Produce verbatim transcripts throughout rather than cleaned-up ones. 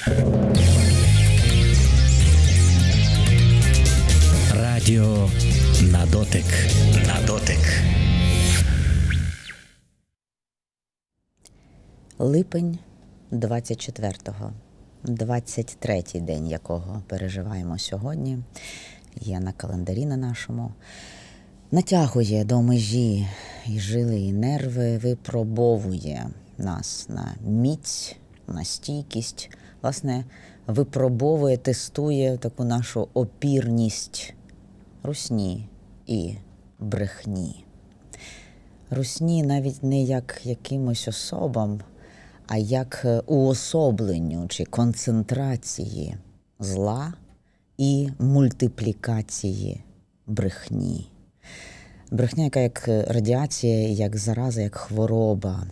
Радіо на дотик. На дотик. Липень двадцять четвертого, двадцять третій день якого переживаємо сьогодні, є на календарі на нашому, натягує до межі і жили, і нерви, випробовує нас на міць, на стійкість, власне, випробовує, тестує таку нашу опірність русні і брехні. Русні навіть не як якимось особам, а як уособленню чи концентрації зла і мультиплікації брехні. Брехня, яка як радіація, як зараза, як хвороба,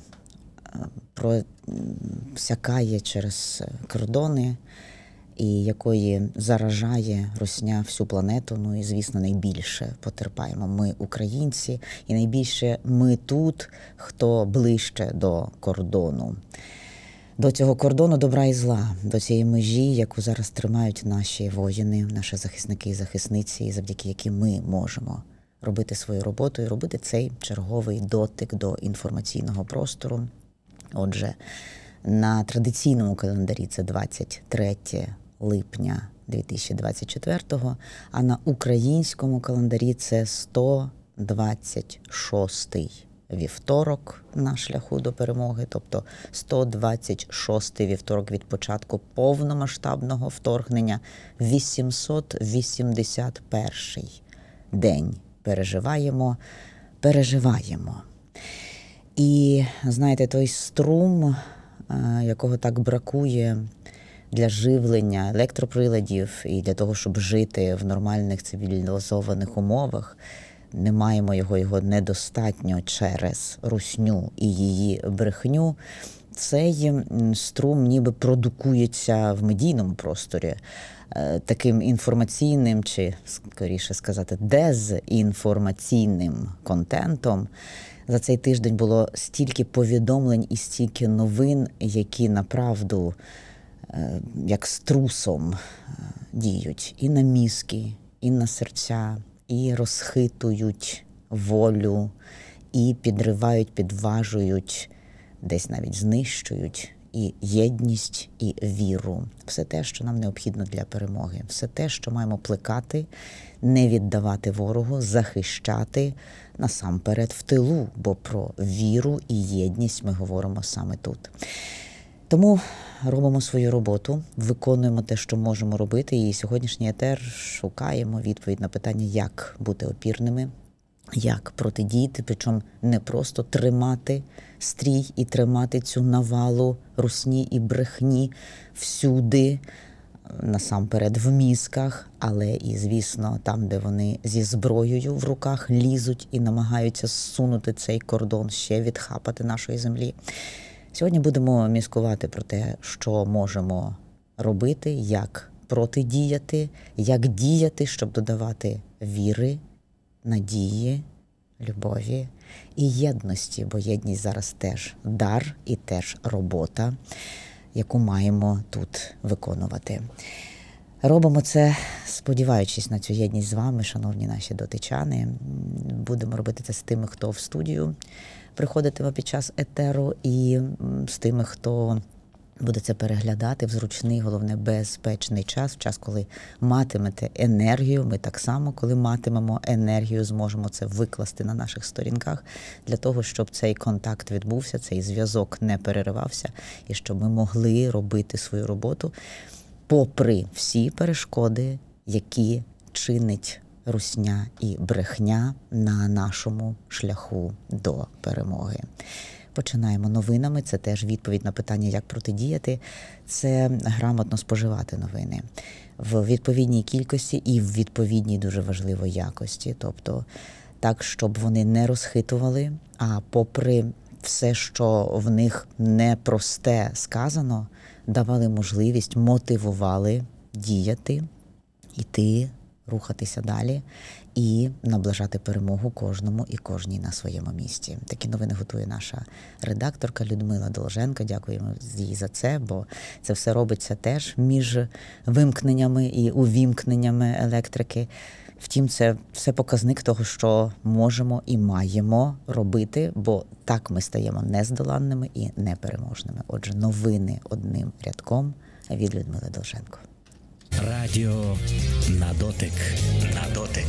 просякає через кордони і якої заражає русня всю планету. Ну і, звісно, найбільше потерпаємо ми, українці, і найбільше ми тут, хто ближче до кордону. До цього кордону добра і зла, до цієї межі, яку зараз тримають наші воїни, наші захисники і захисниці, і завдяки яким ми можемо робити свою роботу і робити цей черговий дотик до інформаційного простору. Отже, на традиційному календарі це двадцять третє липня дві тисячі двадцять четвертого, а на українському календарі це сто двадцять шостий вівторок на шляху до перемоги, тобто сто двадцять шостий вівторок від початку повномасштабного вторгнення, вісімсот вісімдесят перший день переживаємо, переживаємо. І, знаєте, той струм, якого так бракує для живлення електроприладів і для того, щоб жити в нормальних цивілізованих умовах, не маємо його, його недостатньо через русню і її брехню. Цей струм ніби продукується в медійному просторі таким інформаційним, чи, скоріше сказати, дезінформаційним контентом. За цей тиждень було стільки повідомлень і стільки новин, які направду як струсом діють і на мізки, і на серця, і розхитують волю, і підривають, підважують, десь навіть знищують і єдність, і віру. Все те, що нам необхідно для перемоги. Все те, що маємо плекати, не віддавати ворогу, захищати насамперед в тилу, бо про віру і єдність ми говоримо саме тут. Тому робимо свою роботу, виконуємо те, що можемо робити, і сьогоднішній етер шукаємо відповідь на питання, як бути опірними, як протидіяти, причому не просто тримати стрій і тримати цю навалу русні і брехні всюди, насамперед в мізках, але і, звісно, там, де вони зі зброєю в руках лізуть і намагаються зсунути цей кордон, ще відхапати нашої землі. Сьогодні будемо міскувати про те, що можемо робити, як протидіяти, як діяти, щоб додавати віри, надії, любові і єдності, бо єдність зараз теж дар і теж робота, яку маємо тут виконувати. Робимо це, сподіваючись на цю єдність з вами, шановні наші дотичани. Будемо робити це з тими, хто в студію приходитиме під час етеру, і з тими, хто буде це переглядати в зручний, головне, безпечний час, в час, коли матимете енергію. Ми так само, коли матимемо енергію, зможемо це викласти на наших сторінках, для того, щоб цей контакт відбувся, цей зв'язок не переривався, і щоб ми могли робити свою роботу попри всі перешкоди, які чинить русня і брехня на нашому шляху до перемоги. Починаємо новинами. Це теж відповідь на питання, як протидіяти. Це грамотно споживати новини в відповідній кількості і в відповідній дуже важливій якості. Тобто так, щоб вони не розхитували, а попри все, що в них непросте сказано, давали можливість, мотивували діяти, йти, рухатися далі і наближати перемогу кожному і кожній на своєму місці. Такі новини готує наша редакторка Людмила Долженко. Дякуємо їй за це, бо це все робиться теж між вимкненнями і увімкненнями електрики. Втім, це все показник того, що можемо і маємо робити, бо так ми стаємо нездоланними і непереможними. Отже, новини одним рядком від Людмили Долженко. Радіо на дотик. На дотик.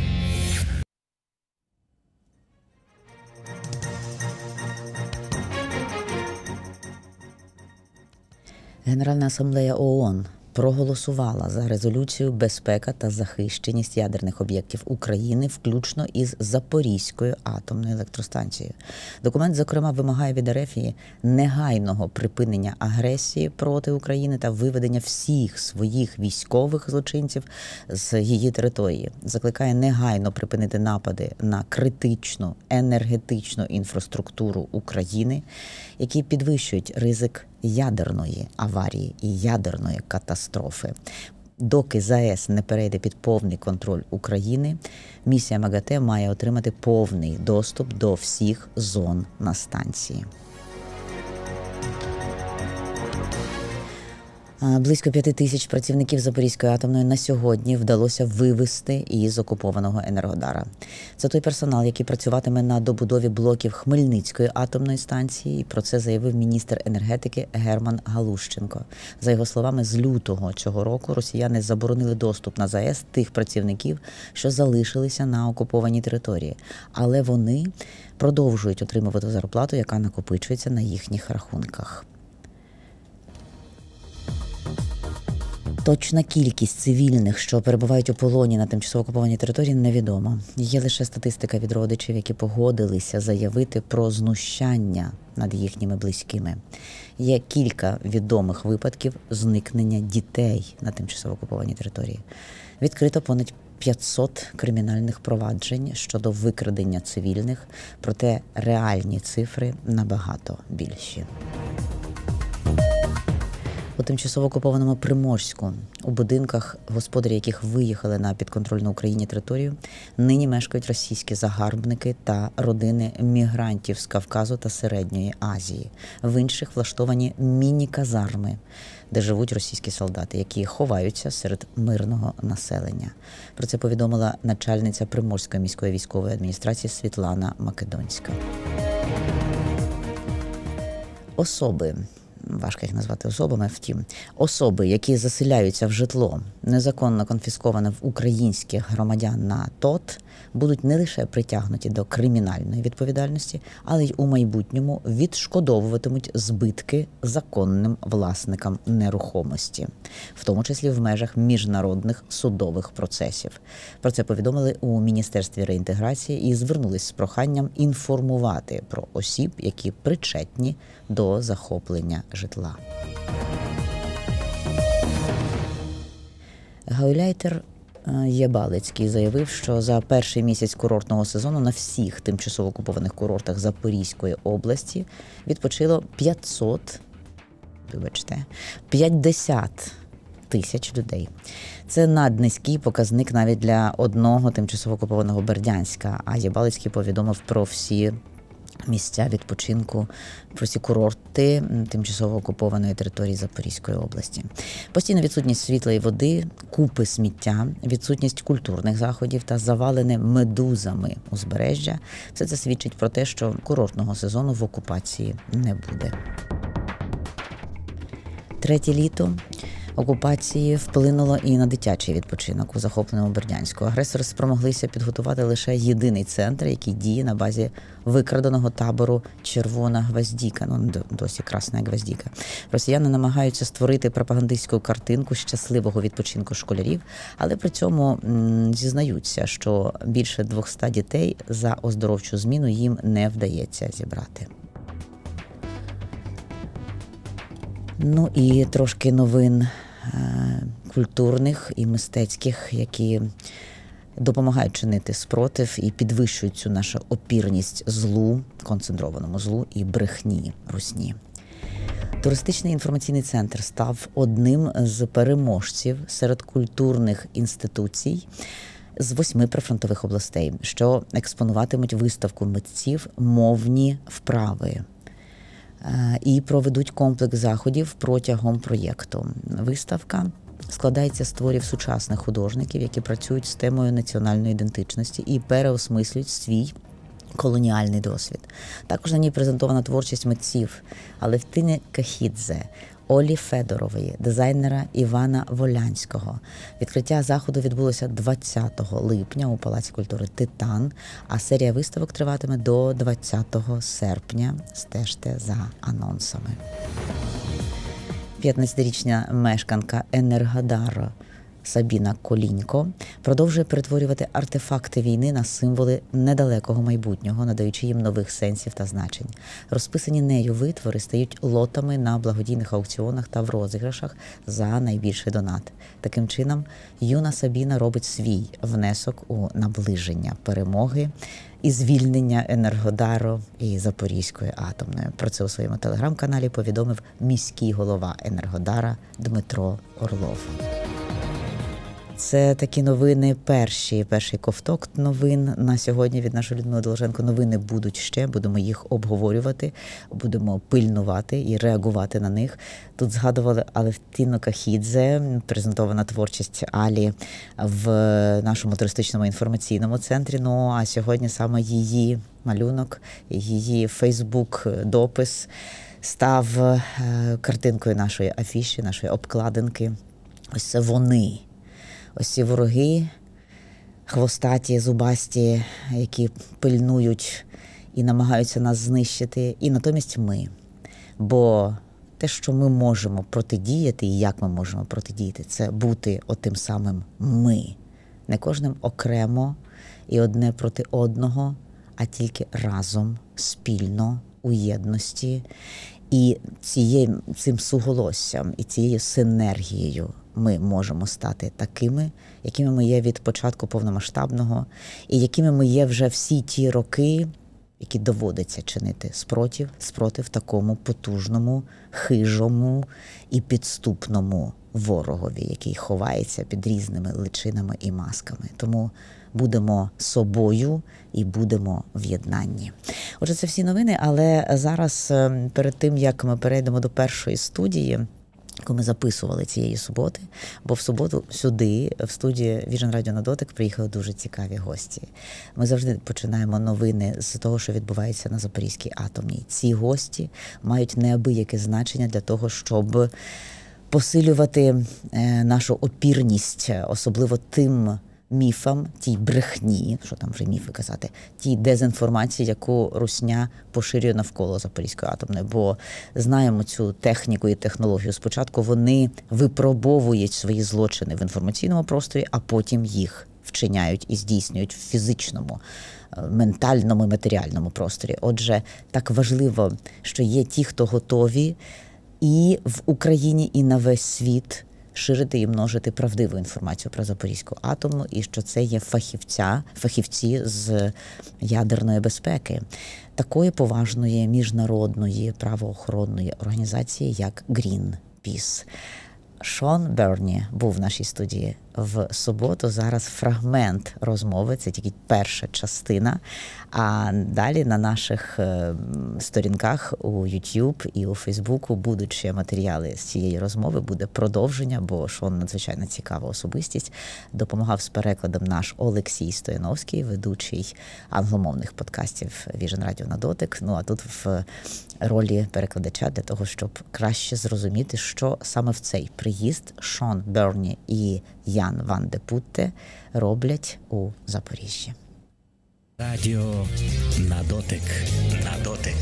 Генеральна асамблея ООН проголосувала за резолюцію «Безпека та захищеність ядерних об'єктів України, включно із Запорізькою атомною електростанцією». Документ, зокрема, вимагає від РФ негайного припинення агресії проти України та виведення всіх своїх військових злочинців з її території. Закликає негайно припинити напади на критичну енергетичну інфраструктуру України, які підвищують ризик ядерної аварії і ядерної катастрофи. Доки ЗАЕС не перейде під повний контроль України, місія МАГАТЕ має отримати повний доступ до всіх зон на станції. Близько п'яти тисяч працівників Запорізької атомної на сьогодні вдалося вивести із окупованого Енергодара. Це той персонал, який працюватиме на добудові блоків Хмельницької атомної станції. І про це заявив міністр енергетики Герман Галущенко. За його словами, з лютого цього року росіяни заборонили доступ на ЗАЕС тих працівників, що залишилися на окупованій території. Але вони продовжують отримувати зарплату, яка накопичується на їхніх рахунках. Точна кількість цивільних, що перебувають у полоні на тимчасово окупованій території, невідома. Є лише статистика від родичів, які погодилися заявити про знущання над їхніми близькими. Є кілька відомих випадків зникнення дітей на тимчасово окупованій території. Відкрито понад п'ятсот кримінальних проваджень щодо викрадення цивільних, проте реальні цифри набагато більші. У тимчасово окупованому Приморську, у будинках, господарі яких виїхали на підконтрольну Україні територію, нині мешкають російські загарбники та родини мігрантів з Кавказу та Середньої Азії. В інших влаштовані міні-казарми, де живуть російські солдати, які ховаються серед мирного населення. Про це повідомила начальниця Приморської міської військової адміністрації Світлана Македонська. Особи Важко їх назвати особами, втім. Особи, які заселяються в житло, незаконно конфісковане в українських громадян на ТОТ, будуть не лише притягнуті до кримінальної відповідальності, але й у майбутньому відшкодовуватимуть збитки законним власникам нерухомості, в тому числі в межах міжнародних судових процесів. Про це повідомили у Міністерстві реінтеграції і звернулись з проханням інформувати про осіб, які причетні до захоплення житла. Гауляйтер Єбалицький заявив, що за перший місяць курортного сезону на всіх тимчасово окупованих курортах Запорізької області відпочило п'ятсот, вибачте, п'ятдесят тисяч людей. Це наднизький показник навіть для одного тимчасово окупованого Бердянська, а Єбалицький повідомив про всі місця відпочинку, про всі курорти тимчасово окупованої території Запорізької області. Постійна відсутність світла і води, купи сміття, відсутність культурних заходів та завалене медузами узбережжя – все це свідчить про те, що курортного сезону в окупації не буде. Третє літо окупації вплинуло і на дитячий відпочинок у захопленому Бердянську. Агресори спромоглися підготувати лише єдиний центр, який діє на базі викраденого табору «Червона гвоздіка», ну досі «Красна гвоздіка». Росіяни намагаються створити пропагандистську картинку щасливого відпочинку школярів, але при цьому м, зізнаються, що більше двохсот дітей за оздоровчу зміну їм не вдається зібрати. Ну і трошки новин е, культурних і мистецьких, які допомагають чинити спротив і підвищують цю нашу опірність злу, концентрованому злу і брехні русні. Туристичний інформаційний центр став одним з переможців серед культурних інституцій, з восьми прифронтових областей, що експонуватимуть виставку митців «Мовні вправи» і проведуть комплекс заходів протягом проєкту. Виставка складається з творів сучасних художників, які працюють з темою національної ідентичності і переосмислюють свій колоніальний досвід. Також на ній презентована творчість митців Алевтини Кахідзе, Олі Федорової, дизайнера Івана Волянського. Відкриття заходу відбулося двадцятого липня у Палаці культури «Титан», а серія виставок триватиме до двадцятого серпня. Стежте за анонсами. п'ятнадцятирічна мешканка Енергодару Сабіна Колінько продовжує перетворювати артефакти війни на символи недалекого майбутнього, надаючи їм нових сенсів та значень. Розписані нею витвори стають лотами на благодійних аукціонах та в розіграшах за найбільший донат. Таким чином, юна Сабіна робить свій внесок у наближення перемоги і звільнення Енергодару і Запорізької атомної. Про це у своєму телеграм-каналі повідомив міський голова Енергодара Дмитро Орлов. Це такі новини перші, перший ковток новин на сьогодні від нашої Людмили Долженко. Новини будуть ще, будемо їх обговорювати, будемо пильнувати і реагувати на них. Тут згадували Алевтину Кахідзе, презентована творчість Алі в нашому туристичному інформаційному центрі. Ну, а сьогодні саме її малюнок, її фейсбук-допис став картинкою нашої афіші, нашої обкладинки. Ось це вони. Ось ці вороги, хвостаті, зубасті, які пильнують і намагаються нас знищити, і натомість ми. Бо те, що ми можемо протидіяти, і як ми можемо протидіяти, це бути отим самим ми. Не кожним окремо і одне проти одного, а тільки разом, спільно, у єдності. І цією, цим суголоссям, і цією синергією ми можемо стати такими, якими ми є від початку повномасштабного, і якими ми є вже всі ті роки, які доводиться чинити спротив, спротив такому потужному, хижому і підступному ворогові, який ховається під різними личинами і масками. Тому будемо собою і будемо в єднанні. Отже, це всі новини, але зараз, перед тим, як ми перейдемо до першої студії, яку ми записували цієї суботи, бо в суботу сюди, в студію Vision Radio на дотик, приїхали дуже цікаві гості. Ми завжди починаємо новини з того, що відбувається на Запорізькій атомній. Ці гості мають неабияке значення для того, щоб посилювати нашу опірність, особливо тим міфам, тій брехні, що там вже міфи казати, тій дезінформації, яку русня поширює навколо Запорізької атомної. Бо знаємо цю техніку і технологію. Спочатку вони випробовують свої злочини в інформаційному просторі, а потім їх вчиняють і здійснюють в фізичному, ментальному, матеріальному просторі. Отже, так важливо, що є ті, хто готові і в Україні, і на весь світ ширити і множити правдиву інформацію про Запорізьку атомну, і що це є фахівця, фахівці з ядерної безпеки, такої поважної міжнародної правоохоронної організації, як Greenpeace. Шон Берні був в нашій студії в суботу. Зараз фрагмент розмови, це тільки перша частина. А далі на наших сторінках у YouTube і у Фейсбуку будуть ще матеріали з цієї розмови, буде продовження, бо Шон надзвичайно цікава особистість. Допомагав з перекладом наш Олексій Стояновський, ведучий англомовних подкастів Vision Radio на дотик. Ну, а тут в ролі перекладача для того, щоб краще зрозуміти, що саме в цей приїзд Шон Берні і Ян Ван де Путте роблять у Запоріжжі. Радіо на дотик. На дотик.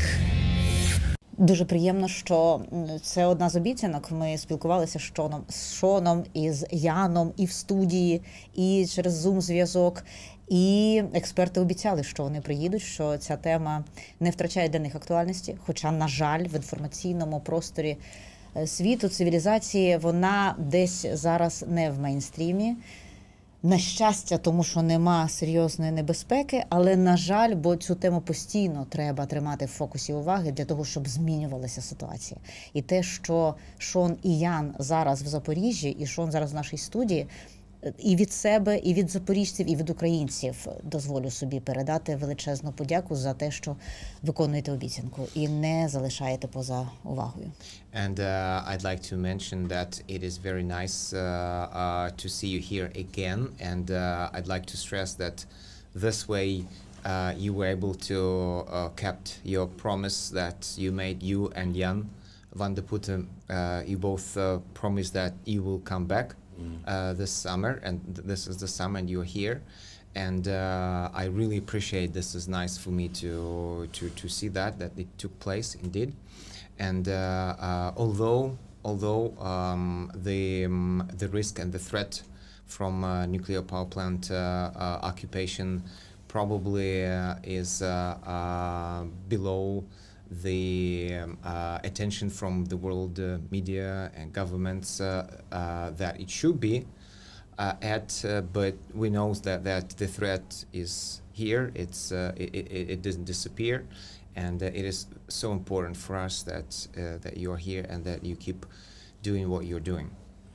Дуже приємно, що це одна з обіцянок. Ми спілкувалися з Шоном, з Шоном і з Яном і в студії, і через Zoom-зв'язок. І експерти обіцяли, що вони приїдуть, що ця тема не втрачає для них актуальності. Хоча, на жаль, в інформаційному просторі світу, цивілізації, вона десь зараз не в мейнстрімі. На щастя, тому що нема серйозної небезпеки, але, на жаль, бо цю тему постійно треба тримати в фокусі уваги для того, щоб змінювалася ситуація. І те, що Шон і Ян зараз в Запоріжжі, і Шон зараз в нашій студії, і від себе, і від запоріжців, і від українців дозволю собі передати величезну подяку за те, що виконуєте обіцянку і не залишаєте поза увагою. And uh, I'd like to mention that it is very nice uh, uh, to see you here again, and uh, I'd like to stress that this way uh, you were able to uh, kept your promise that you made, you and Jan van der Putten, uh, you both uh, promised that you will come back mm. uh, this summer, and th this is the summer and you're here. And uh, I really appreciate this. Is nice for me to to to see that that it took place indeed. And uh, uh, although although um, the um, the risk and the threat from uh, nuclear power plant uh, uh, occupation probably uh, is uh, uh, below the um, uh, attention from the world uh, media and governments uh, uh, that it should be uh, at, uh, but we know that that the threat is here. It's uh, it, it, it doesn't disappear. And uh, it is so important for us that uh, that you are here and that you keep doing what you're doing.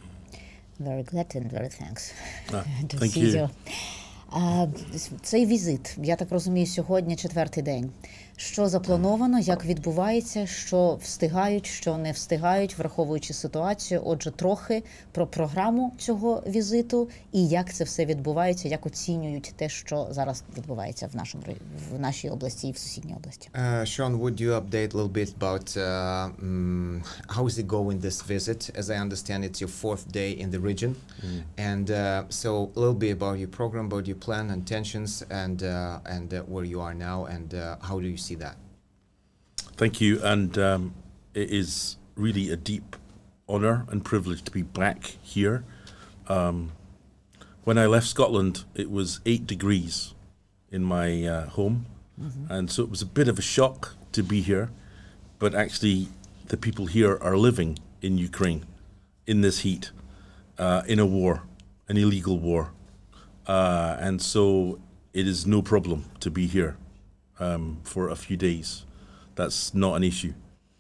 Very glad and very thanks. Ah, to thank see you. you. А, цей візит, я так розумію, сьогодні четвертий день. Що заплановано, як відбувається, що встигають, що не встигають, враховуючи ситуацію. Отже, трохи про програму цього візиту і як це все відбувається, як оцінюють те, що зараз відбувається в нашому в нашій області і в сусідній області. Uh, Sean, would you update a little bit about uh, um, how is it going this visit? As I understand, it's your fourth day in the region, mm. and uh, so a little bit about your program, about your plan, intentions, and uh, and uh, where you are now, and uh, how do you see that? Thank you, and um, it is really a deep honour and privilege to be back here. Um, when I left Scotland, it was eight degrees in my uh, home, mm-hmm. and so it was a bit of a shock to be here, but actually the people here are living in Ukraine in this heat, uh, in a war, an illegal war, uh, and so it is no problem to be here um, for a few days. That's not an issue.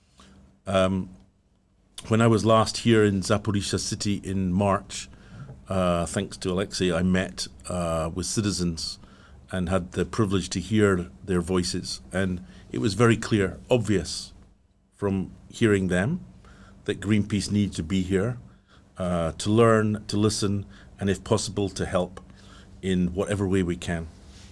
Um, when I was last here in Zaporizhzhia city in March, uh, thanks to Alexei, I met uh, with citizens and had the privilege to hear their voices. And it was very clear, obvious from hearing them, that Greenpeace needs to be here uh, to learn, to listen, and if possible, to help in whatever way we can.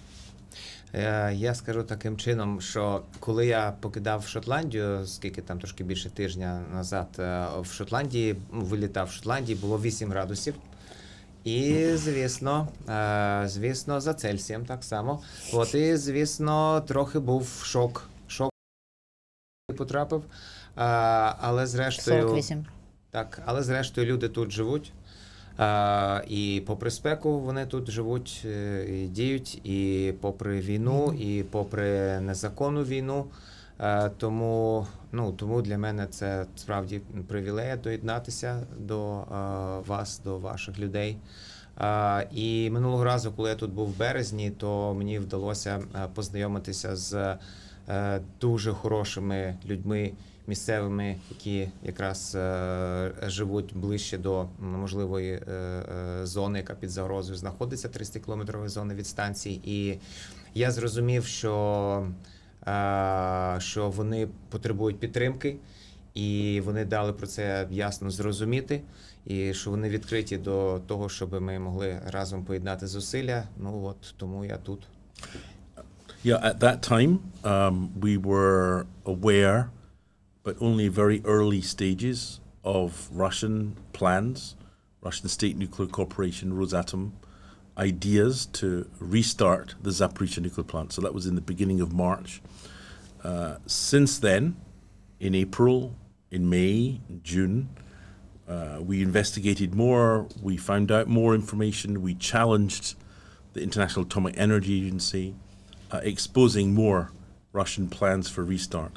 Я скажу таким чином, що коли я покидав Шотландію, скільки там трошки більше тижня назад в Шотландії, вилітав в Шотландії, було вісім градусів. І, звісно, звісно, за Цельсієм так само. От, і, звісно, трохи був шок. Шок потрапив. Але зрештою... сорок вісім. Так, але зрештою люди тут живуть. Uh, і попри спеку вони тут живуть і діють, і попри війну, і попри незаконну війну. Uh, тому, ну, тому для мене це справді привілея доєднатися до uh, вас, до ваших людей. Uh, і минулого разу, коли я тут був в березні, то мені вдалося uh, познайомитися з uh, дуже хорошими людьми, місцевими, які якраз е, живуть ближче до можливої е, е, зони, яка під загрозою знаходиться, тридцятикілометрової зони від станції. І я зрозумів, що, е, що вони потребують підтримки, і вони дали про це ясно зрозуміти, і що вони відкриті до того, щоб ми могли разом поєднати зусилля. Ну от, тому я тут. Yeah, at that time, um, we were aware but only very early stages of Russian plans, Russian State Nuclear Corporation, Rosatom, ideas to restart the Zaporizhzhia nuclear plant. So that was in the beginning of March. Uh, since then, in April, in May, June, uh, we investigated more, we found out more information, we challenged the International Atomic Energy Agency, uh, exposing more Russian plans for restart.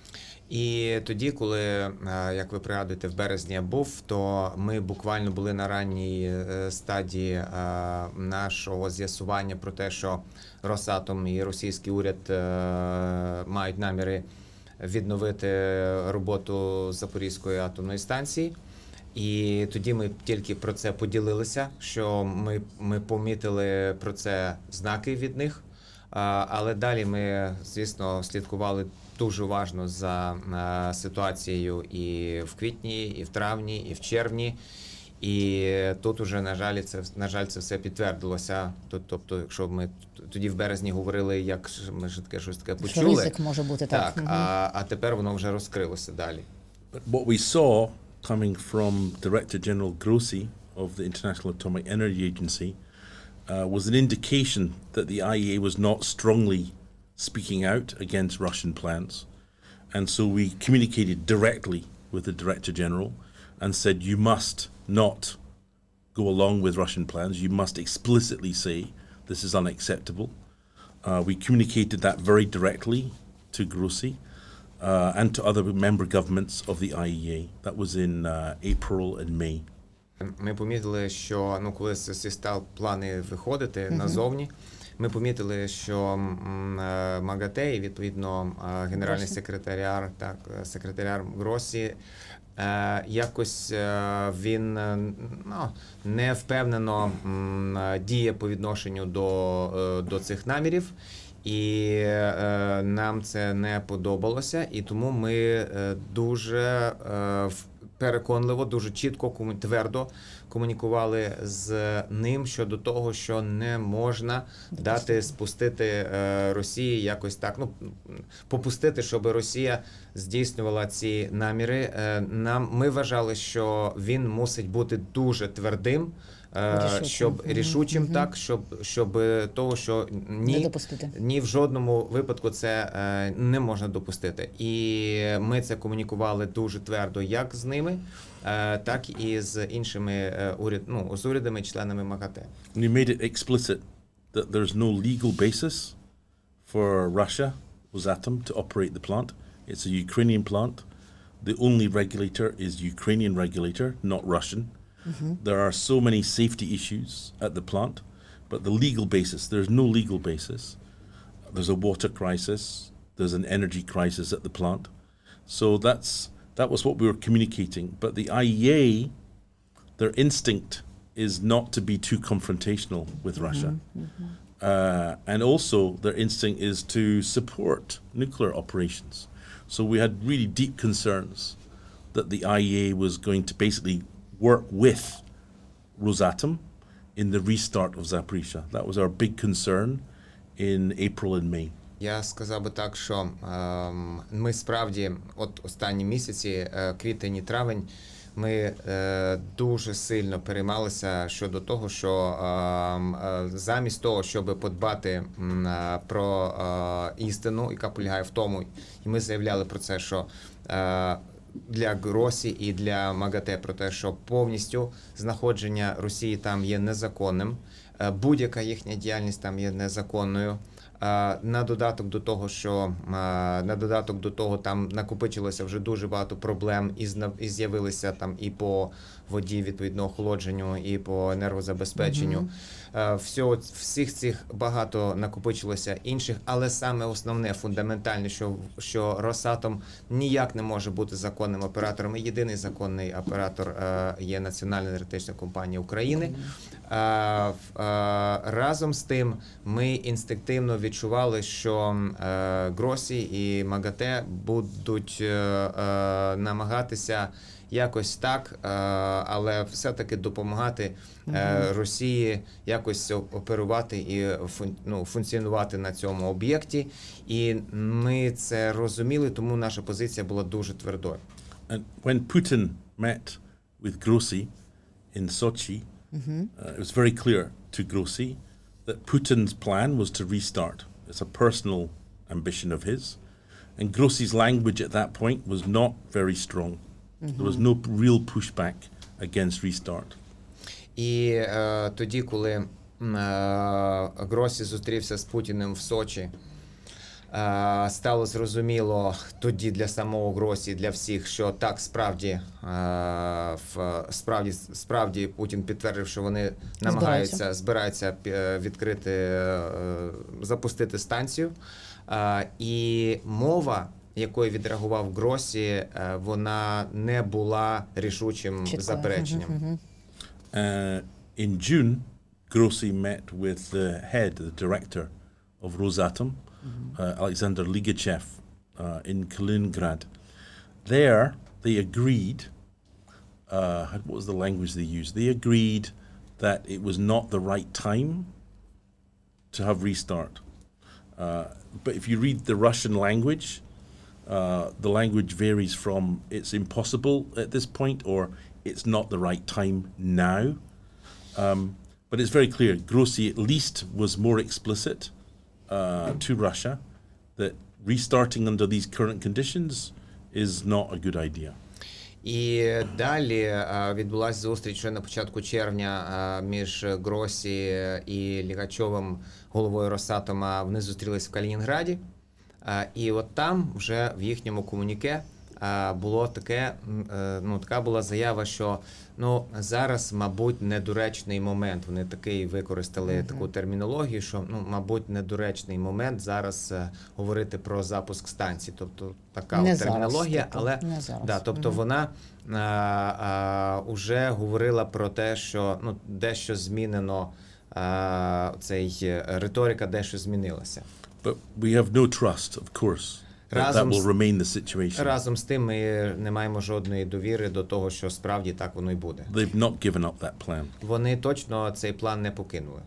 І тоді, коли, як ви пригадуєте, в березні я був, то ми буквально були на ранній стадії нашого з'ясування про те, що Росатом і російський уряд мають наміри відновити роботу Запорізької атомної станції. І тоді ми тільки про це поділилися, що ми, ми помітили про це знаки від них. Але далі ми, звісно, слідкували дуже уважно за ситуацією і в квітні, і в травні, і в червні. І тут уже, на жаль, це, на жаль, це все підтвердилося. Тобто, якщо ми тоді в березні говорили, як ми ж таке щось таке почули. Ризик може бути так. Так, а, а тепер воно вже розкрилося далі. But what we saw coming from Director General Grossi of the International Atomic Energy Agency uh, was an indication that the I A E A was not strongly speaking out against Russian plans. And so we communicated directly with the Director General and said, you must not go along with Russian plans. You must explicitly say this is unacceptable. Uh, we communicated that very directly to Grossi uh, and to other member governments of the I A E A. That was in uh, April and May. Ми помітили, що ну, коли всі стали плани виходити mm-hmm. назовні, ми помітили, що МАГАТЕ і, відповідно, генеральний секретаріар, так, секретаріар Гроссі, якось він ну, не впевнено діє по відношенню до, до цих намірів. І е, нам це не подобалося, і тому ми е, дуже е, переконливо, дуже чітко, твердо комунікували з ним щодо того, що не можна дати спустити е, Росії якось так, ну, попустити, щоб Росія здійснювала ці наміри. Е, нам, ми вважали, що він мусить бути дуже твердим, Рішучим. Щоб рішучим, mm-hmm. так, щоб, щоб того, що ні, ні в жодному випадку це е, не можна допустити. І ми це комунікували дуже твердо як з ними, е, так і з іншими е, уряд, ну, з урядами, членами МАГАТЕ. We made it explicit that there's no legal basis for Russia, Rosatom, to operate the plant. It's a Ukrainian plant. The only regulator is Ukrainian regulator, not Russian. Mm-hmm. There are so many safety issues at the plant, but the legal basis, there's no legal basis. There's a water crisis, there's an energy crisis at the plant. So that's that was what we were communicating. But the I A E A, their instinct is not to be too confrontational with mm-hmm. Russia. Mm-hmm. Uh, and also their instinct is to support nuclear operations. So we had really deep concerns that the I A E A was going to basically work with Rosatom in the restart of Zaporizhzhia. That was our big concern in April and May. Я сказав би так, що е, ми справді, от останні місяці, е, квітень і травень, ми е, дуже сильно переймалися щодо того, що е, е, замість того, щоб подбати е, про е, істину, яка полягає в тому, і ми заявляли про це, що е, для Гроссі і для МАГАТЕ про те, що повністю знаходження Росії там є незаконним, будь-яка їхня діяльність там є незаконною. На додаток до того, що на додаток до того там накопичилося вже дуже багато проблем і, і з'явилися там і по воді, відповідно, охолодженню, і по енергозабезпеченню. Mm-hmm. Всього, всіх цих багато накопичилося інших, але саме основне, фундаментальне, що, що Росатом ніяк не може бути законним оператором. І єдиний законний оператор є Національна енергетична компанія України. Mm-hmm. Разом з тим ми інстинктивно відчували, що Гроссі і МАГАТЕ будуть намагатися якось так, але все-таки допомагати mm-hmm. Росії якось оперувати і ну, функціонувати на цьому об'єкті. І ми це розуміли, тому наша позиція була дуже твердою. And when Putin met with Grossi in Sochi, mm-hmm. uh, it was very clear to Grossi that Putin's plan was to restart. It's a personal ambition of his. And Grossi's language at that point was not very strong. Mm-hmm. There was no real pushback against restart. І е, тоді, коли е, Гроссі зустрівся з Путіним в Сочі, е, стало зрозуміло тоді для самого Гроссі, для всіх, що так, справді, е, в, справді, справді Путін підтвердив, що вони намагаються, збираються відкрити, е, запустити станцію. Е, і мова, якою відреагував Гросі, е, вона не була рішучим Чіткою. запереченням. Uh, in June, Grossi met with the head, the director of Rosatom, uh, Alexander Ligachev, uh, in Kaliningrad. There, they agreed, uh, what was the language they used? They agreed that it was not the right time to have restart. Uh, but if you read the Russian language, uh, the language varies from it's impossible at this point or it's not the right time now. Um, but it's very clear, Grossi at least was more explicit uh, to Russia that restarting under these current conditions is not a good idea. І далі е, відбулася зустріч вже на початку червня е, між Гросі і Лігачовим, головою Росатома. Вони зустрілись в Калінінграді. Е, І от там вже в їхньому комуніке е, було таке, е, ну, така була заява, що ну, зараз, мабуть, недоречний момент. Вони такий використали mm-hmm. таку термінологію, що, ну, мабуть, недоречний момент зараз е, говорити про запуск станції. Тобто така Не от термінологія, зараз, але не зараз. да, тобто mm-hmm. вона а, а, уже говорила про те, що ну, дещо змінено, а, цей риторика дещо змінилася. But we have no trust, of course, that that will remain the situation. Разом з тим, ми не маємо жодної довіри до того, що справді так воно й буде. They've not given up that plan. Вони точно цей план не покинули.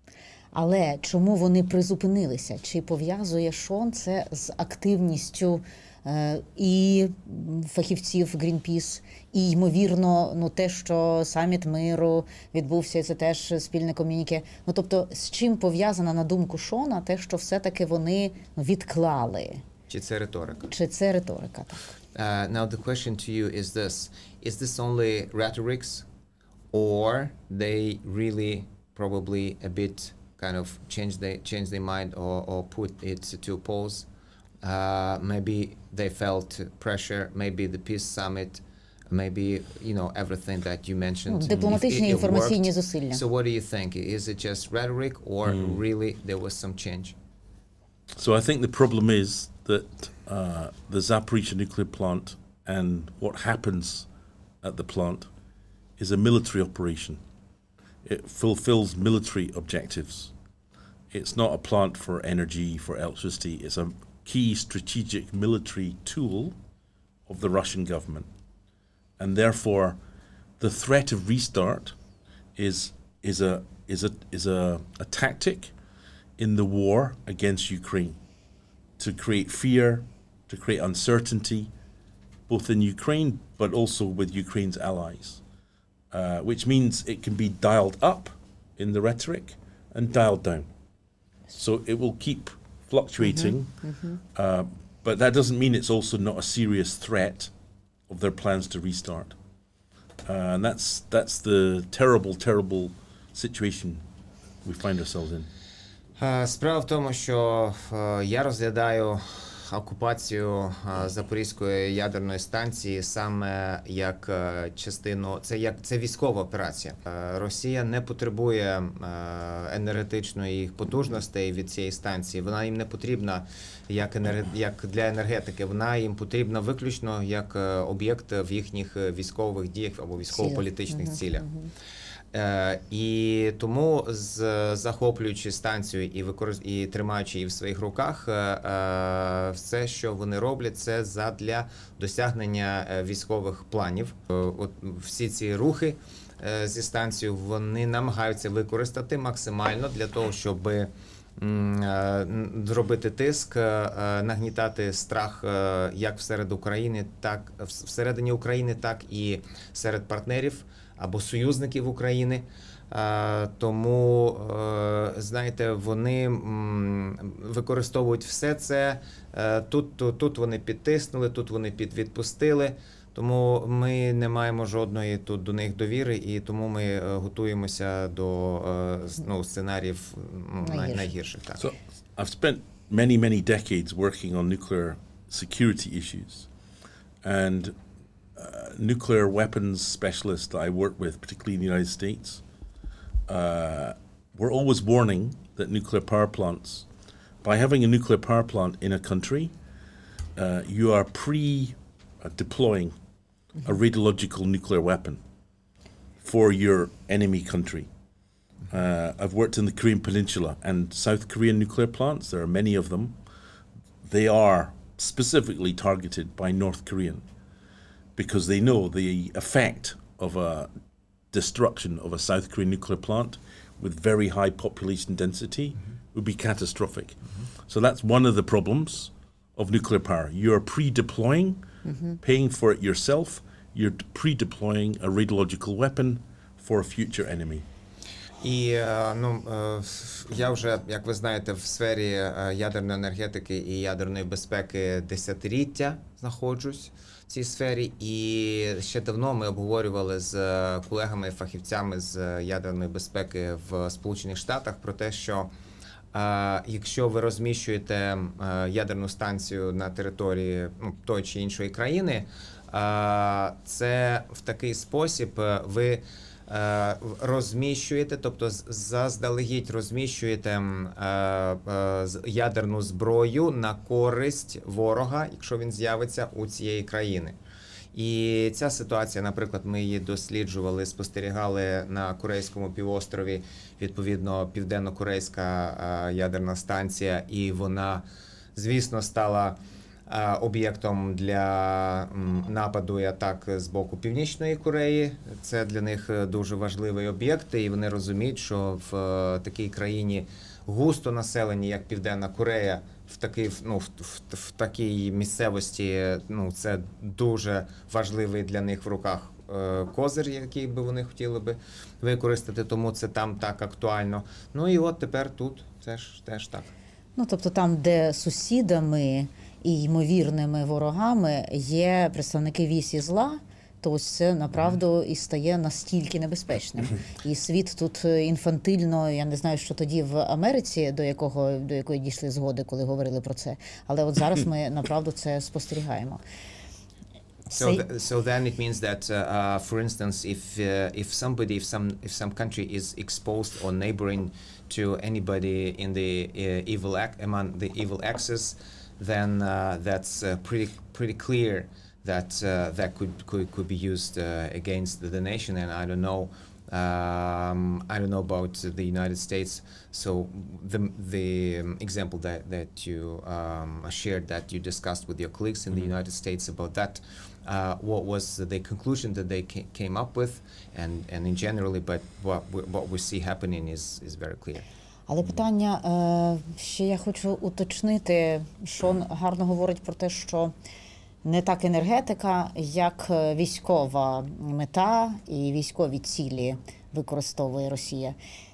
Але чому вони призупинилися? Чи пов'язує Шон це з активністю е, і фахівців Greenpeace, і, ймовірно, ну, те, що саміт миру відбувся, і це теж спільне ком'юніке. Ну, тобто, з чим пов'язано, на думку Шона, те, що все-таки вони відклали? Чи це риторика? Чи це риторика, так? Uh, now the question to you is this. Is this only rhetorics, or they really probably a bit kind of change their, change their mind or, or put it to pause? Uh, maybe they felt pressure, maybe the peace summit, maybe, you know, everything that you mentioned. Дипломатичні, інформаційні worked. зусилля. So what do you think? Is it just rhetoric, or Mm. really there was some change? So I think the problem is that uh, the Zaporizhzhia nuclear plant and what happens at the plant is a military operation. It fulfills military objectives. It's not a plant for energy, for electricity. It's a key strategic military tool of the Russian government. And therefore, the threat of restart is, is, a, is, a, is a, a tactic in the war against Ukraine, to create fear, to create uncertainty, both in Ukraine but also with Ukraine's allies, uh, which means it can be dialed up in the rhetoric and dialed down. So it will keep fluctuating, mm-hmm, mm-hmm. Uh, but that doesn't mean it's also not a serious threat of their plans to restart. Uh, and that's, that's the terrible, terrible situation we find ourselves in. Справа в тому, що я розглядаю окупацію Запорізької ядерної станції саме як частину, це як це військова операція. Росія не потребує енергетичної потужностей від цієї станції. Вона їм не потрібна як енерг... як для енергетики. Вона їм потрібна виключно як об'єкт в їхніх військових діях або військово-політичних цілях. Uh, і тому, з, захоплюючи станцію і, використ... і тримаючи її в своїх руках, uh, все, що вони роблять, це задля досягнення uh, військових планів. Uh, от всі ці рухи uh, зі станцією вони намагаються використати максимально для того, щоб зробити тиск, нагнітати страх як всеред України, так всередині України, так і серед партнерів або союзників України. Тому, знаєте, вони використовують все це. Тут, тут, тут вони підтиснули, тут вони підвідпустили. Тому ми не маємо жодної тут до них довіри, і тому ми готуємося до ну, сценаріїв найгірших. найгірших так. So, I've spent many, many decades working on nuclear security issues. And uh, nuclear weapons specialists that I work with, particularly in the United States, uh, we're always warning that nuclear power plants, by having a nuclear power plant in a country, uh, you are pre-deploying a radiological nuclear weapon for your enemy country. Uh, I've worked in the Korean Peninsula, and South Korean nuclear plants, there are many of them, they are specifically targeted by North Korean because they know the effect of a destruction of a South Korean nuclear plant with very high population density mm-hmm. would be catastrophic. Mm-hmm. So that's one of the problems of nuclear power. You're pre-deploying, mm-hmm. paying for it yourself, you're pre-deploying a radiological weapon for a future enemy. І ну, я вже, як ви знаєте, в сфері ядерної енергетики і ядерної безпеки десятиліття знаходжусь в цій сфері. І ще давно ми обговорювали з колегами, фахівцями з ядерної безпеки в Сполучених Штатах про те, що якщо ви розміщуєте ядерну станцію на території ну, тої чи іншої країни, це в такий спосіб ви розміщуєте, тобто заздалегідь розміщуєте ядерну зброю на користь ворога, якщо він з'явиться у цієї країни. І ця ситуація, наприклад, ми її досліджували, спостерігали на Корейському півострові, відповідно, південно-корейська ядерна станція, і вона, звісно, стала об'єктом для нападу і атак з боку Північної Кореї. Це для них дуже важливий об'єкт, і вони розуміють, що в такій країні густо населені, як Південна Корея, в такій, ну, в, в, в такій місцевості, ну, це дуже важливий для них в руках козир, який би вони хотіли би використати, тому це там так актуально. Ну і от тепер тут теж, теж так. Ну, тобто там, де сусідами і ймовірними ворогами є представники вісі зла, то ось це, направду, і стає настільки небезпечним. І світ тут інфантильно, я не знаю, що тоді в Америці, до якого, до якої дійшли згоди, коли говорили про це, але от зараз ми, направду, це спостерігаємо. So, th so then it means that, uh, uh, for instance, if uh, if somebody, if some if some country is exposed or neighboring to anybody in the uh, evil act among the evil axis, then uh, that's uh, pretty pretty clear that uh, that could could could be used uh, against the nation. And I don't know, um, I don't know about the United States. So the the um, example that that you um, shared, that you discussed with your colleagues in the United States about that. Uh, what was the conclusion that they ca came up with, and and in generally, but what we, what we see happening is is very clear. Але питання, ще я хочу уточнити, Шон гарно говорить про те, що не так енергетика, як військова мета і військові цілі використовує Росія.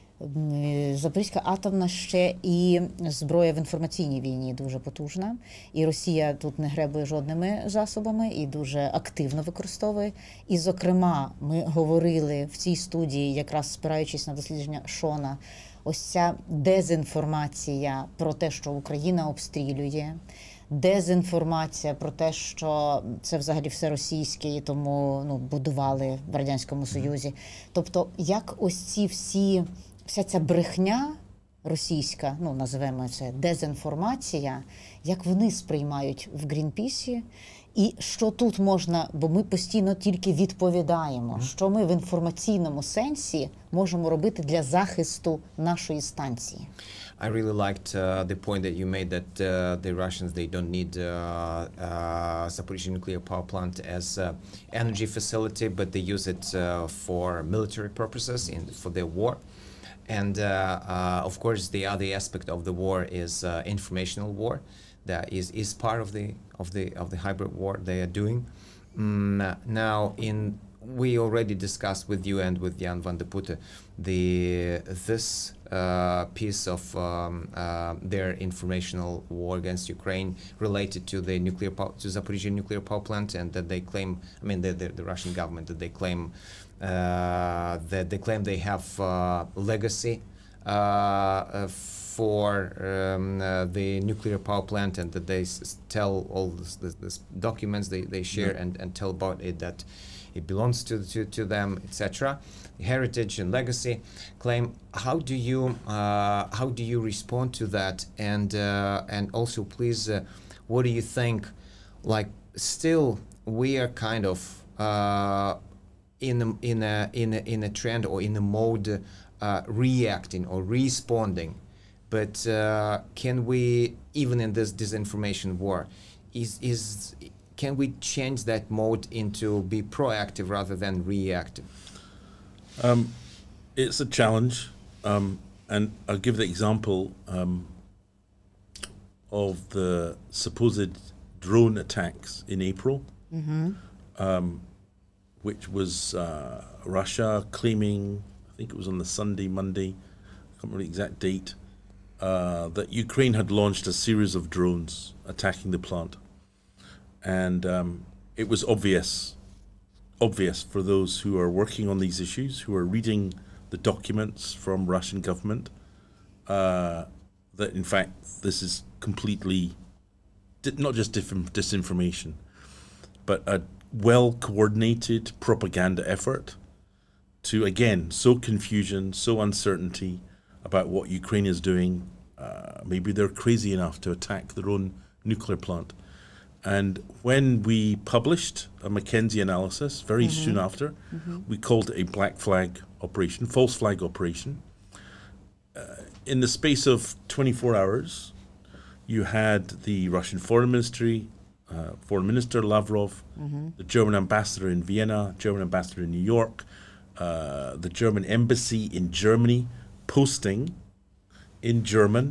Запорізька атомна ще і зброя в інформаційній війні дуже потужна. І Росія тут не гребує жодними засобами і дуже активно використовує. І, зокрема, ми говорили в цій студії, якраз спираючись на дослідження Шона, ось ця дезінформація про те, що Україна обстрілює, дезінформація про те, що це взагалі все російське, і тому ну, будували в Радянському Союзі. Тобто, як ось ці всі, вся ця брехня російська, ну, називаємо це дезінформація, як вони сприймають в Грінпісі, і що тут можна, бо ми постійно тільки відповідаємо, що ми в інформаційному сенсі можемо робити для захисту нашої станції. I really liked uh, the point that you made that uh, the Russians, they don't need uh, uh, Zaporizhzhia nuclear power plant as an energy facility, but they use it uh, for military purposes in, for their war. And uh, uh, of course, the other aspect of the war is uh, informational war. That is is part of the of the of the hybrid war they are doing. Mm, now, in we already discussed with you and with Jan van der Putte the this uh, piece of um, uh, their informational war against Ukraine related to the nuclear power, to Zaporizhzhia nuclear power plant, and that they claim, I mean, the the, the Russian government, that they claim uh, that they claim they have uh, legacy uh, uh, for um, uh, the nuclear power plant, and that they s tell all this, this, this documents they, they share and, and tell about it, that it belongs to, to, to them, et cetera. Heritage and legacy claim. How do you uh, how do you respond to that? And uh, and also, please, uh, what do you think like still we are kind of uh, in a, in a in a in a trend or in a mode uh, reacting or responding, but uh, can we, even in this disinformation war, is is can we change that mode into be proactive rather than reactive? Um, it's a challenge, um, and I'll give the example um, of the supposed drone attacks in April, Mm-hmm. um, which was uh, Russia claiming, I think it was on the Sunday, Monday, I can't remember the exact date, uh, that Ukraine had launched a series of drones attacking the plant. And um, it was obvious, obvious for those who are working on these issues, who are reading the documents from Russian government, uh, that in fact this is completely, not just disinformation, but a well-coordinated propaganda effort to, again, sow confusion, sow uncertainty about what Ukraine is doing. Uh, maybe they're crazy enough to attack their own nuclear plant. And when we published a McKinsey analysis, very mm-hmm. soon after, mm-hmm. we called it a black flag operation, false flag operation. Uh, in the space of twenty-four hours, you had the Russian Foreign Ministry, uh, Foreign Minister Lavrov, mm-hmm. the German ambassador in Vienna, German ambassador in New York, uh, the German embassy in Germany posting in German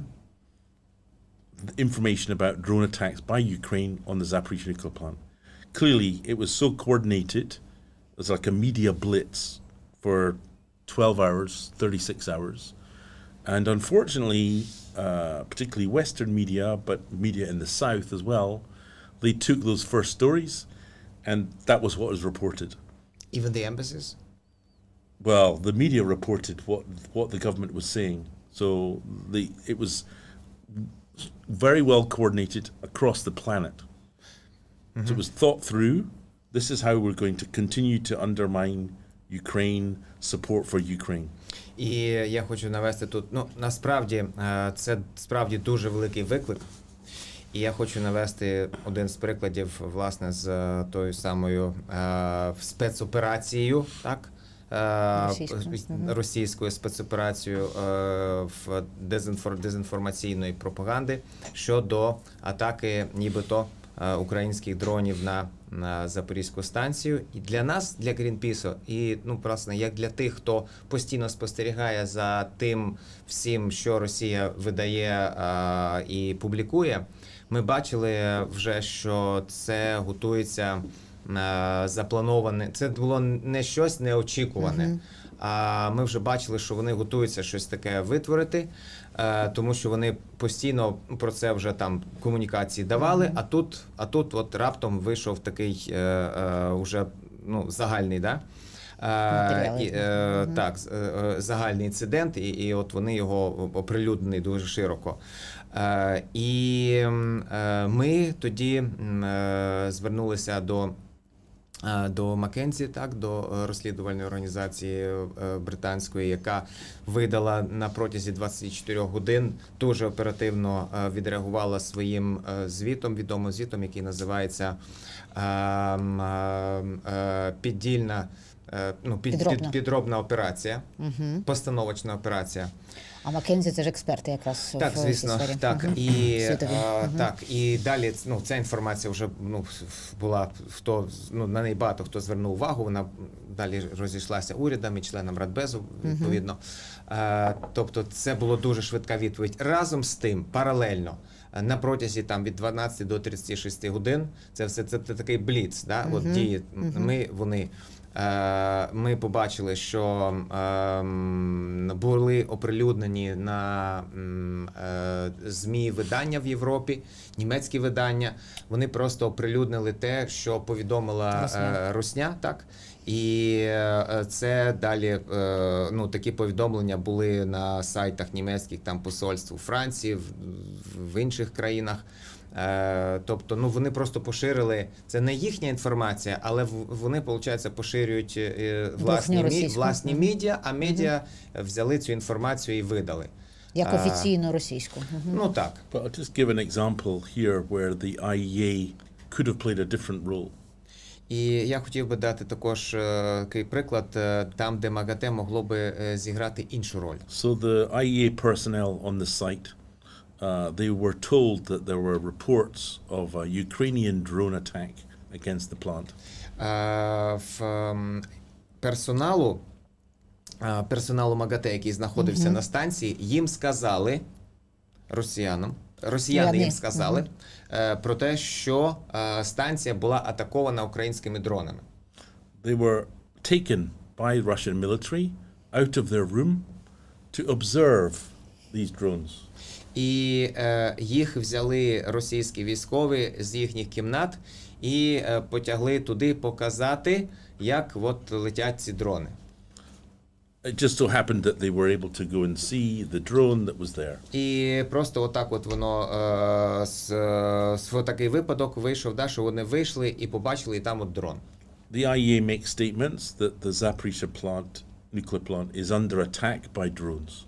information about drone attacks by Ukraine on the Zaporizhzhia nuclear plant. Clearly, it was so coordinated. It was like a media blitz for twelve hours, thirty-six hours. And unfortunately, uh, particularly Western media, but media in the South as well, they took those first stories, and that was what was reported. Even the embassies? Well, the media reported what what the government was saying. So the it was very well coordinated across the planet. Mm-hmm. So it was thought through. This is how we're going to continue to undermine Ukraine, support for Ukraine. І я хочу навести тут, ну, насправді, це справді дуже великий виклик. І я хочу навести один з прикладів, власне, з тою самою е, спецоперацією, так? Російською, російською спецоперацією е, в дезінфор, дезінформаційної пропаганди щодо атаки нібито е, українських дронів на, на Запорізьку станцію. І для нас, для Грінпісу, і, ну, власне, як для тих, хто постійно спостерігає за тим всім, що Росія видає е, і публікує, ми бачили вже, що це готується заплановане. Це було не щось неочікуване. Uh-huh. А ми вже бачили, що вони готуються щось таке витворити, тому що вони постійно про це вже там комунікації давали, uh-huh. а тут, а тут от раптом вийшов такий е, е, уже, ну, загальний, да? Е, і, е, uh-huh. так, е, загальний інцидент, і, і от вони його оприлюднені дуже широко. Е, і е, ми тоді е, звернулися до до Маккензі, так, до розслідувальної організації британської, яка видала на протязі двадцяти чотирьох годин, дуже оперативно відреагувала своїм звітом, відомим звітом, який називається піддільна, ну, під, підробна. Під, підробна операція, угу. постановочна операція. А Маккензі – це ж експерти якраз так, в звісно, цій сфері. Так, угу. і, а, угу. так, і далі, ну, ця інформація вже, ну, була, хто, ну, на неї багато хто звернув увагу, вона далі розійшлася урядом і членам Радбезу, відповідно. Угу. А, тобто це було дуже швидка відповідь. Разом з тим, паралельно, на протязі там від дванадцяти до тридцяти шести годин, це все, це, це такий бліц, да, угу. от дії, угу. ми, вони, ми побачили, що були оприлюднені на ЗМІ видання в Європі, німецькі видання. Вони просто оприлюднили те, що повідомила Русня, Русня, так? І це далі, ну, такі повідомлення були на сайтах німецьких там посольств у Франції, в, в інших країнах. Тобто, ну, вони просто поширили, це не їхня інформація, але вони, виходить, поширюють власні, мі, власні медіа, а медіа угу. взяли цю інформацію і видали. Як офіційно російську. Угу. Ну, так. But I'll just give an example here where the I E A could have played a different role. І я хотів би дати також е, такий приклад, е, там, де МАГАТЕ могло би е, зіграти іншу роль. So the I E A personnel on the site, uh, they were told that there were reports of a Ukrainian drone attack against the plant. Е, в ем, персоналу, е, персоналу МАГАТЕ, який знаходився Мгм. на станції, їм сказали, росіянам, росіяни Росіяни. їм сказали е, про те, що е, станція була атакована українськими дронами. They were taken by Russian military out of their room to observe these drones. І е, їх взяли російські військові з їхніх кімнат і е, потягли туди показати, як от летять ці дрони. It just so happened that they were able to go and see the drone that was there. І просто отак от воно е, з, з такий випадок вийшов, да, що вони вийшли і побачили, і там от дрон. The I E A makes statements that the Zaporizhzhia plant, nuclear plant, is under attack by drones.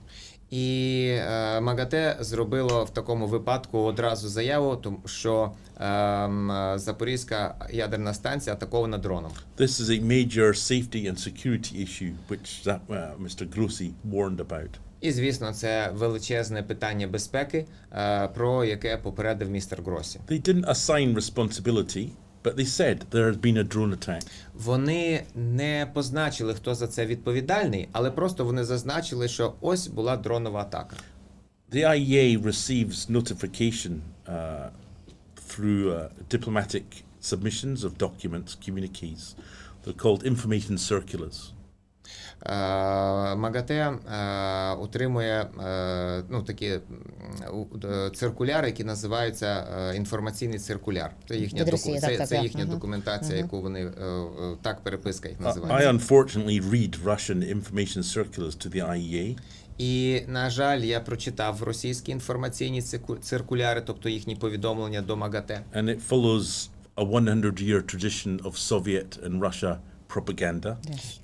І е, МАГАТЕ зробило в такому випадку одразу заяву, тому що е, м, Запорізька ядерна станція атакована дроном. This is a major safety and security issue, which Zap- uh, Mister Grossi warned about. І, звісно, це величезне питання безпеки, е, про яке попередив містер Гросі. They didn't assign responsibility, but they said there has been a drone attack. Вони не позначили, хто за це відповідальний, але просто вони зазначили, що ось була дронова атака. The I E A receives notification uh, through uh, diplomatic submissions of documents, communiques. They're called information circulars. Е, МАГАТЕ е, утримує е, ну, такі м, у- е, циркуляри, які називаються е, інформаційний циркуляр. Це їхня, Від Росії, доку- так, це, так, це так. їхня Мгм. документація, яку вони, е, е, так переписка їх I, I називається. unfortunately read Russian information circulars to the I E A. І, на жаль, я прочитав російські інформаційні цику- циркуляри, тобто їхні повідомлення до МАГАТЕ. And it follows a hundred-year tradition of Soviet and Russia propaganda.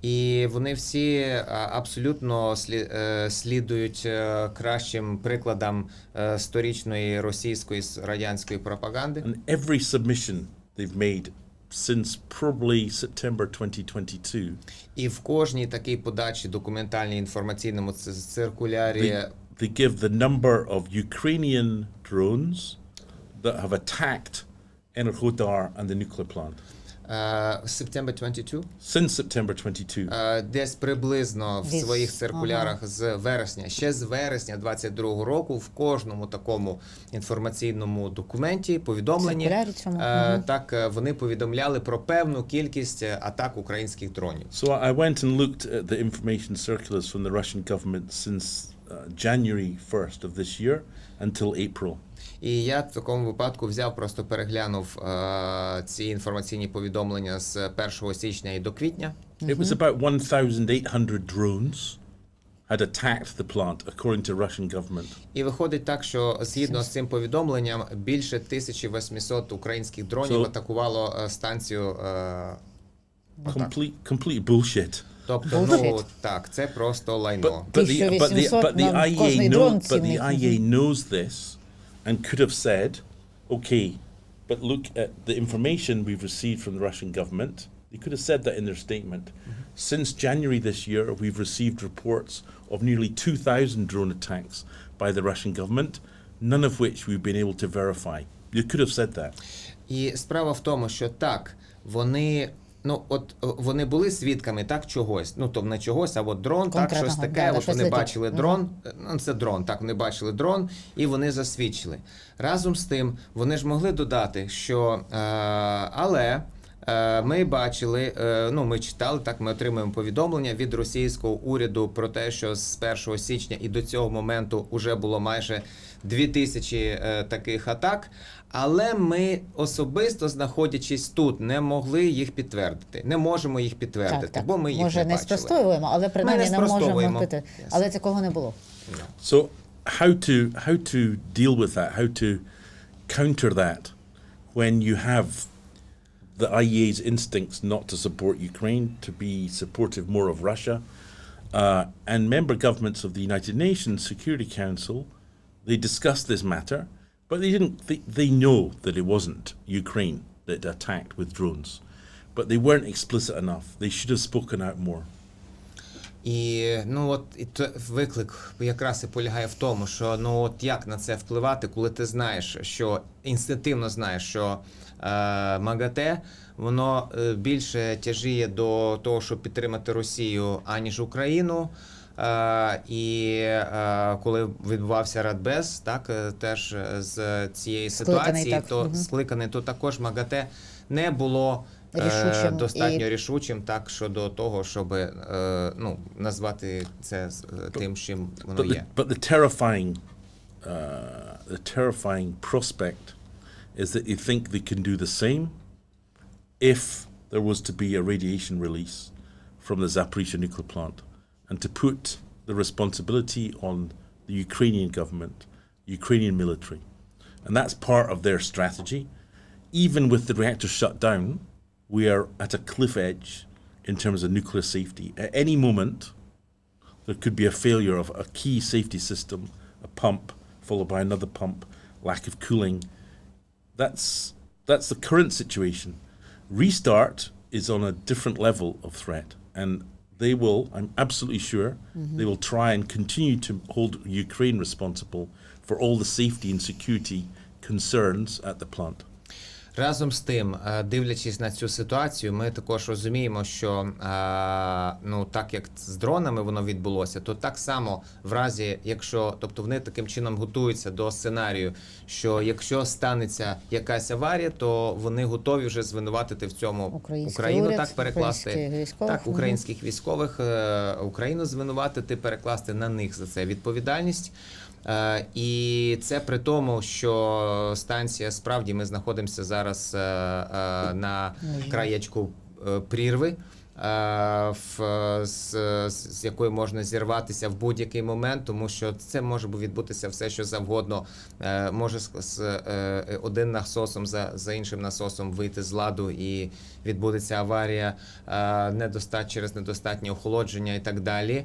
І вони всі а, абсолютно слі- е, слідують е, кращим прикладам е, сторічної російської с- радянської пропаганди. And every submission they've made since probably September twenty twenty-two, І в кожній такій подачі документальній інформаційному ц- циркулярі they, they give the number of Ukrainian drones that have attacked Enerhodar and the nuclear plant. е, September twenty-two, Since September twenty-two. е, десь приблизно в Десь, своїх циркулярах з вересня, ще з вересня двадцять другого року, в кожному такому інформаційному документі, повідомленні, Циркулярі цьому, е, мгм. так е, вони повідомляли про певну кількість е, атак українських дронів. So I went and looked at the information circulars from the Russian government since uh, January first of this year until April. І я в такому випадку взяв, просто переглянув е, ці інформаційні повідомлення з першого січня і до квітня. It was about one thousand eight hundred drones had attacked the plant, according to Russian government. І виходить так, що згідно з цим повідомленням більше тисяча вісімсот українських дронів So- атакувало е, станцію. Е, отак. Complete, complete bullshit. Тобто, ну Bullshit. так, це просто лайно. But, but the but the but the на I E A кожний know дрон but the цінний. I E A knows this and could have said, okay, but look at the information we've received from the Russian government. They could have said that in their statement. Since January this year, we've received reports of nearly two thousand drone attacks by the Russian government, none of which we've been able to verify. You could have said that. І справа в тому, що так, вони. Ну, от е, вони були свідками так чогось. Ну, тобто не чогось, а от дрон, так, Конкретного, щось таке. да, да, От щось вони летить. бачили дрон. е, Ну, це дрон, так, вони бачили дрон, і вони засвідчили. Разом з тим, вони ж могли додати, що е, але. е, Ми бачили, е, ну ми читали, так ми отримуємо повідомлення від російського уряду про те, що з першого січня і до цього моменту вже було майже дві тисячі е, таких атак. Але ми особисто, знаходячись тут, не могли їх підтвердити. Не можемо їх підтвердити, Так, так. бо ми їх Може, не не бачили. спростовуємо, але принаймні не не можемо спростовуємо. пити. Yes. Але такого не було. So how to how to deal with that? How to counter that when you have the I E A's instincts not to support Ukraine, to be supportive more of Russia, uh, and member governments of the United Nations Security Council, they discussed this matter, but they didn't. They, they know that it wasn't Ukraine that attacked with drones. But they weren't explicit enough. They should have spoken out more. І ну от і то виклик якраз і полягає в тому, що ну от як на це впливати, коли ти знаєш, що інстинктивно знаєш, що е, МАГАТЕ, воно е, більше тяжіє до того, щоб підтримати Росію, аніж Україну. Е, і е, коли відбувався Радбез, так, е, теж з цієї ситуації, Скликаний, то угу. скликаний, то також МАГАТЕ не було Рішучим достатньо і... рішучим так щодо того, щоб е, ну, назвати це тим, чим воно But the, є. but the terrifying, uh, the terrifying prospect is that they think they can do the same if there was to be a radiation release from the Zaporizhzhia nuclear plant, and to put the responsibility on the Ukrainian government, Ukrainian military. And that's part of their strategy. Even with the reactor shut down, we are at a cliff edge in terms of nuclear safety. At any moment, there could be a failure of a key safety system, a pump, followed by another pump, lack of cooling. That's, that's the current situation. Restart is on a different level of threat, and they will, I'm absolutely sure, mm-hmm. they will try and continue to hold Ukraine responsible for all the safety and security concerns at the plant. Разом з тим, дивлячись на цю ситуацію, ми також розуміємо, що ну, так як з дронами воно відбулося, то так само в разі, якщо, тобто вони таким чином готуються до сценарію, що якщо станеться якась аварія, то вони готові вже звинуватити в цьому Український Україну, уряд, так перекласти військових, так, українських військових, Україну звинуватити, перекласти на них за це відповідальність. Uh, і це при тому, що станція, справді, ми знаходимося зараз uh, uh, на краєчку uh, прірви, uh, в, з, з якої можна зірватися в будь-який момент, тому що це може відбутися все, що завгодно. Uh, може з, з uh, один насосом за, за іншим насосом вийти з ладу і відбудеться аварія uh, недостат, через недостатнє охолодження і так далі.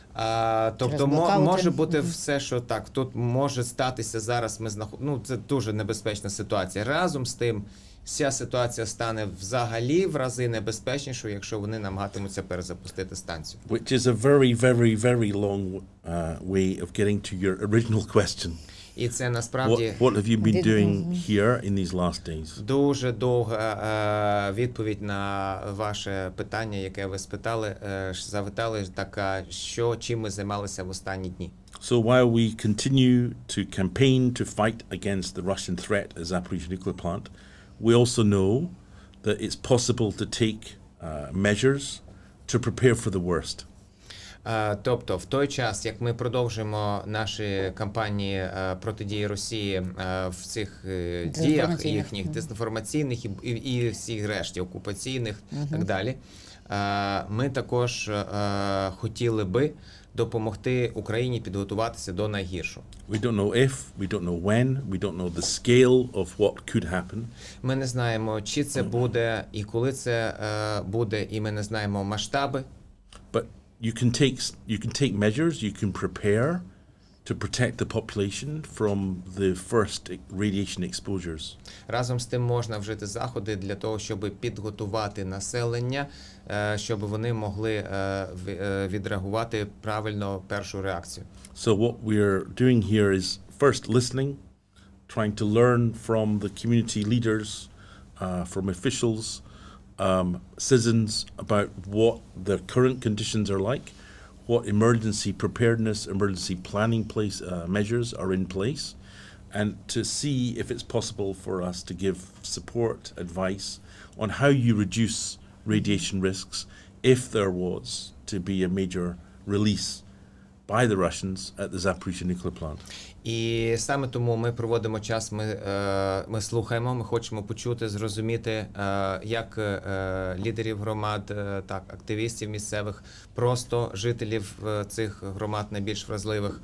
А, тобто мо, може бути все, що так, тут може статися зараз, ми знаход... ну, це дуже небезпечна ситуація. Разом з тим, ця ситуація стане взагалі в рази небезпечнішою, якщо вони намагатимуться перезапустити станцію. Which is a very, very, very long uh, way of getting to your original question. І це насправді What, what have you been doing here in these last days? Дуже довга е, відповідь на ваше питання, яке ви спитали, е, запитали, така, що чим ми займалися в останні дні. So while we continue to campaign to fight against the Russian threat at Zaporizhzhia nuclear plant, we also know that it's possible to take uh, measures to prepare for the worst. Тобто, в той час, як ми продовжуємо наші кампанії протидії Росії в цих діях, їхніх дезінформаційних і, і, і всіх решті окупаційних і uh-huh. так далі, ми також хотіли би допомогти Україні підготуватися до найгіршого. We don't know if, we don't know when, we don't know the scale of what could happen. Ми не знаємо, чи це буде і коли це буде, і ми не знаємо масштаби. But you can take you can take measures, you can prepare to protect the population from the first radiation exposures. Разом з тим можна вжити заходи для того, щоб підготувати населення, щоб вони могли відреагувати правильно першу реакцію. So what we're doing here is first listening, trying to learn from the community leaders, uh, from officials, Um, citizens about what the current conditions are like, what emergency preparedness, emergency planning place uh, measures are in place, and to see if it's possible for us to give support, advice on how you reduce radiation risks if there was to be a major release by the Russians at the Zaporizhzhia nuclear plant. І саме тому ми проводимо час, ми, ми слухаємо, ми хочемо почути, зрозуміти, як лідерів громад, так, активістів місцевих, просто жителів цих громад найбільш вразливих,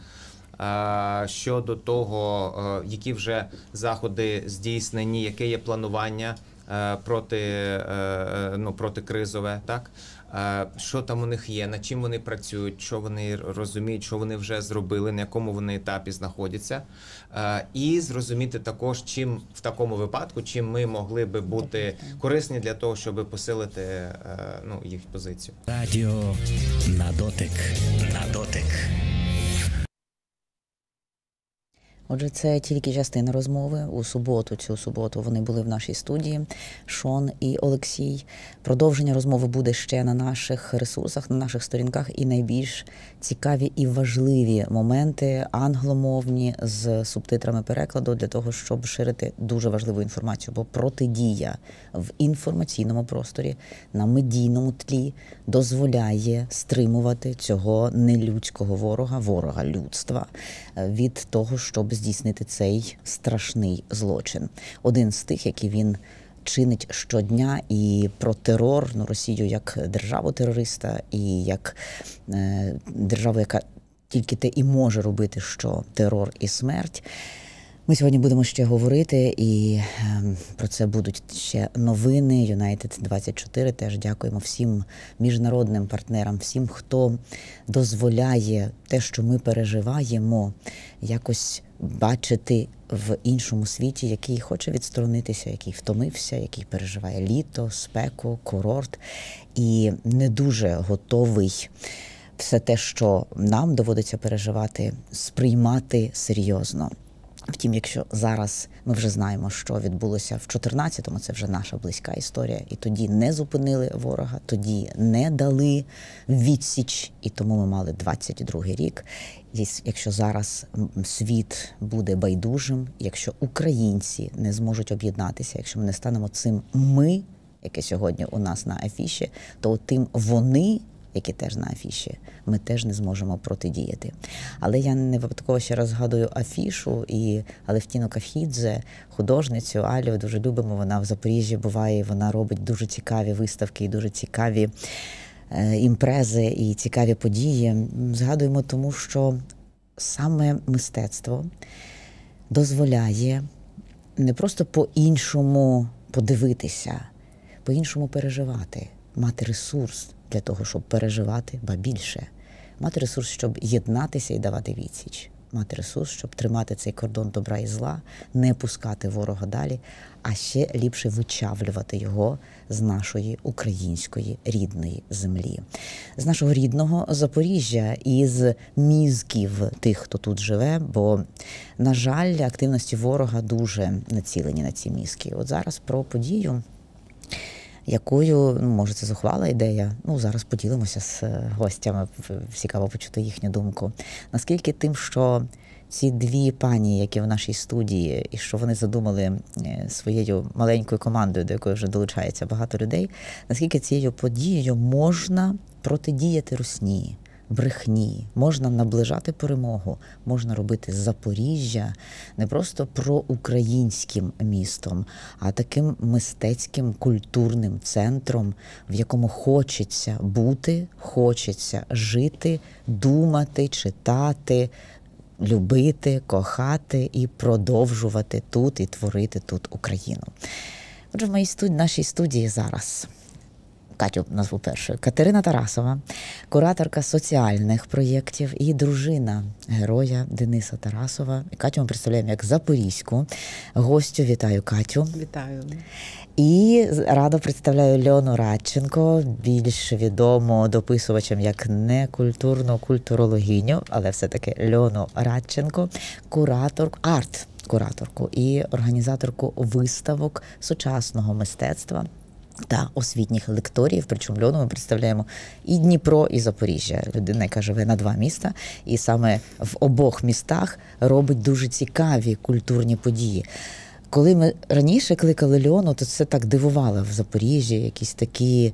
щодо того, які вже заходи здійснені, яке є планування проти, ну, протикризове, так? що там у них є, над чим вони працюють, що вони розуміють, що вони вже зробили, на якому вони етапі знаходяться. І зрозуміти також, чим в такому випадку, чим ми могли би бути корисні для того, щоб посилити ну, їх позицію. Радіо на дотик. На дотик. Отже, це тільки частина розмови. У суботу, цю суботу вони були в нашій студії, Шон і Олексій. Продовження розмови буде ще на наших ресурсах, на наших сторінках, і найбільш цікаві і важливі моменти англомовні з субтитрами перекладу для того, щоб ширити дуже важливу інформацію. Бо протидія в інформаційному просторі на медійному тлі дозволяє стримувати цього нелюдського ворога, ворога людства, від того, щоб здійснити цей страшний злочин. Один з тих, який він чинить щодня, і про терор, ну, Росію як державу-терориста і як е, державу, яка тільки те і може робити, що терор і смерть. Ми сьогодні будемо ще говорити, і е, про це будуть ще новини. Юнайтед двадцять чотири теж дякуємо всім міжнародним партнерам, всім, хто дозволяє те, що ми переживаємо, якось бачити в іншому світі, який хоче відсторонитися, який втомився, який переживає літо, спеку, курорт і не дуже готовий все те, що нам доводиться переживати, сприймати серйозно. Втім, якщо зараз ми вже знаємо, що відбулося в чотирнадцятому, це вже наша близька історія, і тоді не зупинили ворога, тоді не дали відсіч, і тому ми мали двадцять другий рік. І якщо зараз світ буде байдужим, якщо українці не зможуть об'єднатися, якщо ми не станемо цим «ми», яке сьогодні у нас на афіші, то тим «вони», які теж на афіші, ми теж не зможемо протидіяти. Але я не випадково ще раз згадую афішу, і Алевтіну Кафідзе, художницю Алю, дуже любимо, вона в Запоріжжі буває, вона робить дуже цікаві виставки і дуже цікаві е, імпрези і цікаві події. Згадуємо тому, що саме мистецтво дозволяє не просто по-іншому подивитися, по-іншому переживати, мати ресурс для того, щоб переживати, ба більше. Мати ресурс, щоб єднатися і давати відсіч. Мати ресурс, щоб тримати цей кордон добра і зла, не пускати ворога далі, а ще ліпше вичавлювати його з нашої української рідної землі. З нашого рідного Запоріжжя і з мізків тих, хто тут живе, бо, на жаль, активності ворога дуже націлені на ці мізки. От зараз про подію, якою, ну, може, це зухвала ідея, ну, зараз поділимося з гостями, цікаво почути їхню думку. Наскільки тим, що ці дві пані, які в нашій студії, і що вони задумали своєю маленькою командою, до якої вже долучається багато людей, наскільки цією подією можна протидіяти русні, брехні, можна наближати перемогу, можна робити Запоріжжя не просто проукраїнським містом, а таким мистецьким, культурним центром, в якому хочеться бути, хочеться жити, думати, читати, любити, кохати і продовжувати тут і творити тут Україну. Отже, в моїй студії, нашій студії зараз Катю назву першою. Катерина Тарасова, кураторка соціальних проєктів і дружина героя Дениса Тарасова. Катю ми представляємо як запорізьку гостю. Вітаю, Катю. Вітаю. І радо представляю Льону Радченко, більш відому дописувачем як некультурну культурологиню, але все-таки Льону Радченко, кураторку, арт-кураторку і організаторку виставок сучасного мистецтва та освітніх лекторіїв. Причому Льону ми представляємо і Дніпро, і Запоріжжя. Людина, яка живе на два міста, і саме в обох містах робить дуже цікаві культурні події. Коли ми раніше кликали Льону, то це так дивувало в Запоріжжі, якісь такі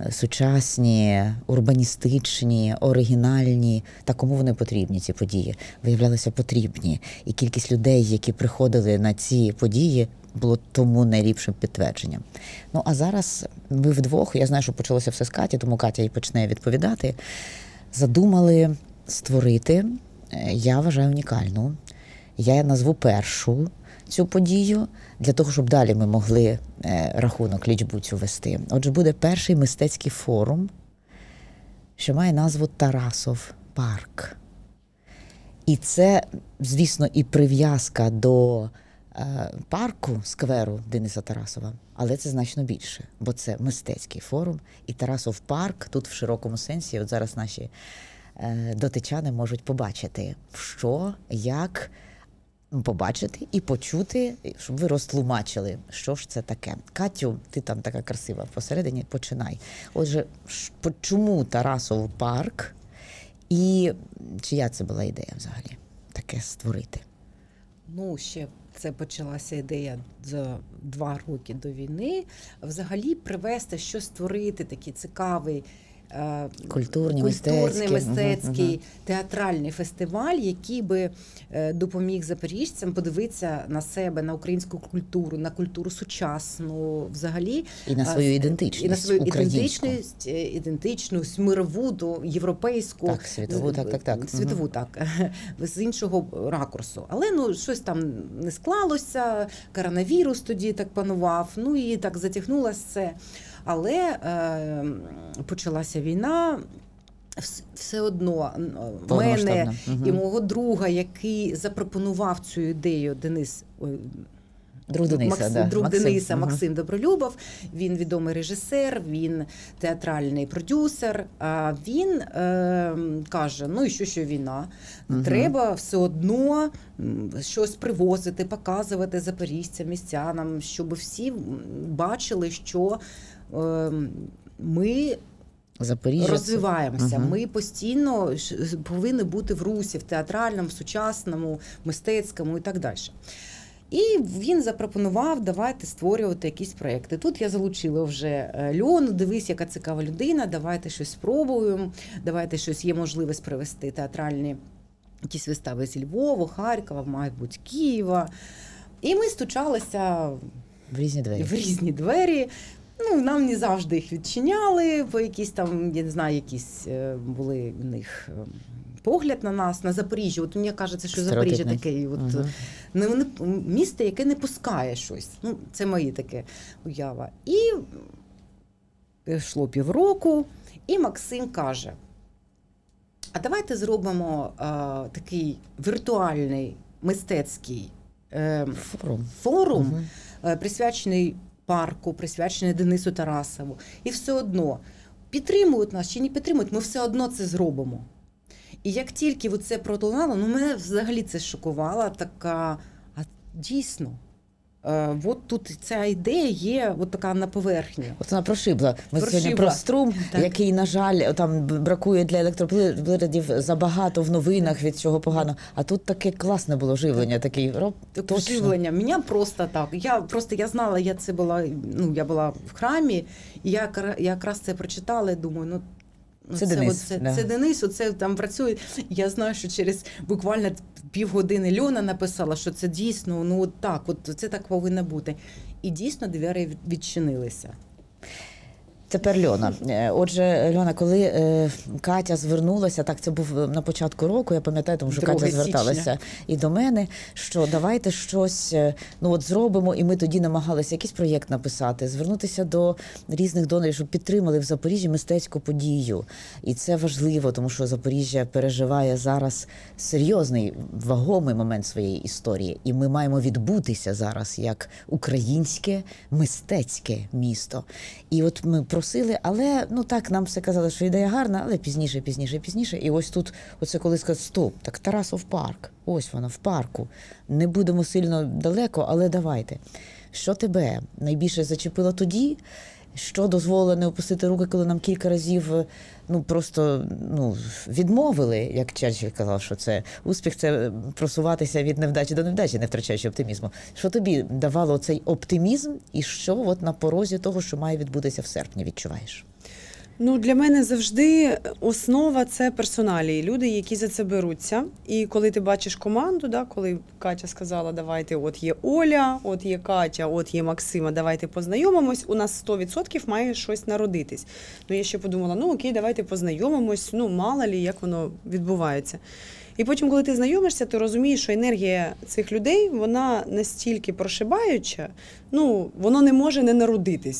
сучасні, урбаністичні, оригінальні. Та кому вони потрібні, ці події? Виявлялися потрібні. І кількість людей, які приходили на ці події, було тому найліпшим підтвердженням. Ну, а зараз ми вдвох, я знаю, що почалося все з Каті, тому Катя і почне відповідати, задумали створити, я вважаю, унікальну, я назву першу цю подію, для того, щоб далі ми могли е, рахунок, лічбу цю вести. Отже, буде перший мистецький форум що має назву Тарасов парк. І це, звісно, і прив'язка до е, парку, скверу Дениса Тарасова, але це значно більше, бо це мистецький форум, і Тарасов парк тут в широкому сенсі, от зараз наші е, дотичани можуть побачити, що, як, побачити і почути, щоб ви розтлумачили, що ж це таке. Катю, ти там така красива посередині, починай. Отже, чому Тарасов парк і чия це була ідея взагалі таке створити? Ну, ще це почалася ідея за два роки до війни. Взагалі привести, що створити такий цікавий Культурний, культурний, мистецький, мистецький угу, театральний фестиваль, який би допоміг запоріжцям подивитися на себе, на українську культуру, на культуру сучасну взагалі. І на свою ідентичність І на свою українську. ідентичність, ідентичність, мирову, європейську. Так, світову, так, так, так. Світову, угу. так, з іншого ракурсу. Але ну, щось там не склалося, коронавірус тоді так панував, ну і так затягнулося це. Але е, почалася війна, все одно мене угу. і мого друга, який запропонував цю ідею, Денис, друг Дениса, Макс, да. друг Максим. Дениса, угу. Максим Добролюбов, він відомий режисер, він театральний продюсер, а він е, каже, ну і що, що війна, угу. треба все одно щось привозити, показувати запоріжцям, містянам, щоб всі бачили, що ми Запоріжжя розвиваємося. Угу. Ми постійно повинні бути в русі, в театральному, в сучасному, мистецькому і так далі. І він запропонував, давайте створювати якісь проекти. Тут я залучила вже Льону, дивись, яка цікава людина, давайте щось спробуємо, давайте щось, є можливість привести театральні якісь вистави зі Львова, Харкова, мабуть, Києва. І ми стучалися в різні двері. В різні двері. Ну, нам не завжди їх відчиняли, бо якісь там, я не знаю, якісь були в них погляд на нас, на Запоріжжя. От мені кажеться, що Запоріжжя таке от, угу. не, не, місто, яке не пускає щось. Ну, це моє таке уява. І йшло півроку, і Максим каже, а давайте зробимо а, такий віртуальний мистецький е, форум, форум угу. присвячений парку, присвячений Денису Тарасову. І все одно підтримують нас чи не підтримують, ми все одно це зробимо. І як тільки це пролунало, ну мене взагалі це шокувало, така, а дійсно, е, от тут ця ідея є от така на поверхні. От вона прошибла. Ми прошибла. Сьогодні про струм, так. який, на жаль, там бракує для електроприладів забагато в новинах від цього поганого. А тут таке класне було живлення, такий роб, таке живлення. Мене просто так. Я просто я знала, я це була, ну я була в храмі, і я, я якраз це прочитала і думаю, ну Це, це Денис. Це, да. це Денис, оце там працює. Я знаю, що через буквально півгодини Льона написала, що це дійсно, ну от так, от це так повинно бути. І дійсно двері відчинилися. Тепер Льона. Отже, Льона, коли е, Катя звернулася, так це був на початку року, я пам'ятаю, тому що Катя зверталася січня. І до мене, що давайте щось, ну от зробимо, і ми тоді намагалися якийсь проєкт написати, звернутися до різних донорів, щоб підтримали в Запоріжжі мистецьку подію. І це важливо, тому що Запоріжжя переживає зараз серйозний, вагомий момент своєї історії. І ми маємо відбутися зараз як українське мистецьке місто. І от ми просили, але, ну так, нам все казали, що ідея гарна, але пізніше, пізніше, пізніше. І ось тут, оце коли сказати, стоп, так Тарасов парк, ось воно, в парку. Не будемо сильно далеко, але давайте. Що тебе найбільше зачепило тоді? Що дозволило не опустити руки, коли нам кілька разів, ну, просто, ну, відмовили, як Черчилль казав, що це успіх, це просуватися від невдачі до невдачі, не втрачаючи оптимізму. Що тобі давало цей оптимізм і що от на порозі того, що має відбутися в серпні, відчуваєш? Ну, для мене завжди основа – це персоналії, люди, які за це беруться. І коли ти бачиш команду, да, коли Катя сказала, давайте, от є Оля, от є Катя, от є Максима, давайте познайомимось, у нас сто відсотків має щось народитись. Ну, я ще подумала, ну окей, давайте познайомимось, ну, мало лі, як воно відбувається. І потім, коли ти знайомишся, ти розумієш, що енергія цих людей, вона настільки прошибаюча, ну, воно не може не народитись.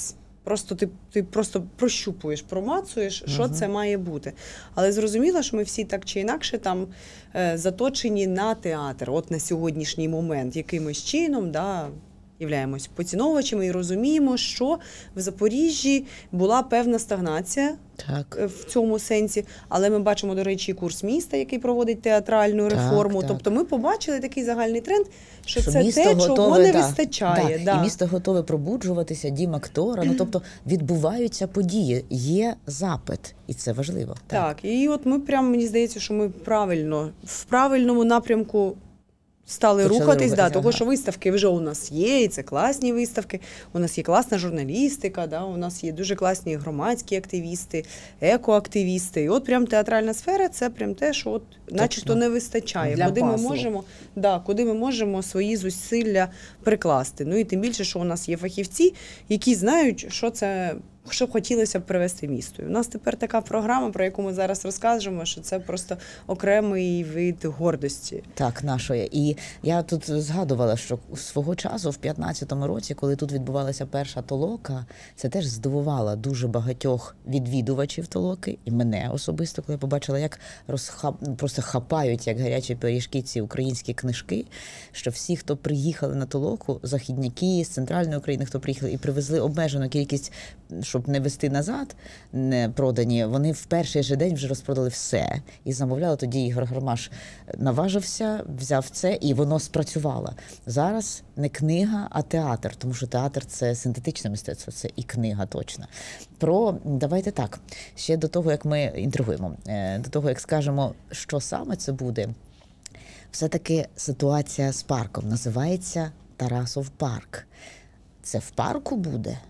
Просто ти, ти просто прощупуєш, промацуєш, що Мгм. це має бути. Але зрозуміло, що ми всі так чи інакше там е, заточені на театр, от на сьогоднішній момент, якимось чином, да, являємось поціновувачами і розуміємо, що в Запоріжжі була певна стагнація Так. е, в цьому сенсі, але ми бачимо, до речі, і курс міста, який проводить театральну Так, реформу. так. Тобто ми побачили такий загальний тренд, що, Що це місто те, чого готове, не да, вистачає. да, Да. І місто готове пробуджуватися, дім актора. Ну, тобто відбуваються події, є запит, і це важливо. Так, і от ми прямо, мені здається, що ми правильно, в правильному напрямку стали Почали рухатись, да, рухатись, того, ага. що виставки вже у нас є, і це класні виставки, у нас є класна журналістика, да, у нас є дуже класні громадські активісти, екоактивісти. І от прям театральна сфера – це прям те, що от начебто не вистачає, Для куди ми, пазлу. можемо, да, куди ми можемо свої зусилля прикласти. Ну і тим більше, що у нас є фахівці, які знають, що це, що б хотілося б привести місту. І у нас тепер така програма, про яку ми зараз розкажемо, що це просто окремий вид гордості. Так, нашої. І я тут згадувала, що свого часу, в п'ятнадцятому році, коли тут відбувалася перша толока, це теж здивувало дуже багатьох відвідувачів толоки, і мене особисто, коли я побачила, як розхап... просто хапають, як гарячі пиріжки, ці українські книжки, що всі, хто приїхали на толоку, західняки з центральної України, хто приїхали і привезли обмежену кількість, щоб не вести назад, не продані, вони в перший же день вже розпродали все. І замовляли, тоді Ігор Гармаш наважився, взяв це, і воно спрацювало. Зараз не книга, а театр, тому що театр – це синтетичне мистецтво, це і книга точно. Про, давайте так, ще до того, як ми інтригуємо, е, до того, як скажемо, що саме це буде, все-таки ситуація з парком називається Тарасов парк. Це в парку буде?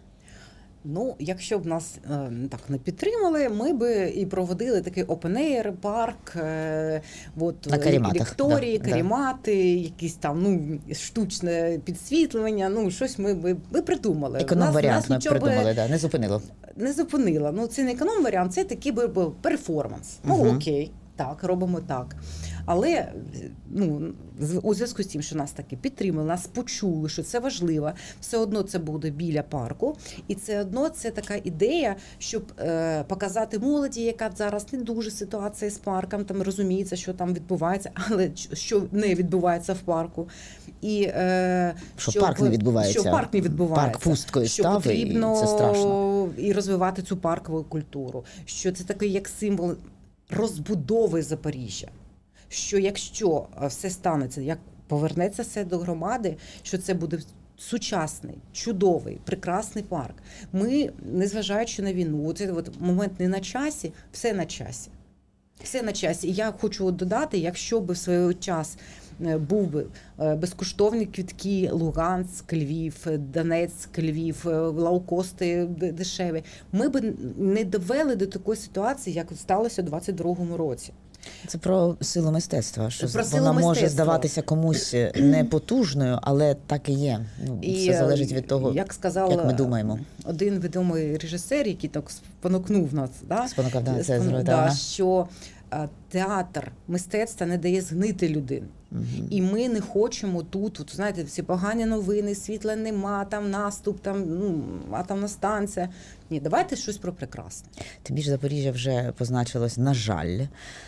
Ну, якщо б нас е, так не підтримали, ми б і проводили такий open-air парк, е, от, На каріматах, лекторії, да, да. карімати, якісь там ну, штучне підсвітлення, ну, щось ми б ми придумали. Економ-варіант Нас- ми нас нічого би придумали, да, не зупинило. не зупинила. Ну, це не економ-варіант, це такий би був перформанс. Ну, Мгм. окей, так, робимо так. Але ну, з- у зв'язку з тим, що нас таки підтримали, нас почули, що це важливо, все одно це буде біля парку. І це одно це така ідея, щоб е, показати молоді, яка зараз не дуже ситуація з парком, там розуміється, що там відбувається, але ч- що не відбувається в парку. І, е, Що щоб- парк не відбувається. Що парк не відбувається. Парк пусткою що став, і потрібно це страшно. і розвивати цю паркову культуру. Що це такий як символ розбудови Запоріжжя. Що якщо все станеться, як повернеться все до громади, що це буде сучасний, чудовий, прекрасний парк. Ми, незважаючи на війну, цей от момент не на часі, все на часі. Все на часі. І я хочу додати, якщо би в свій час е, був би е, безкоштовні квитки Луганськ, Львів, Донецьк, Львів, е, лаукости д- дешеві, ми б не довели до такої ситуації, як сталося у двадцять другому році. Це про силу мистецтва, що Про вона силу може мистецтва. здаватися комусь непотужною, але так і є. Ну, І, все залежить від того, як сказав як ми думаємо. один відомий режисер, який так спонукнув нас, да? Спонукав, да, це Спон- зробити, да, ага. що е, театр мистецтва не дає згнити людину. І ми не хочемо тут, от, знаєте, всі погані новини, світла нема, там наступ, там ну, атомна станція. Ні, давайте щось про прекрасне. Тим більше Запоріжжя вже позначилось, на жаль,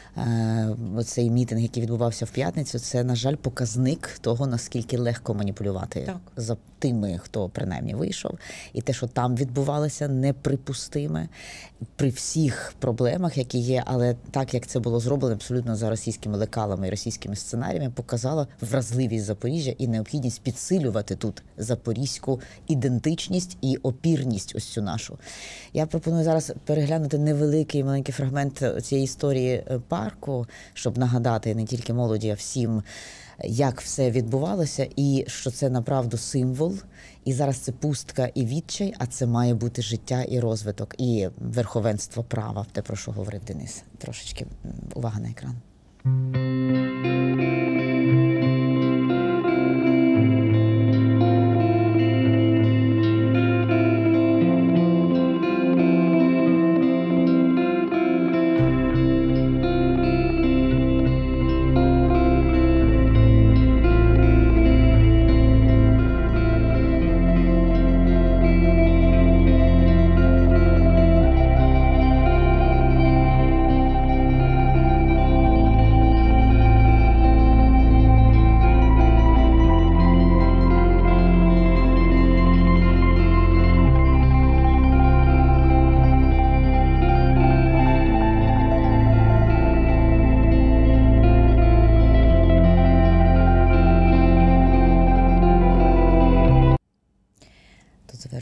е, оцей мітинг, який відбувався в п'ятницю, це, на жаль, показник того, наскільки легко маніпулювати Так. за тими, хто принаймні вийшов. І те, що там відбувалося, неприпустиме при всіх проблемах, які є, але так, як це було зроблено абсолютно за російськими лекалами і російськими сценаріями, показало вразливість Запоріжжя і необхідність підсилювати тут запорізьку ідентичність і опірність ось цю нашу. Я пропоную зараз переглянути невеликий маленький фрагмент цієї історії е, парку, щоб нагадати не тільки молоді, а всім, як все відбувалося, і що це направду символ. І зараз це пустка і відчай, а це має бути життя і розвиток, і верховенство права, те, про що говорив Денис. Трошечки м, увага на екран.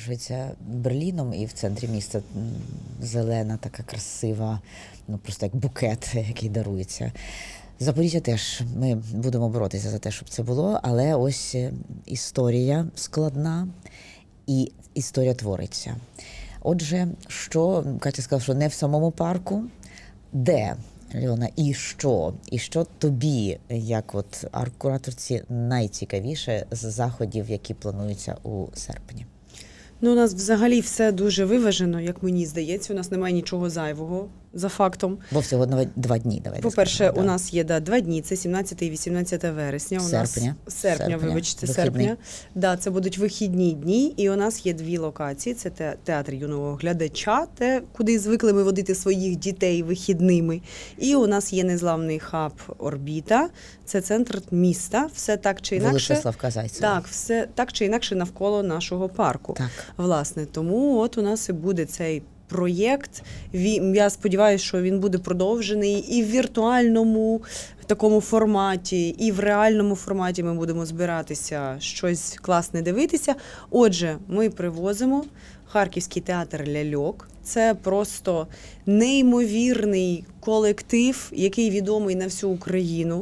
завершується Берліном, і в центрі міста зелена, така красива, ну просто як букет, який дарується. Запоріжжя теж, ми будемо боротися за те, щоб це було, але ось історія складна і історія твориться. Отже, що, Катя сказала, що не в самому парку, де, Альона, і що? І що тобі, як от арт-кураторці, найцікавіше з заходів, які плануються у серпні? Ну, у нас взагалі все дуже виважено, як мені здається. У нас немає нічого зайвого за фактом. Бо всього два, два дні, давайте По-перше, скажемо, у да. нас є да, два дні, це сімнадцяте і вісімнадцяте вересня. У Серпня. нас серпня, Серпня, вибачте, вихідний. серпня. Да, це будуть вихідні дні, і у нас є дві локації. Це те- театр юного глядача, те, куди звикли ми водити своїх дітей вихідними. І у нас є незламний хаб «Орбіта». Це центр міста. Все так чи інакше. Вулиця Славка Зайцева. Так, все так чи інакше навколо нашого парку. Так. Власне, тому от у нас і буде цей проєкт. Він, я сподіваюся, що він буде продовжений і в віртуальному такому форматі, і в реальному форматі ми будемо збиратися, щось класне дивитися. Отже, ми привозимо Харківський театр ляльок. Це просто неймовірний колектив, який відомий на всю Україну.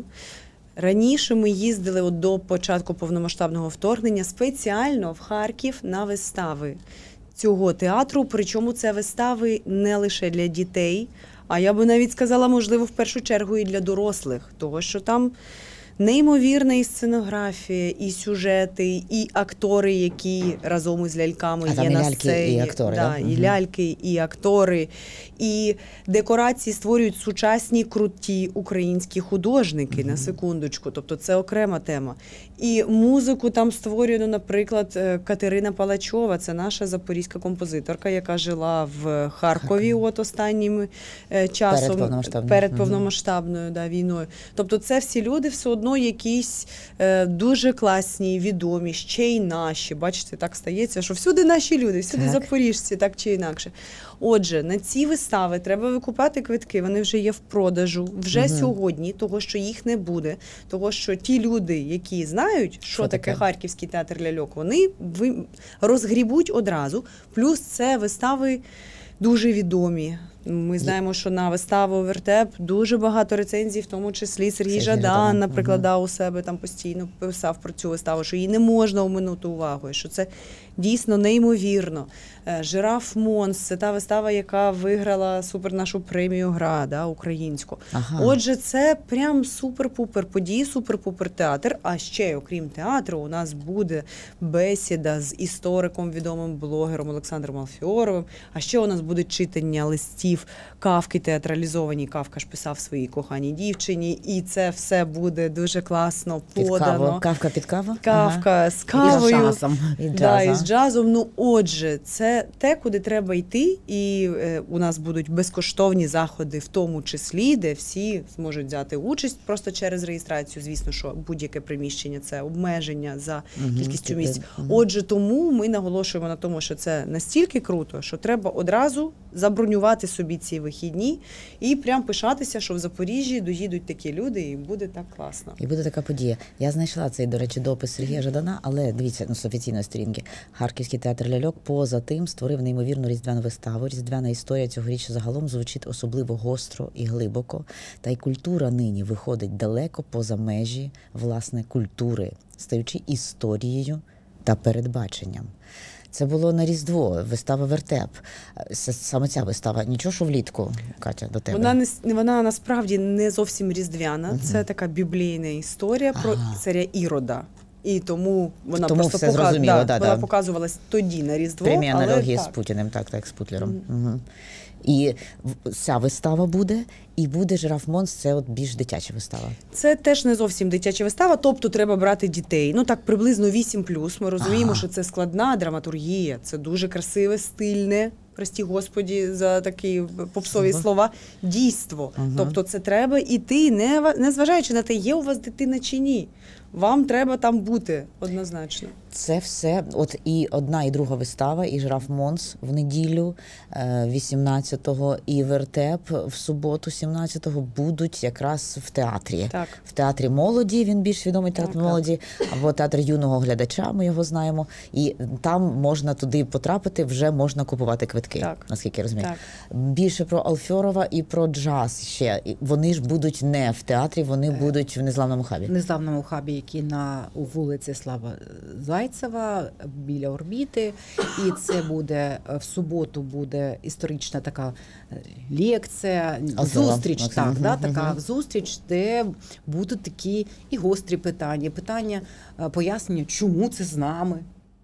Раніше ми їздили от до початку повномасштабного вторгнення спеціально в Харків на вистави цього театру, причому це вистави не лише для дітей, а я би навіть сказала, можливо, в першу чергу і для дорослих, того що там неймовірна і сценографія, і сюжети, і актори, які разом із ляльками А там є і на ляльки, сцені. і актори, да, да? і Мгм. ляльки, і актори, і декорації створюють сучасні, круті українські художники, на секундочку, тобто це окрема тема. І музику там створює, ну, наприклад, е, Катерина Палачова, це наша запорізька композиторка, яка жила в Харкові от останнім е, часом, Перед повномасштабною. перед Мгм. повномасштабною да, війною. Тобто це всі люди все одно якісь е, дуже класні, відомі, ще й наші. Бачите, так стається, що всюди наші люди, всюди Так. запоріжці, так чи інакше. Отже, на ці вистави треба викупати квитки, вони вже є в продажу, вже Мгм. сьогодні, того, що їх не буде, того, що ті люди, які знають, що, Що таке таке? Харківський театр ляльок, вони ви- розгрібуть одразу. Плюс це вистави дуже відомі. Ми знаємо, що на виставу «Вертеп» дуже багато рецензій, в тому числі Сергій Сергій Жадан, Жадан, наприклад, мгм. да, у себе там постійно писав про цю виставу, що її не можна оминути увагою, що це дійсно неймовірно. Е, «Жираф Монс» – це та вистава, яка виграла супер нашу премію «Гра», да, українську. Ага. Отже, це прям супер-пупер події, супер-пупер театр. А ще, окрім театру, у нас буде бесіда з істориком, відомим блогером Олександром Алфіоровим. А ще у нас буде читання листів Кафки театралізовані. Кафка ж писав своїй коханій дівчині. І це все буде дуже класно Під подано. каву. Кавка під каву? Кавка з І з кавою. джазом. І Да, джаза. і з джазом. Ну, отже, це те, куди треба йти, і е, у нас будуть безкоштовні заходи, в тому числі, де всі зможуть взяти участь просто через реєстрацію. Звісно, що будь-яке приміщення – це обмеження за Мгм, кількістю типу, місць. мгм. Отже, тому ми наголошуємо на тому, що це настільки круто, що треба одразу забронювати собі ці вихідні і прям пишатися, що в Запоріжжі доїдуть такі люди, і буде так класно. І буде така подія. Я знайшла цей, до речі, допис Сергія Жадана, але дивіться, ну, з офіційної сторінки. Харківський театр ляльок поза тим створив неймовірну різдвяну виставу. Різдвяна історія цьогоріч загалом звучить особливо гостро і глибоко. Та й культура нині виходить далеко поза межі, власне, культури, стаючи історією та передбаченням. Це було на Різдво, вистава «Вертеп». С- Саме ця вистава. Нічого, що влітку, Катя, до тебе. Вона не с- вона насправді не зовсім різдвяна. Це така біблійна історія про Ага. царя Ірода. І тому вона Тому просто все зрозуміло, да, да, вона да. показувалась тоді на Різдво. Прямі але аналогії так. з Путіним, так, так, з Путлером. Угу. І в- ця вистава буде, і буде «Жираф Монс», це от більш дитяча вистава. Це теж не зовсім дитяча вистава, тобто треба брати дітей. Ну так приблизно вісім плюс. Ми розуміємо, Ага. що це складна драматургія, це дуже красиве, стильне прості господі за такі попсові Ага. слова, дійство. Ага. Тобто це треба іти, не, ва- не зважаючи на те, є у вас дитина чи ні. Вам треба там бути однозначно. Це все, от і одна, і друга вистава, і «Жираф Монс» в неділю е, вісімнадцятого, і «Вертеп» в суботу сімнадцятого будуть якраз в театрі. Так. В театрі молоді, він більш відомий театр Так, молоді, або театр юного глядача, ми його знаємо. І там можна туди потрапити, вже можна купувати квитки, Так. наскільки я розумію. Так. Більше про Алфьорова і про джаз ще. І вони ж будуть не в театрі, вони будуть в Незламному хабі. В Незламному хабі, який на у вулиці Слава Зайцева біля орбіти. І це буде в суботу буде історична така лекція, Азова, зустріч, Максим. так, да, Мгм, така мгм. зустріч, де будуть такі і гострі питання, питання е, пояснення, чому це з нами.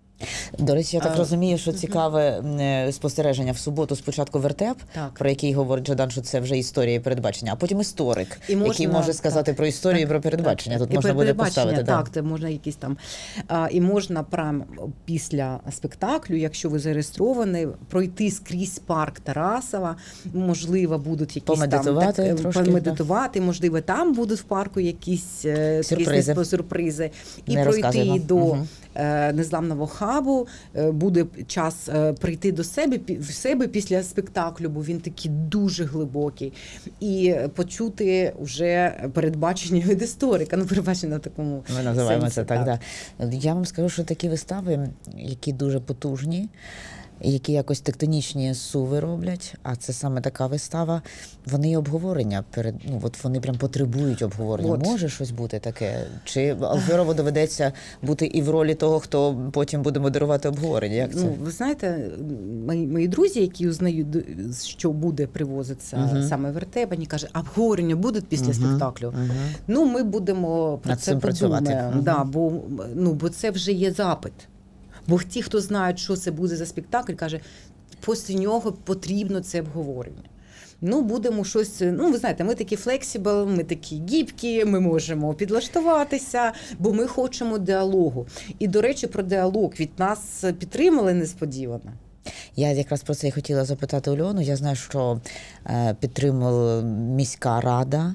До речі, я так А, розумію, що цікаве е, спостереження в суботу спочатку «Вертеп», Так. про який говорить Жадан, що це вже історія і передбачення, а потім історик, І можна, який може сказати так, про історію так, і про передбачення. так, Тут і можна буде передбачення, поставити. Так, це можна якісь там. А, і можна прямо після спектаклю, якщо ви зареєстровані, пройти скрізь парк Тарасова. Можливо, будуть якісь Помедитувати там так, трошки, помедитувати, можливо, там будуть в парку якісь е, Сюрпризи. якісь сюрпризи. І Не пройти розказуємо. до Мгм. е, Незламного хабу. Е, буде час е, прийти до себе пі- в себе після спектаклю, бо він такий дуже глибокий, і почути вже передбачення від історика. Ну, передбачення в такому Ми називаємо сенсі, це так. Да. Я вам скажу, що такі вистави, які дуже потужні, які якось тектонічні суви роблять, а це саме така вистава, вони і обговорення перед, ну от вони прям потребують обговорення. От. Може щось бути таке? Чи Алфьорову доведеться бути і в ролі того, хто потім буде модерувати обговорення? Як це? Ну, ви знаєте, мої, мої друзі, які узнають, що буде привозитися Мгм. саме «Вертеп», вони кажуть, а обговорення будуть після Мгм. спектаклю. Мгм. Ну, ми будемо про Над це цим працювати. подумаємо. Мгм. Да, бо, ну, бо це вже є запит. Бо ті, хто знають, що це буде за спектакль, каже, після нього потрібно це обговорення. Ну, будемо щось, ну, ви знаєте, ми такі флексібл, ми такі гібкі, ми можемо підлаштуватися, бо ми хочемо діалогу. І, до речі, про діалог від нас підтримали несподівано. Я якраз про це і хотіла запитати Альону. Я знаю, що е, підтримала міська рада.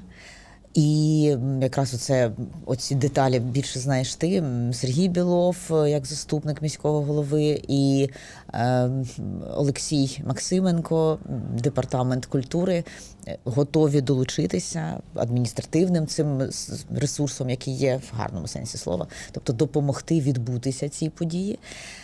І якраз оце, оці деталі більше знаєш ти, М, Сергій Білов, е, як заступник міського голови, і е, Олексій Максименко, м, департамент культури, е, готові долучитися адміністративним цим с- ресурсом, який є в гарному сенсі слова, тобто допомогти відбутися цій події.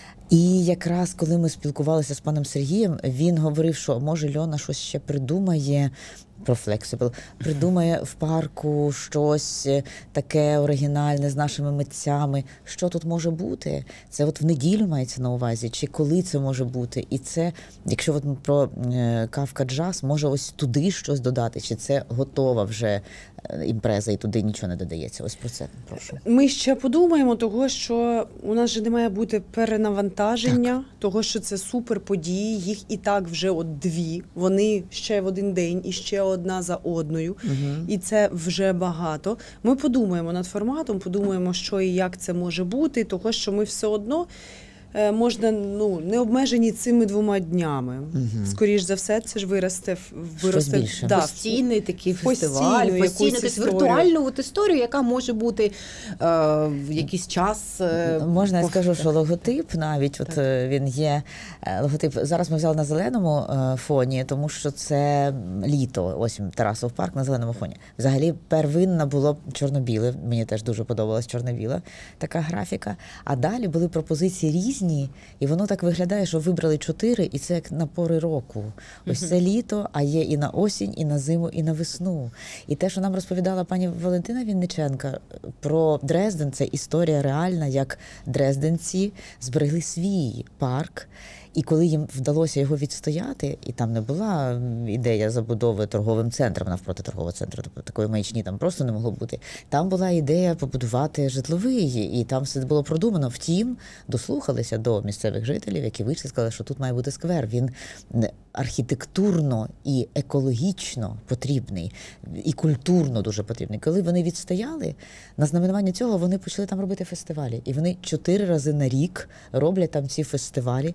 І якраз коли ми спілкувалися з паном Сергієм, він говорив, що може Льона щось ще придумає про Flexible, придумає в парку щось таке оригінальне з нашими митцями. Що тут може бути? Це от в неділю мається на увазі, чи коли це може бути? І це, якщо от про е, Кавка джаз, може ось туди щось додати, чи це готова вже е, імпреза і туди нічого не додається? Ось про це прошу. Ми ще подумаємо того, що у нас же не має бути перенавантаження, того, що це супер події, їх і так вже от дві, вони ще в один день і ще одна за одною, Угу. і це вже багато. Ми подумаємо над форматом, подумаємо, що і як це може бути, того, що ми все одно е, можна, ну, не обмежені цими двома днями. Угу. Скоріш за все, це ж виросте, в- виросте більше. Да, Постійний такий постійну фестиваль, якусь постійну якусь історію. віртуальну от історію, яка може бути е, в якийсь час. Е, Можна я пов- скажу, що логотип навіть от е, він є е, логотип. Зараз ми взяли на зеленому е, фоні, тому що це літо. Ось Тарасов парк на зеленому фоні. Взагалі первинна було чорно-біле. Мені теж дуже подобалась чорно-біла така графіка. А далі були пропозиції різні, і воно так виглядає, що вибрали чотири, і це як на пори року. Ось це літо, а є і на осінь, і на зиму, і на весну. І те, що нам розповідала пані Валентина Вінниченка про Дрезден, це історія реальна, як дрезденці зберегли свій парк. І коли їм вдалося його відстояти, і там не була м, ідея забудови торговим центром навпроти торгового центру, тобто такої маячні там просто не могло бути. Там була ідея побудувати житловий, і там все було продумано. Втім, дослухалися до місцевих жителів, які вийшли і сказали, що тут має бути сквер. Він не- архітектурно і екологічно потрібний, і культурно дуже потрібний. Коли вони відстояли, на знаменування цього вони почали там робити фестивалі. І вони чотири рази на рік роблять там ці фестивалі. І ось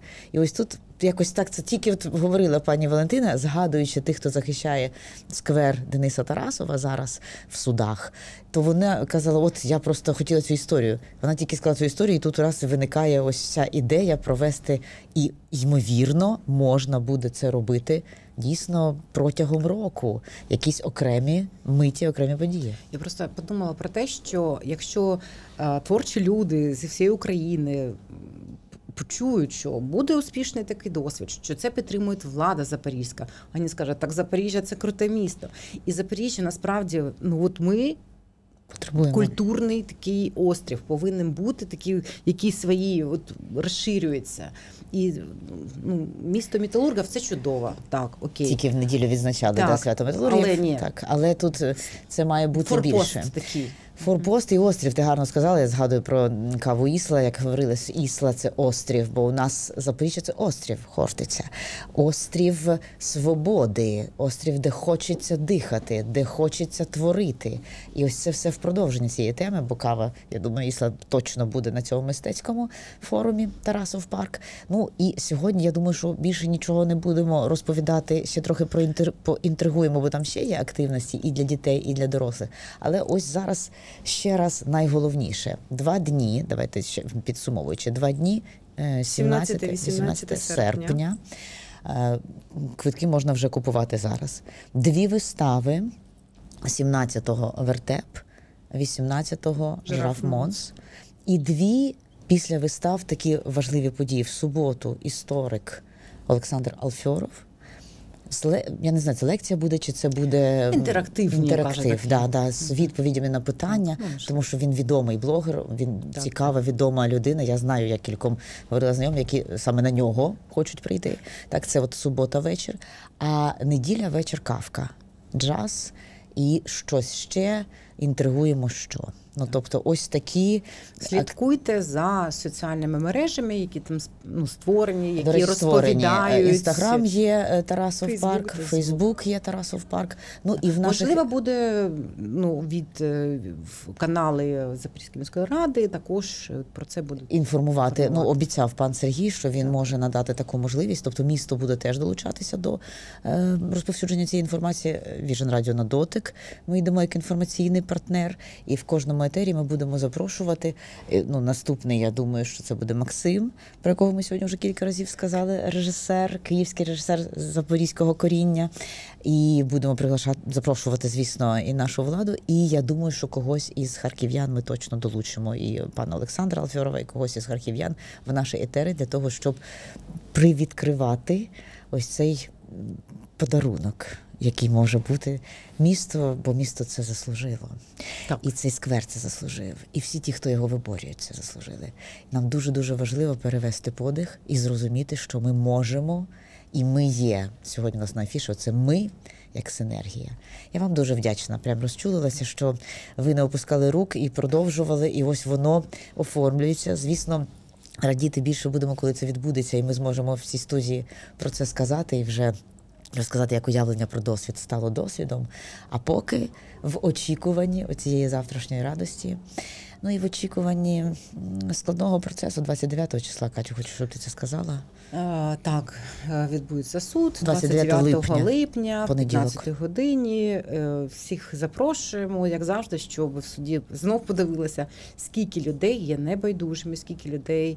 ось тут якось так, це тільки от говорила пані Валентина, згадуючи тих, хто захищає сквер Дениса Тарасова зараз в судах, то вона казала, от я просто хотіла цю історію. Вона тільки сказала цю історію, і тут раз виникає ось ця ідея провести, і ймовірно можна буде це робити дійсно протягом року. Якісь окремі миті, окремі події. Я просто подумала про те, що якщо е, творчі люди зі всієї України почують, що буде успішний такий досвід, що це підтримує влада запорізька, а вони скажуть, так Запоріжжя – це круте місто. І Запоріжжя, насправді, ну от ми Потребуємо. Культурний такий острів повинен бути такий, який свої от розширюється. І ну, місто металургів – це чудово. Так, окей. Тільки в неділю відзначали Так, да, свято металургів. але ні. Так, але тут це має бути Форпост більше. такий. Форпост і острів, ти гарно сказала, я згадую про каву Ісла, як говорили, Ісла – це острів, бо у нас Запоріжжя – це острів, Хортиця. Острів свободи, острів, де хочеться дихати, де хочеться творити. І ось це все в продовженні цієї теми, бо кава, я думаю, Ісла точно буде на цьому мистецькому форумі Тарасов парк. Ну і сьогодні, я думаю, що більше нічого не будемо розповідати, ще трохи проінтер... поінтригуємо, бо там ще є активності і для дітей, і для дорослих. Але ось зараз ще раз найголовніше. Два дні, давайте ще підсумовуючи, два дні, сімнадцяте-вісімнадцяте серпня. Квитки можна вже купувати зараз. Дві вистави, сімнадцятого вертеп, вісімнадцятого жираф Монс. І дві після вистав такі важливі події. В суботу історик Олександр Алфьоров. Я не знаю, це лекція буде, чи це буде інтерактивні, інтерактив, да, да, з відповідями на питання, ну, тому що він відомий блогер, він так. цікава, відома людина. Я знаю, я кільком говорила знайомим, які саме на нього хочуть прийти. Так, це от субота вечір. А неділя вечір Кавка, джаз і щось ще, інтригуємо що. Ну, тобто ось такі... Слідкуйте за соціальними мережами, які там ну, створені, які речі, розповідають. Інстаграм є Тарасов Facebook, парк, Фейсбук є Тарасов парк. Ну, і в наших... Можливо, буде ну, від канали Запорізької міської ради, також про це будуть інформувати. інформувати. Ну, обіцяв пан Сергій, що він так. може надати таку можливість. Тобто місто буде теж долучатися до е, розповсюдження цієї інформації. Vision Radio на дотик. Ми йдемо як інформаційний партнер. І в кожному етері ми будемо запрошувати. Ну, наступний, я думаю, що це буде Максим, про якого ми сьогодні вже кілька разів сказали, режисер, київський режисер запорізького коріння. І будемо приглашати, запрошувати, звісно, і нашу владу. І я думаю, що когось із харків'ян ми точно долучимо. І пана Олександра Алфьорова, і когось із харків'ян в наші етери для того, щоб привідкривати ось цей подарунок, який може бути місто, бо місто це заслужило. Так. І цей сквер це заслужив. І всі ті, хто його виборюють, це заслужили. Нам дуже-дуже важливо перевести подих і зрозуміти, що ми можемо, і ми є. Сьогодні у нас на афіші це ми, як синергія. Я вам дуже вдячна. Прям розчулилася, що ви не опускали рук і продовжували, і ось воно оформлюється. Звісно, радіти більше будемо, коли це відбудеться, і ми зможемо в цій студії про це сказати і вже розказати, як уявлення про досвід стало досвідом, а поки в очікуванні оцієї завтрашньої радості, ну і в очікуванні складного процесу двадцять дев'ятого числа. Катю, хочу, щоб ти це сказала? А, так, відбудеться суд двадцять дев'ятого липня, липня в п'ятнадцятій годині. Всіх запрошуємо, як завжди, щоб в суді знов подивилися, скільки людей є небайдужими, скільки людей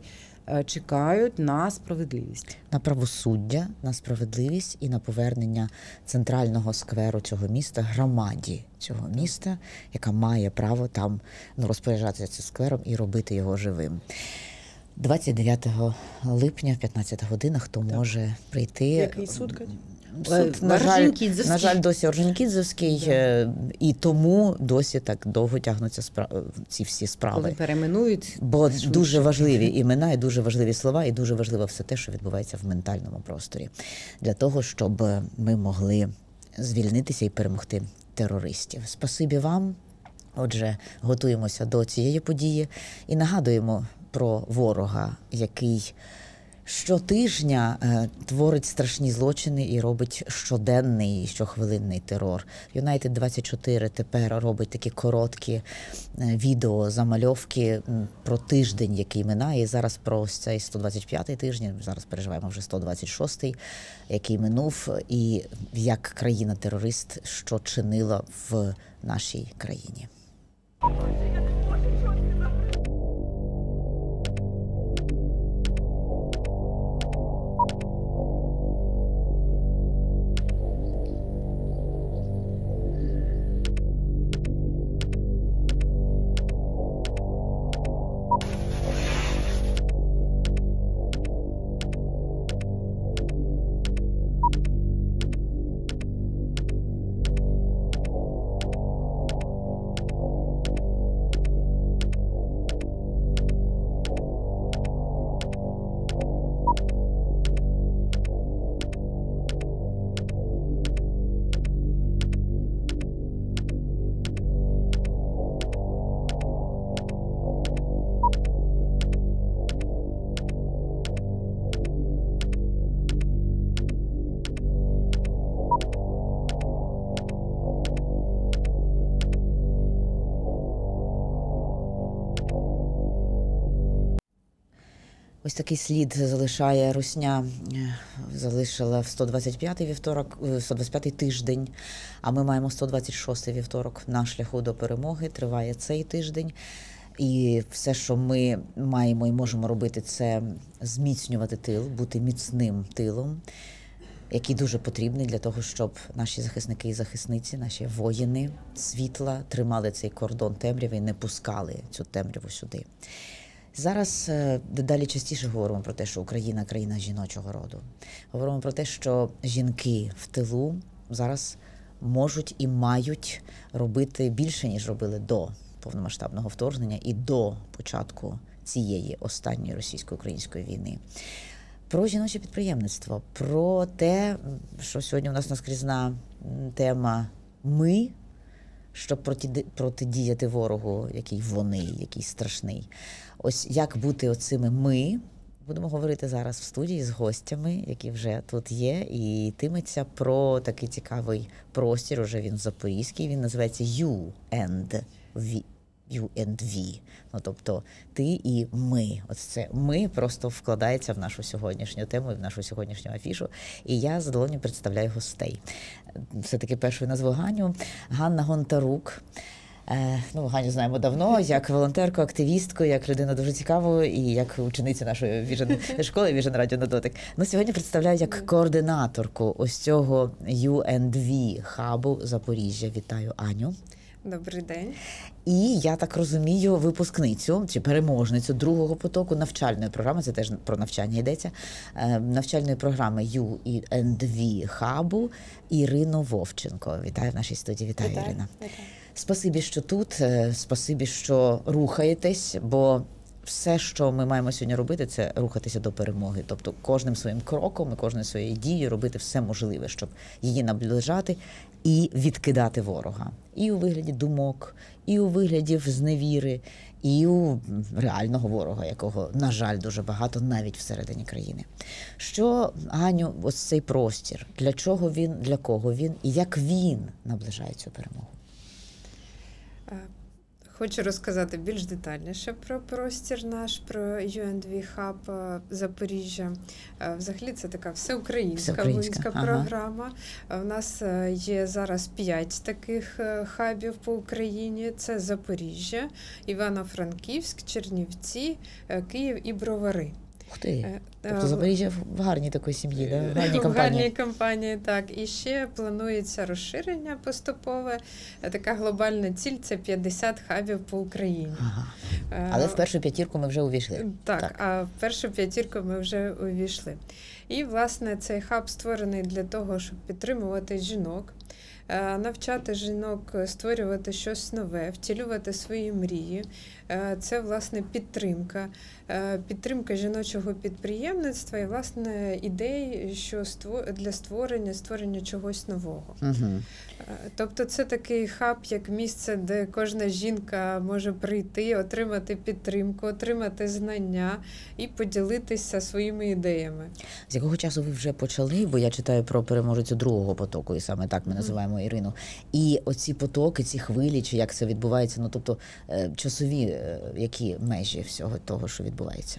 чекають на справедливість. На правосуддя, на справедливість і на повернення центрального скверу цього міста, громаді цього міста, яка має право там ну, розпоряджатися цим сквером і робити його живим. двадцять дев'ятого липня, п'ятнадцята година, хто так. може прийти. Який суд, Катя? Суд, на, жаль, на жаль, досі Орджонікідзевський, да. і тому досі так довго тягнуться спра- ці всі справи. Коли перейменують. Бо швидше. Дуже важливі імена, і дуже важливі слова, і дуже важливо все те, що відбувається в ментальному просторі. Для того, щоб ми могли звільнитися і перемогти терористів. Спасибі вам. Отже, готуємося до цієї події і нагадуємо про ворога, який щотижня е, творить страшні злочини і робить щоденний, щохвилинний терор. Юнайтед двадцять чотири тепер робить такі короткі е, відео, замальовки м, про тиждень, який минає. І зараз про ось цей сто двадцять п'ятий тиждень, зараз переживаємо вже сто двадцять шостий, який минув, і як країна-терорист, що чинила в нашій країні. Ось такий слід залишає русня, е, залишила в сто двадцять п'ятий вівторок, е, сто двадцять п'ятий тиждень, а ми маємо сто двадцять шостий вівторок на шляху до перемоги. Триває цей тиждень. І все, що ми маємо і можемо робити, це зміцнювати тил, бути міцним тилом, який дуже потрібний для того, щоб наші захисники і захисниці, наші воїни світла тримали цей кордон темряви і не пускали цю темряву сюди. Зараз е, дедалі частіше говоримо про те, що Україна – країна жіночого роду. Говоримо про те, що жінки в тилу зараз можуть і мають робити більше, ніж робили до повномасштабного вторгнення і до початку цієї останньої російсько-української війни. Про жіноче підприємництво, про те, що сьогодні у нас наскрізна тема «ми», щоб проти, протидіяти ворогу, який вони, який страшний. Ось як бути оцими «ми», будемо говорити зараз в студії з гостями, які вже тут є, і йтиметься про такий цікавий простір, уже він запорізький, він називається You and We. You and we. Ну, тобто ти і ми. Ось це «ми» просто вкладається в нашу сьогоднішню тему і в нашу сьогоднішню афішу. І я з задоволенням представляю гостей. Все-таки першою назву Ганю. Ганна Гонтарук. Е, ну, Ганю знаємо давно, як волонтерку, активістку, як людину дуже цікаву і як ученицю нашої Vision школи Vision Radio на дотик. Ну, сьогодні представляю як координаторку ось цього You and we хабу Запоріжжя. Вітаю, Аню. Добрий день. І, я так розумію, випускницю чи переможницю другого потоку навчальної програми, це теж про навчання йдеться, навчальної програми You and we хабу Ірину Вовченко. Вітаю в нашій студії. Вітаю, Вітаю. Ірина. Вітаю. Спасибі, що тут, спасибі, що рухаєтесь, бо все, що ми маємо сьогодні робити, це рухатися до перемоги. Тобто кожним своїм кроком і кожною своєю дією робити все можливе, щоб її наближати і відкидати ворога. І у вигляді думок, і у вигляді зневіри, і у реального ворога, якого, на жаль, дуже багато навіть всередині країни. Що, Ганю, ось цей простір, для чого він, для кого він і як він наближає цю перемогу? Хочу розказати більш детальніше про простір наш, про You and we Hub Запоріжжя. Взагалі це така всеукраїнська, всеукраїнська ага. програма. У нас є зараз п'ять таких хабів по Україні. Це Запоріжжя, Івано-Франківськ, Чернівці, Київ і Бровари. Ух ти! Тобто Запоріжжя в гарній такій сім'ї, да? в гарній компанії. В гарній компанії, так. І ще планується розширення поступове. Така глобальна ціль – це п'ятдесят хабів по Україні. Ага. Але в першу п'ятірку ми вже увійшли. Так, так, а в першу п'ятірку ми вже увійшли. І, власне, цей хаб створений для того, щоб підтримувати жінок, навчати жінок створювати щось нове, втілювати свої мрії. Це, власне, підтримка. Підтримка жіночого підприємництва і, власне, ідей що для створення, створення чогось нового. Угу. Тобто це такий хаб, як місце, де кожна жінка може прийти, отримати підтримку, отримати знання і поділитися своїми ідеями. З якого часу ви вже почали? Бо я читаю про переможецю другого потоку, і саме так ми називаємо Ірину. І оці потоки, ці хвилі, чи як це відбувається, ну тобто часові, які межі всього того, що відбувається?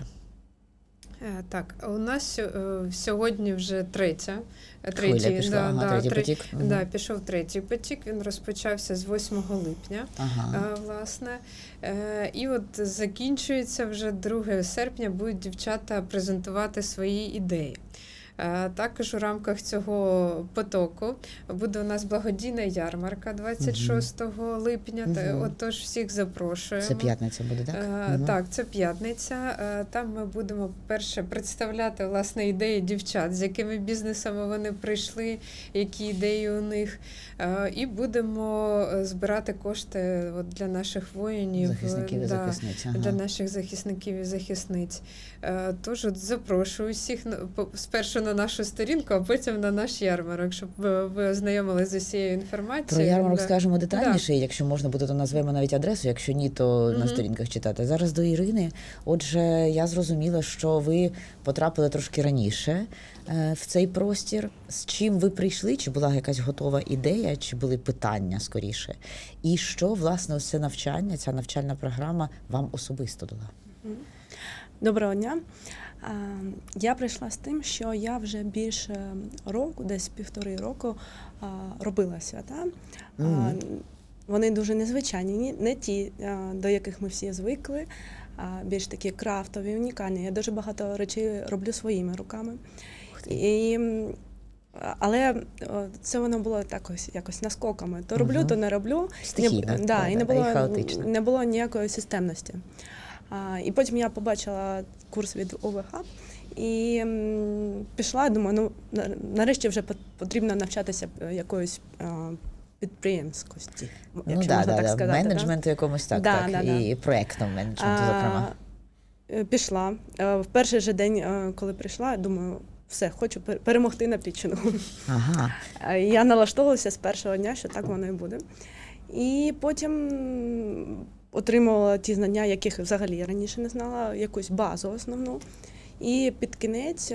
Так, у нас сьогодні вже третя. Хвиля третій, пішла, да, ага, да, третій третій потік. Да, Угу. пішов третій потік, він розпочався з восьмого липня, ага. власне. І от закінчується вже другого серпня, будуть дівчата презентувати свої ідеї. Також у рамках цього потоку буде у нас благодійна ярмарка двадцять шостого липня, угу. отож всіх запрошуємо. Це п'ятниця буде, так? Е, угу. Так, це п'ятниця. Там ми будемо, перше, представляти, власне, ідеї дівчат, з якими бізнесами вони прийшли, які ідеї у них. І будемо збирати кошти от для наших воїнів. Захисників і да, захисниць. Ага. Для наших захисників і захисниць. Тож от запрошую всіх спершу на нашу сторінку, а потім на наш ярмарок, щоб ви ознайомилися з усією інформацією. Про ярмарок да. скажемо детальніше, да. Якщо можна буде, то назвемо навіть адресу, якщо ні, то mm-hmm. на сторінках читати. Зараз до Ірини. Отже, я зрозуміла, що ви потрапили трошки раніше е, в цей простір. З чим ви прийшли? Чи була якась готова ідея, чи були питання скоріше? І що, власне, ось це навчання, ця навчальна програма вам особисто дала? Доброго дня. Я прийшла з тим, що я вже більше року, десь півтори року, робила свята. Mm-hmm. Вони дуже незвичайні, не ті, до яких ми всі звикли, а більш такі крафтові, унікальні. Я дуже багато речей роблю своїми руками. І, але це воно було так ось, якось наскоками. То роблю, mm-hmm. то не роблю. Стихійно. Не, да, і не було, не було ніякої системності. А, і потім я побачила курс від о ве хаб і м, пішла, думаю, ну, нарешті вже потрібно навчатися якоїсь а, підприємськості, ну, якщо да, можна да, так да. сказати. Менеджменту да? якомусь так, да, так. Да, і да. проєктному менеджменту, зокрема. А, пішла. В перший же день, коли прийшла, думаю, все, хочу перемогти на підчингу. Ага. Я налаштовувалася з першого дня, що так воно і буде. І потім отримувала ті знання, яких взагалі я раніше не знала, якусь базу основну. І під кінець,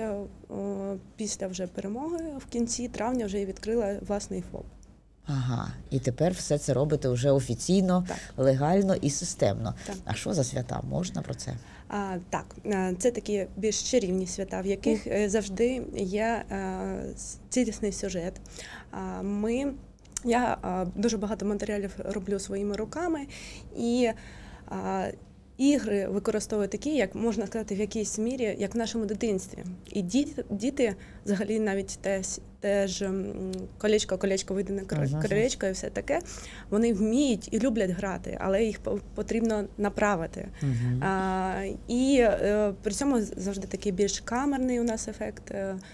після вже перемоги, в кінці травня вже відкрила власний ФОП. Ага, і тепер все це робите вже офіційно, так. легально і системно. Так. А що за свята? Можна про це? А, так, це такі більш чарівні свята, в яких mm. завжди є цілісний сюжет. Ми Я а, дуже багато матеріалів роблю своїми руками, і а, ігри використовую такі, як можна сказати, в якійсь мірі, як в нашому дитинстві. І діти, діти взагалі навіть теж, теж колечко, колечко, видане колечко і все таке, вони вміють і люблять грати, але їх потрібно направити. Uh-huh. А, і а, при цьому завжди такий більш камерний у нас ефект,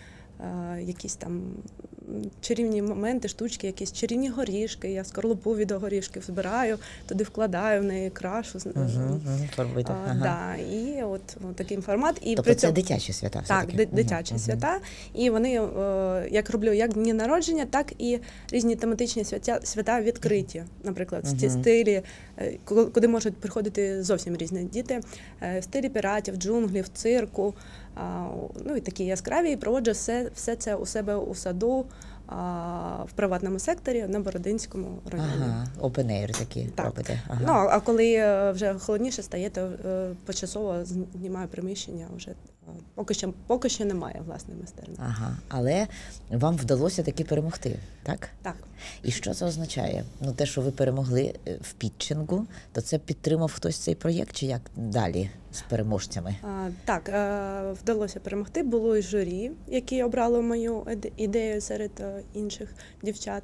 а, якісь там чарівні моменти, штучки, якісь чарівні горішки. Я скорлупу від горішків збираю, туди вкладаю в неї крашу. Угу, угу, а, ага. да, і от, от такий формат. І тобто при це цьому... дитячі свята? Так, д- дитячі угу, свята. Угу. І вони, як роблю як дні народження, так і різні тематичні свята, свята відкриті. Наприклад, угу. ці стилі, куди можуть приходити зовсім різні діти. В стилі піратів, джунглів, цирку. Ну і такі яскраві, і проводжу все, все це у себе у саду, а, в приватному секторі на Бородинському районі. Ага, open air такі так. робите. Ага. Ну, а коли вже холодніше стає, то почасово знімаю приміщення, вже поки що, поки що немає власної майстерні. Ага, але вам вдалося таки перемогти, так? Так. І що це означає? Ну, те, що ви перемогли в підчингу, то це підтримав хтось цей проєкт, чи як далі з переможцями? А, так, вдалося перемогти. Було і журі, які обрали мою ідею серед інших дівчат.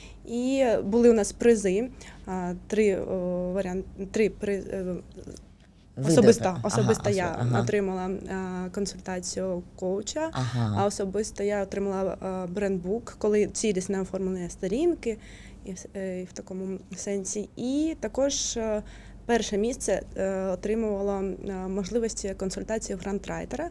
І були у нас призи, три варіанти, три призи. Особисто, особисто ага, я ага. отримала а, консультацію коуча, Ага. а особисто я отримала а, брендбук, коли цілісне оформлення сторінки і, в- е, і в такому сенсі. І також е, перше місце е, отримувала е, можливості консультації грантрайтера,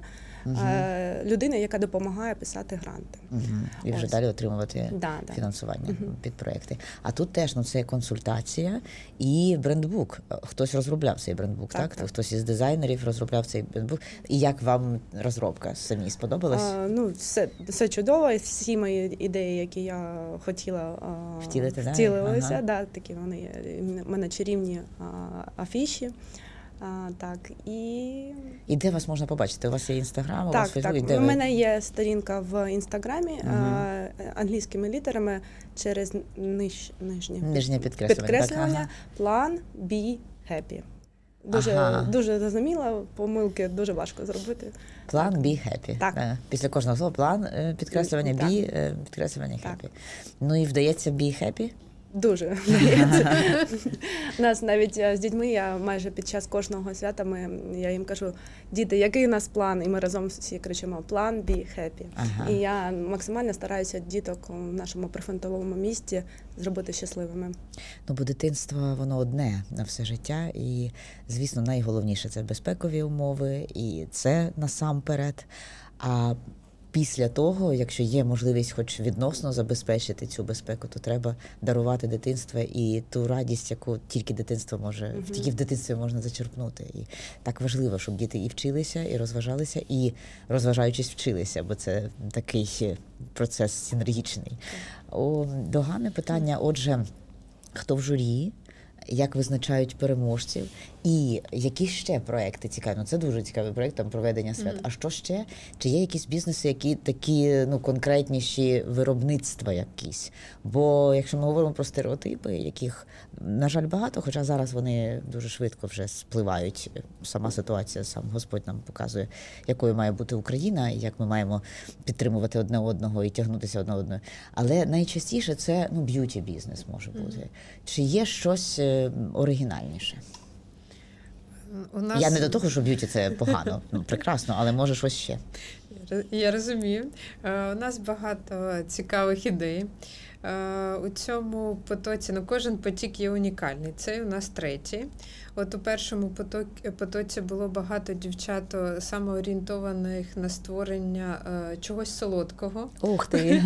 е, людини, яка допомагає писати гранти. Мгм. І вже Ось. далі отримувати Да, да. фінансування під проекти. А тут теж ну, це консультація і брендбук. Хтось розробляв цей брендбук, так? Так, так. Хтось із дизайнерів розробляв цей брендбук. І як вам розробка? Самі сподобалась? А, ну, все, все чудово, і всі мої ідеї, які я хотіла а, Втілити, да? втілилися. Ага. Да, такі вони є. В мене чарівні а, афіші. А, так, і... І де вас можна побачити? У вас є інстаграм, у Так, вас Фейсбук? так. Де У ви? мене є сторінка в інстаграмі Мгм. а, англійськими літерами через ниж, нижнє, Нижнє підкреслювання, так, підкреслювання ага. план be happy. Дуже, Ага. дуже зрозуміло, помилки дуже важко зробити. План be happy. Так. Е, Після кожного слова план, е, підкреслювання Так. be, е, підкреслювання Так. happy. Ну і вдається be happy? Дуже вдається. У нас навіть е, з дітьми я майже під час кожного свята ми, я їм кажу, діти, який у нас план? І ми разом всі кричимо план be happy. Ага. І я максимально стараюся діток у нашому прифронтовому місті зробити щасливими. Ну, бо дитинство, воно одне на все життя, і, звісно, найголовніше – це безпекові умови, і це насамперед. А після того, якщо є можливість хоч відносно забезпечити цю безпеку, то треба дарувати дитинство і ту радість, яку тільки дитинство може, Мгм. тільки в дитинстві можна зачерпнути. І так важливо, щоб діти і вчилися, і розважалися, і розважаючись вчилися, бо це такий ще процес синергічний. О, до Гани питання, отже, хто в журі, як визначають переможців, і які ще проекти цікаві? Ну, це дуже цікавий проект, там проведення свят. Мгм. А що ще? Чи є якісь бізнеси, які такі ну, конкретніші виробництва якісь? Бо якщо ми говоримо про стереотипи, яких, на жаль, багато, хоча зараз вони дуже швидко вже спливають. Сама ситуація, сам Господь нам показує, якою має бути Україна, і як ми маємо підтримувати одне одного і тягнутися одне одного. Але найчастіше це ну, б'юті-бізнес може бути. Мгм. Чи є щось е, оригінальніше? У нас... Я не до того, що б'юті це погано, ну, прекрасно, але може щось ще. Я розумію. Е, У нас багато цікавих ідей. Е, У цьому потоці, ну кожен потік є унікальний. Цей у нас третій. От у першому потокі, потоці було багато дівчат саме орієнтованих на створення е, чогось солодкого. Ух ти!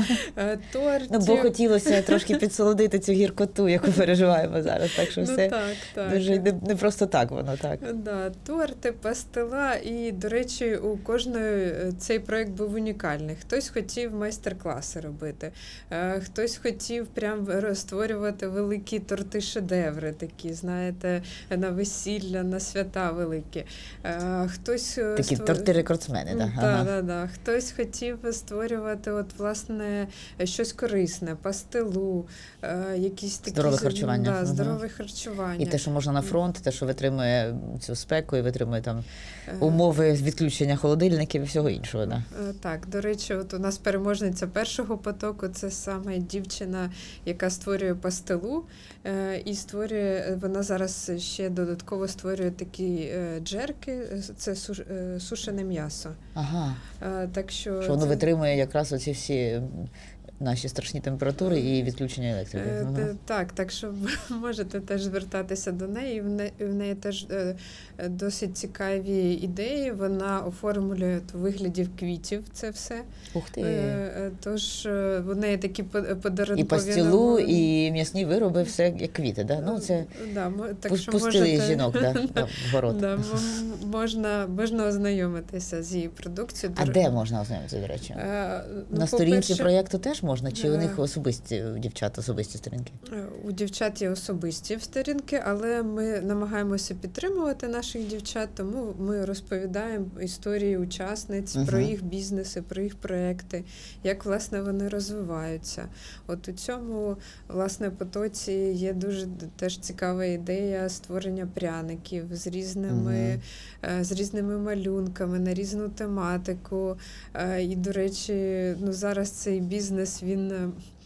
Е, Тортів. Ну, бо хотілося трошки підсолодити цю гіркоту, яку переживаємо зараз, так що Ну, все так, так. дуже не, не просто так воно, так. Да, торти, пастила, і, до речі, у кожної е, цей проєкт був унікальний. Хтось хотів майстер-класи робити, е, хтось хотів прям ро- створювати великі торти-шедеври, такі, знаєте, на весілля, на свята великі. Е, Хтось е, Такі створ- торти-рекордсмени, так. Так, Ага. да, да. Хтось хотів створювати от, власне, щось корисне, пастилу, е, якісь такі Здорове з- харчування. Да, Ага. здорове харчування. І те, що можна на фронт, те, що витримує цю спеку і витримує там Е, умови відключення холодильників і всього іншого. Да. Е, Так, до речі, от у нас переможниця першого потоку це саме дівчина, яка створює пастилу, е, і створює, вона зараз ще додатково створює такі е, джерки, е, це суш- е, сушене м'ясо. Ага. Е, Так що, Що воно це- витримує якраз оці всі м, наші страшні температури і відключення електрики. Е, Ага. те- Так, так що можете теж звертатися до неї. В не- в неї теж е, е, досить цікаві ідеї. Вона оформлює у вигляді квітів це все. Ух ти. Е, е, Тож е, в неї такі по- подарункові І пастилу, набори. і м'ясні вироби, все як квіти. Да? Ну, це Да, мо- так пус- що пустили можете- жінок да, да, в город. Да, м- можна, можна ознайомитися з її продукцією. А До- де можна ознайомитися, до речі? Е, ну, На сторінці по-перше, проєкту теж можна? Чи у е, них особисті, у дівчат особисті сторінки? Е, У дівчат є особисті сторінки, але ми намагаємося підтримувати наших дівчат, тому ми розповідаємо історії учасниць Мгм. про їх бізнеси, про їх проекти, як власне вони розвиваються. От у цьому власне потоці є дуже теж цікава ідея створення пряників з різними, е, з різними малюнками на різну тематику. Е, І, до речі, ну зараз цей бізнес він. е,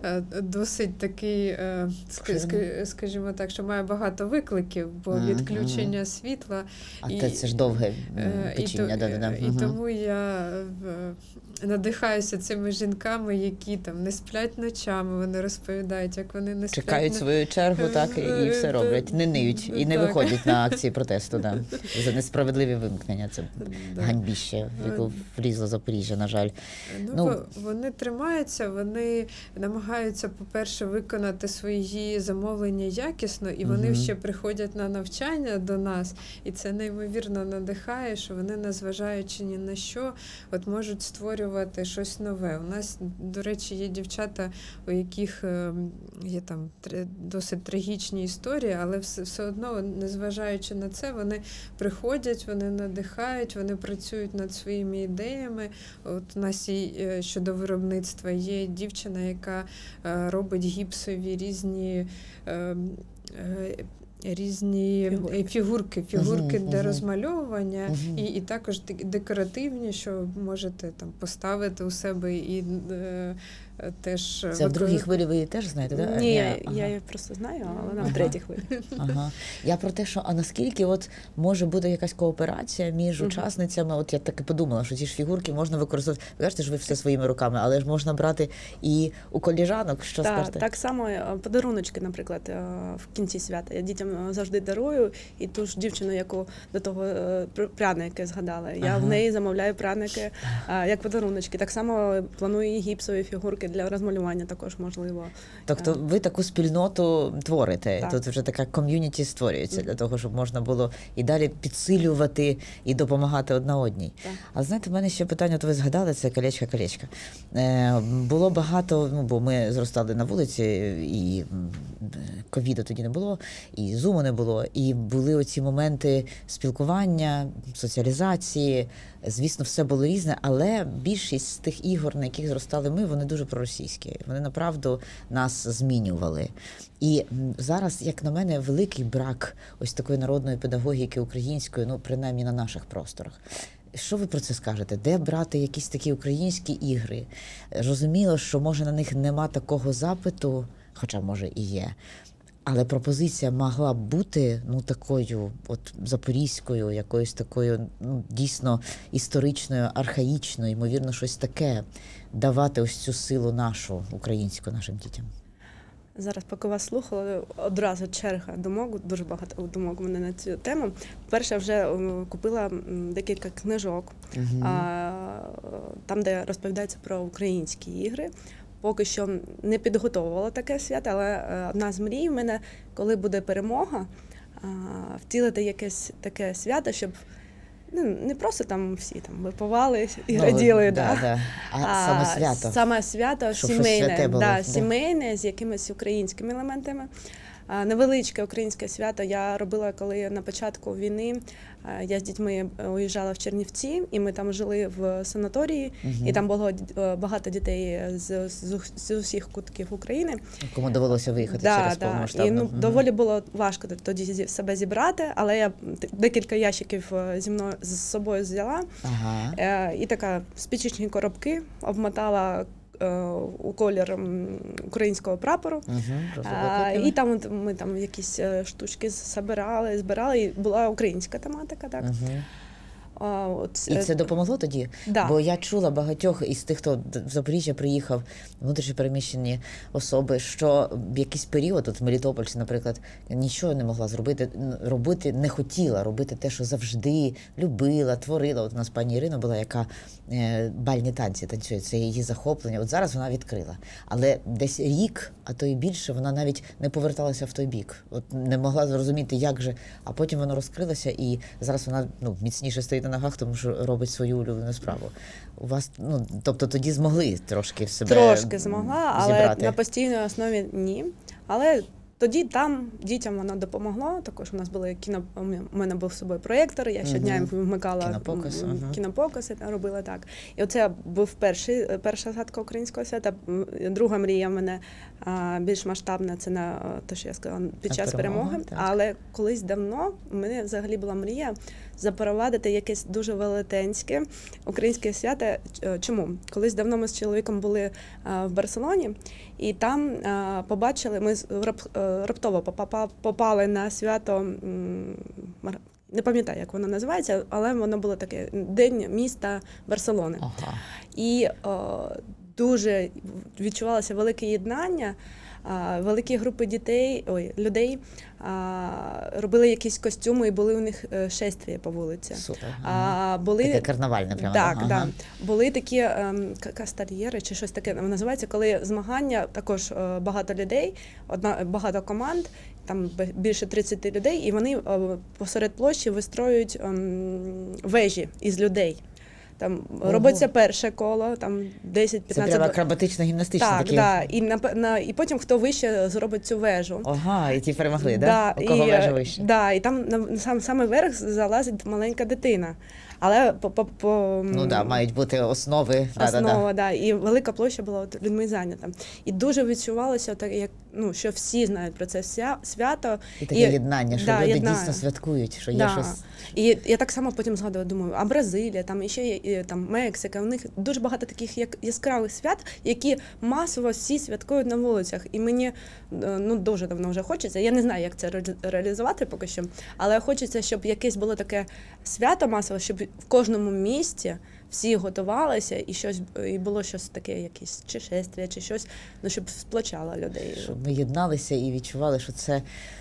досить такий, скажімо так, що має багато викликів, бо відключення світла. А і, це ж довге печіння. І, да, да, да. І тому я надихаюся цими жінками, які там не сплять ночами, вони розповідають, як вони не сплять. Чекають свою чергу, так, і все роблять, не ниють, і не так. виходять на акції протесту, да. За несправедливі вимкнення. Це да. ганьбіще, в яку влізло Запоріжжя, на жаль. Ну, ну, вони тримаються, вони намагаються, по-перше, виконати свої замовлення якісно, і вони угу. ще приходять на навчання до нас, і це неймовірно надихає, що вони, незважаючи ні на що, от можуть створювати щось нове. У нас, до речі, є дівчата, у яких є там досить трагічні історії, але все, все одно, незважаючи на це, вони приходять, вони надихають, вони працюють над своїми ідеями. От у нас є, щодо виробництва є дівчина, яка робить гіпсові різні різні фігурки, фігурки, фігурки uh-huh, для uh-huh. розмальовування uh-huh. і, і також декоративні, що можете там поставити у себе і е, теж... Це виконувати. В другій хвилі ви її теж знаєте, так? Да? Ні, я, ага. я її просто знаю, але вона ага. в третій хвилі. Ага. Я про те, що а наскільки от може бути якась кооперація між uh-huh. учасницями, от я так і подумала, що ці ж фігурки можна використовувати, ви кажете, що ви все своїми руками, але ж можна брати і у коліжанок, що так, скажете? Так само подаруночки, наприклад, в кінці свята. Я дітям завжди дарую, і ту ж дівчину, яку до того пряники згадала, я ага. в неї замовляю пряники як подаруночки. Так само планую і гіпсові фігурки для розмалювання також можливо. Тобто ви таку спільноту творите, так. Тут вже така ком'юніті створюється mm-hmm. для того, щоб можна було і далі підсилювати і допомагати одна одній. Так. А знаєте, в мене ще питання, то ви згадали, це колечко-колечко. Е, було багато, ну, бо ми зростали на вулиці, і ковіду тоді не було, і зуму не було, і були оці моменти спілкування, соціалізації. Звісно, все було різне, але більшість з тих ігор, на яких зростали ми, вони дуже проросійські. Вони, направду, нас змінювали. І зараз, як на мене, великий брак ось такої народної педагогіки української, ну, принаймні на наших просторах. Що ви про це скажете? Де брати якісь такі українські ігри? Розуміло, що, може, на них нема такого запиту, хоча, може, і є. Але пропозиція могла б бути, ну, такою от запорізькою, якоюсь такою, ну, дійсно історичною, архаїчною, ймовірно, щось таке, давати ось цю силу нашу, українську, нашим дітям. Зараз, поки вас слухала, одразу черга думок, дуже багато думок у мене на цю тему. Перше, вже купила декілька книжок, угу. там, де розповідається про українські ігри. Поки що не підготовувала таке свято, але одна з мрій в мене, коли буде перемога, втілити якесь таке свято, щоб ну, не просто там всі там випивали і ну, раділи, да, да. Да. А, а саме свято. Саме свято щоб сімейне, да, да. сімейне з якимись українськими елементами. Невеличке українське свято я робила, коли на початку війни я з дітьми уїжджала в Чернівці, і ми там жили в санаторії, угу. і там було багато дітей з, з, з усіх кутків України. Кому довелося виїхати да, через да. повномасштабну. І ну, угу. доволі було важко тоді себе зібрати, але я декілька ящиків зі мною з собою взяла, ага. і така спичечні коробки обмотала у колір українського прапору. Uh-huh, а, і там ми там якісь штучки збирали, збирали, і була українська тематика, так. Uh-huh. А, от, і це допомогло тоді? Да. Бо я чула багатьох із тих, хто в Запоріжжя приїхав, внутрішньо переміщені особи, що в якийсь період, от в Мелітопольці, наприклад, нічого не могла зробити, робити, не хотіла робити те, що завжди любила, творила. От у нас пані Ірина була, яка е, бальні танці танцює, це її захоплення. От зараз вона відкрила. Але десь рік, а то і більше, вона навіть не поверталася в той бік. От не могла зрозуміти, як же, а потім воно розкрилося, і зараз вона ну, міцніше стоїть на ногах, тому що робить свою улюблену справу. У вас, ну, тобто тоді змогли трошки в себе Трошки змогла, але зібрати. на постійній основі ні. Але тоді там дітям воно допомогло. Також у нас були кіно, у мене був з собою проєктор, я щодня їм вмикала кінопоказ, ага. кінопокази, робила так. І оце був перший, перша згадка українського свята. Друга мрія в мене а, більш масштабна, це на те, що я сказала, під час перемоги. перемоги. Але колись давно у мене взагалі була мрія запровадити якесь дуже велетенське українське свято. Чому? Колись давно ми з чоловіком були а, в Барселоні, і там а, побачили, ми рап, раптово попали на свято, не пам'ятаю, як воно називається, але воно було таке, День міста Барселони. Ага. І о, дуже відчувалося велике єднання, а, великі групи дітей, ой, людей а, робили якісь костюми і були у них шествія по вулиці. Супер. А, були, таке карнавальне прямо. Так, ага. да. Були такі ем, кастар'єри чи щось таке називається, коли змагання, також е, багато людей, одна, багато команд, там більше тридцять людей, і вони е, посеред площі вистроюють е, вежі із людей. Там Ого. Робиться перше коло, там десять-п'ятнадцять... Це прямо акробатично-гімнастичне так, таке? Так, і, на, на, і потім хто вище зробить цю вежу. Ага, і ті перемогли, да? Да? У кого і, вежа вище? Да, і там на сам, саме верх залазить маленька дитина. Але по, по, по ну да, мають бути основи. Основа, да, да, да. І велика площа була от людьми зайнята. І дуже відчувалося, так як ну що всі знають про це свято. І таке і, єднання, що да, люди єднання. дійсно святкують, що да. є щось. І я так само потім згадую, думаю, а Бразилія, там іще є там Мексика, у них дуже багато таких як яскравих свят, які масово всі святкують на вулицях. І мені ну дуже давно вже хочеться. Я не знаю, як це реалізувати поки що, але хочеться, щоб якесь було таке свято масове, щоб в кожному місті всі готувалися і щось і було щось таке, якісь чи шествія, чи щось, ну щоб сплочало людей. Щоб ми єдналися і відчували, що це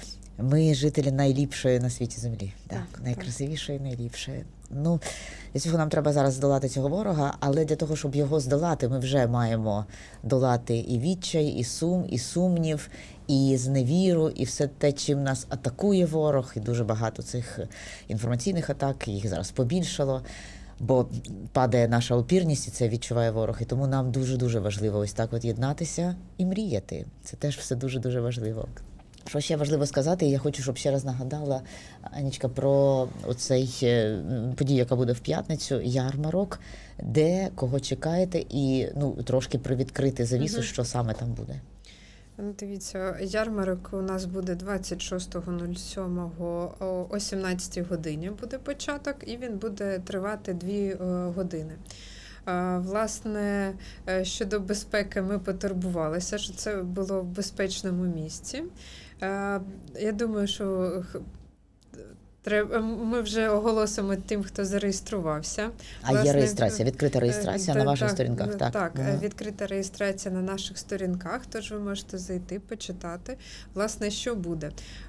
ми жителі найліпшої на світі землі, так, так, найкрасивішої, найліпшої. Ну, для цього нам треба зараз здолати цього ворога, але для того, щоб його здолати, ми вже маємо долати і відчай, і сум, і сумнів, і зневіру, і все те, чим нас атакує ворог, і дуже багато цих інформаційних атак, їх зараз побільшало, бо падає наша опірність, і це відчуває ворог. І тому нам дуже-дуже важливо ось так от єднатися і мріяти. Це теж все дуже-дуже важливо. Що ще важливо сказати, я хочу, щоб ще раз нагадала, Анічка, про оцей подію, яка буде в п'ятницю, ярмарок, де, кого чекаєте, і ну, трошки привідкрити завісу, угу. що саме там буде. Ну, дивіться, ярмарок у нас буде двадцять шостого сьомого о сімнадцятій годині буде початок, і він буде тривати дві години. Власне, щодо безпеки ми потурбувалися, що це було в безпечному місці. Я думаю, що треба, ми вже оголосимо тим, хто зареєструвався. А Власне, є реєстрація, відкрита реєстрація та, на ваших так, сторінках? Так, так угу. відкрита реєстрація на наших сторінках, тож ви можете зайти, почитати. Власне, що буде?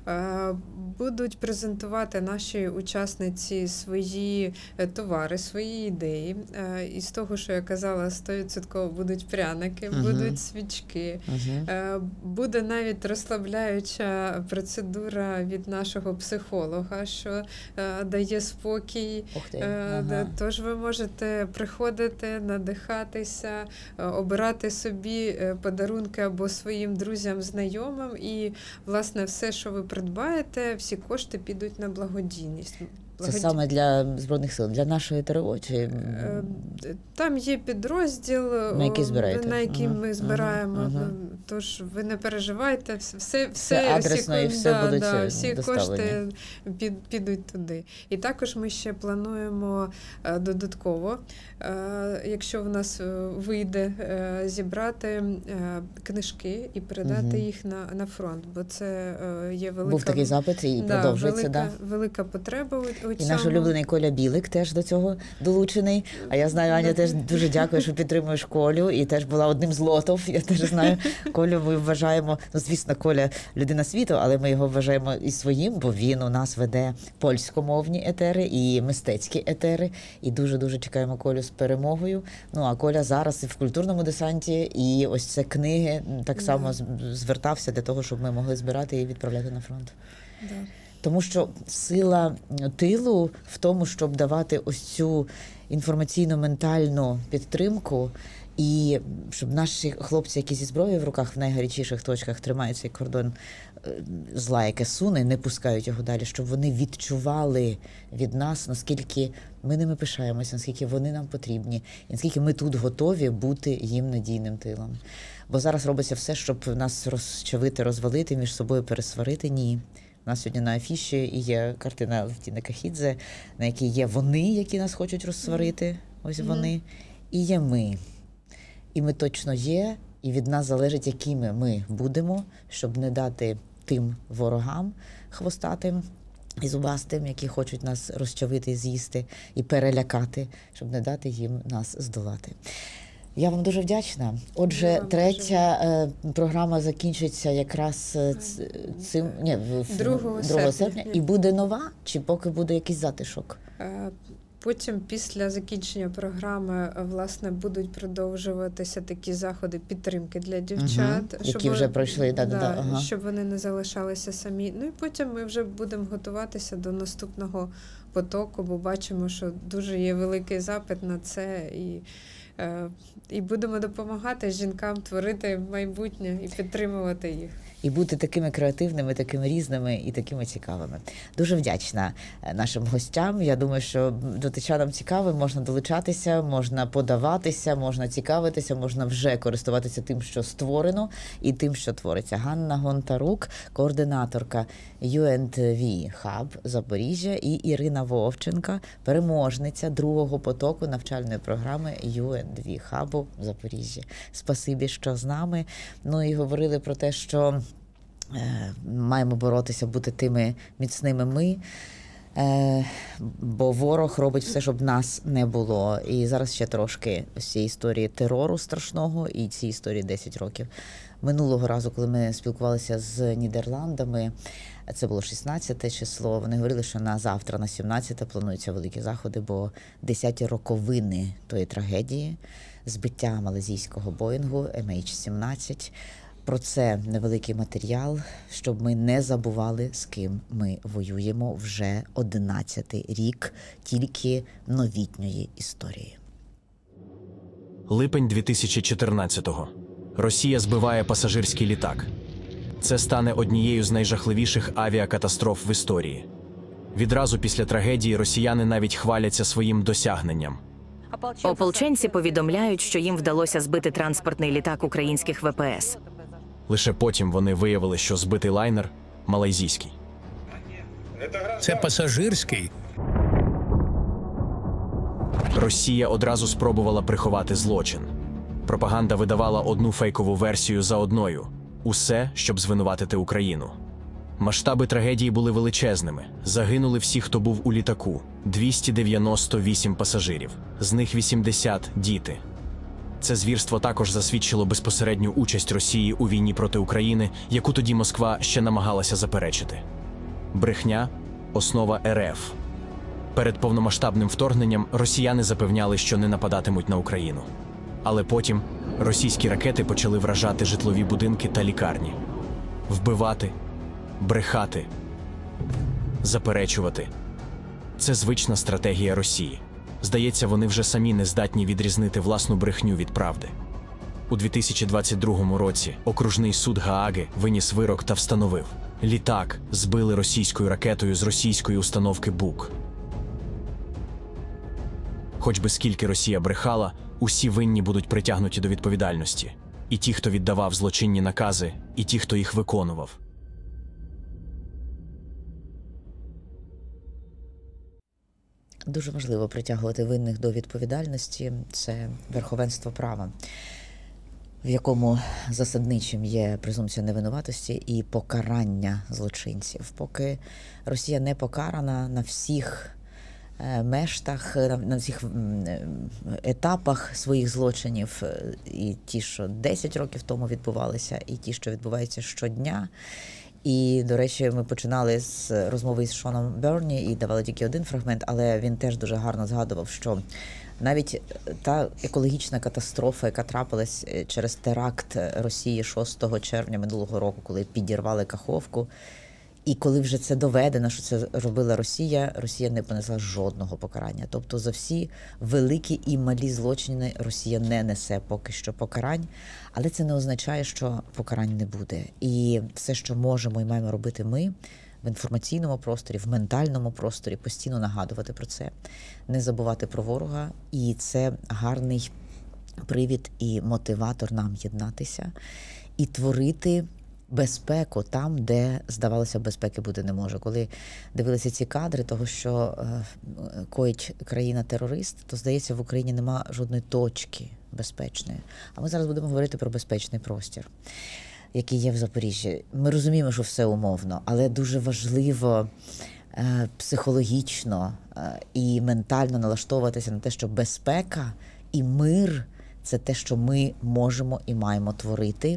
Будуть презентувати наші учасниці свої товари, свої ідеї. Із того, що я казала, сто відсотків будуть пряники, угу. будуть свічки. Угу. Буде навіть розслабляюча процедура від нашого психолога, що е, дає спокій. Ага. Тож ви можете приходити, надихатися, е, обирати собі е, подарунки або своїм друзям, знайомим. І, власне, все, що ви придбаєте, всі кошти підуть на благодійність. Це саме для Збройних сил, для нашої ТРО? Чи... Там є підрозділ, на який, на який ага, ми збираємо. Ага. Тож ви не переживайте, все, все, все адресно всі, і все да, будуть да, всі доставлені. кошти під, підуть туди. І також ми ще плануємо е, додатково, е, якщо в нас вийде е, зібрати е, книжки і передати угу. їх на, на фронт, бо це е, є велика... Був такий запит і да, продовжується. Велика, да. велика потреба у, у і цьому. Наш улюблений Коля Білик теж до цього долучений. А я знаю, Аня теж дуже дякую, що підтримуєш Колю. І теж була одним з лотов. Я теж знаю, Колю ми вважаємо, ну, звісно, Коля людина світу, але ми його вважаємо і своїм, бо він у нас веде польськомовні етери і мистецькі етери. І дуже-дуже чекаємо Колю з перемогою. Ну, а Коля зараз і в культурному десанті, і ось це книги так само yeah. звертався для того, щоб ми могли збирати і відправляти на фронт. Yeah. Тому що сила тилу в тому, щоб давати ось цю інформаційно-ментальну підтримку І щоб наші хлопці, які зі зброєю в руках в найгарячіших точках тримають цей кордон зла, яке суне, не пускають його далі, щоб вони відчували від нас, наскільки ми ними пишаємося, наскільки вони нам потрібні, і наскільки ми тут готові бути їм надійним тилом. Бо зараз робиться все, щоб нас розчавити, розвалити, між собою пересварити. Ні. У нас сьогодні на афіші є картина Левтіни Кахідзе, на якій є вони, які нас хочуть розсварити, ось mm-hmm. вони, і є ми. І ми точно є, і від нас залежить, якими ми будемо, щоб не дати тим ворогам хвостатим і зубастим, які хочуть нас розчавити, з'їсти і перелякати, щоб не дати їм нас здолати. Я вам дуже вдячна. Отже, Я третя дуже... програма закінчиться якраз цим, ні, другого серпня. І буде нова, чи поки буде якийсь затишок? Потім, після закінчення програми, власне, будуть продовжуватися такі заходи підтримки для дівчат. Угу, які вже пройшли, да, да, да, ага. щоб вони не залишалися самі. Ну і потім ми вже будемо готуватися до наступного потоку, бо бачимо, що дуже є великий запит на це. І, е, і будемо допомагати жінкам творити майбутнє і підтримувати їх. І бути такими креативними, такими різними і такими цікавими. Дуже вдячна нашим гостям. Я думаю, що дотичанам цікаво, можна долучатися, можна подаватися, можна цікавитися, можна вже користуватися тим, що створено, і тим, що твориться. Ганна Гонтарук, координаторка ю ен ді ві Hub Запоріжжя, і Ірина Вовченка, переможниця другого потоку навчальної програми ю ен ді ві Hub Запоріжжя. Спасибі, що з нами. Ну і говорили про те, що маємо боротися, бути тими міцними ми, бо ворог робить все, щоб нас не було. І зараз ще трошки ось цієї історії терору страшного і цієї історії десять років. Минулого разу, коли ми спілкувалися з Нідерландами, це було шістнадцяте число, вони говорили, що на завтра, на сімнадцяте, плануються великі заходи, бо десяті роковини тої трагедії, збиття малайзійського Боїнгу ем ейч сімнадцять. Про це невеликий матеріал, щоб ми не забували, з ким ми воюємо вже одинадцятий рік тільки новітньої історії. Липень дві тисячі чотирнадцятого. Росія збиває пасажирський літак. Це стане однією з найжахливіших авіакатастроф в історії. Відразу після трагедії росіяни навіть хваляться своїм досягненням. Ополченці повідомляють, що їм вдалося збити транспортний літак українських ве пе ес. Лише потім вони виявили, що збитий лайнер – малайзійський. Це пасажирський. Росія одразу спробувала приховати злочин. Пропаганда видавала одну фейкову версію за одною. Усе, щоб звинуватити Україну. Масштаби трагедії були величезними. Загинули всі, хто був у літаку. двісті дев'яносто вісім пасажирів. З них вісімдесят – діти. Це звірство також засвідчило безпосередню участь Росії у війні проти України, яку тоді Москва ще намагалася заперечити. Брехня – основа ер еф. Перед повномасштабним вторгненням росіяни запевняли, що не нападатимуть на Україну. Але потім російські ракети почали вражати житлові будинки та лікарні. Вбивати, брехати, заперечувати – це звична стратегія Росії. Здається, вони вже самі не здатні відрізнити власну брехню від правди. У дві тисячі двадцять другому році окружний суд Гааги виніс вирок та встановив – літак збили російською ракетою з російської установки Бук. Хоч би скільки Росія брехала, усі винні будуть притягнуті до відповідальності. І ті, хто віддавав злочинні накази, і ті, хто їх виконував. Дуже важливо притягувати винних до відповідальності. Це верховенство права, в якому засадничим є презумпція невинуватості і покарання злочинців. Поки Росія не покарана на всіх мештах, на всіх етапах своїх злочинів, і ті, що десять років тому відбувалися, і ті, що відбуваються щодня. І, до речі, ми починали з розмови з Шоном Берні і давали тільки один фрагмент, але він теж дуже гарно згадував, що навіть та екологічна катастрофа, яка трапилась через теракт Росії шостого червня минулого року, коли підірвали Каховку, І коли вже це доведено, що це робила Росія, Росія не понесла жодного покарання. Тобто за всі великі і малі злочини Росія не несе поки що покарань, але це не означає, що покарань не буде. І все, що можемо і маємо робити ми, в інформаційному просторі, в ментальному просторі, постійно нагадувати про це, не забувати про ворога. І це гарний привід і мотиватор нам єднатися і творити безпеку там, де, здавалося, безпеки бути не може. Коли дивилися ці кадри того, що е, коїть країна-терорист, то, здається, в Україні нема жодної точки безпечної. А ми зараз будемо говорити про безпечний простір, який є в Запоріжжі. Ми розуміємо, що все умовно, але дуже важливо е, психологічно е, і ментально налаштовуватися на те, що безпека і мир – це те, що ми можемо і маємо творити.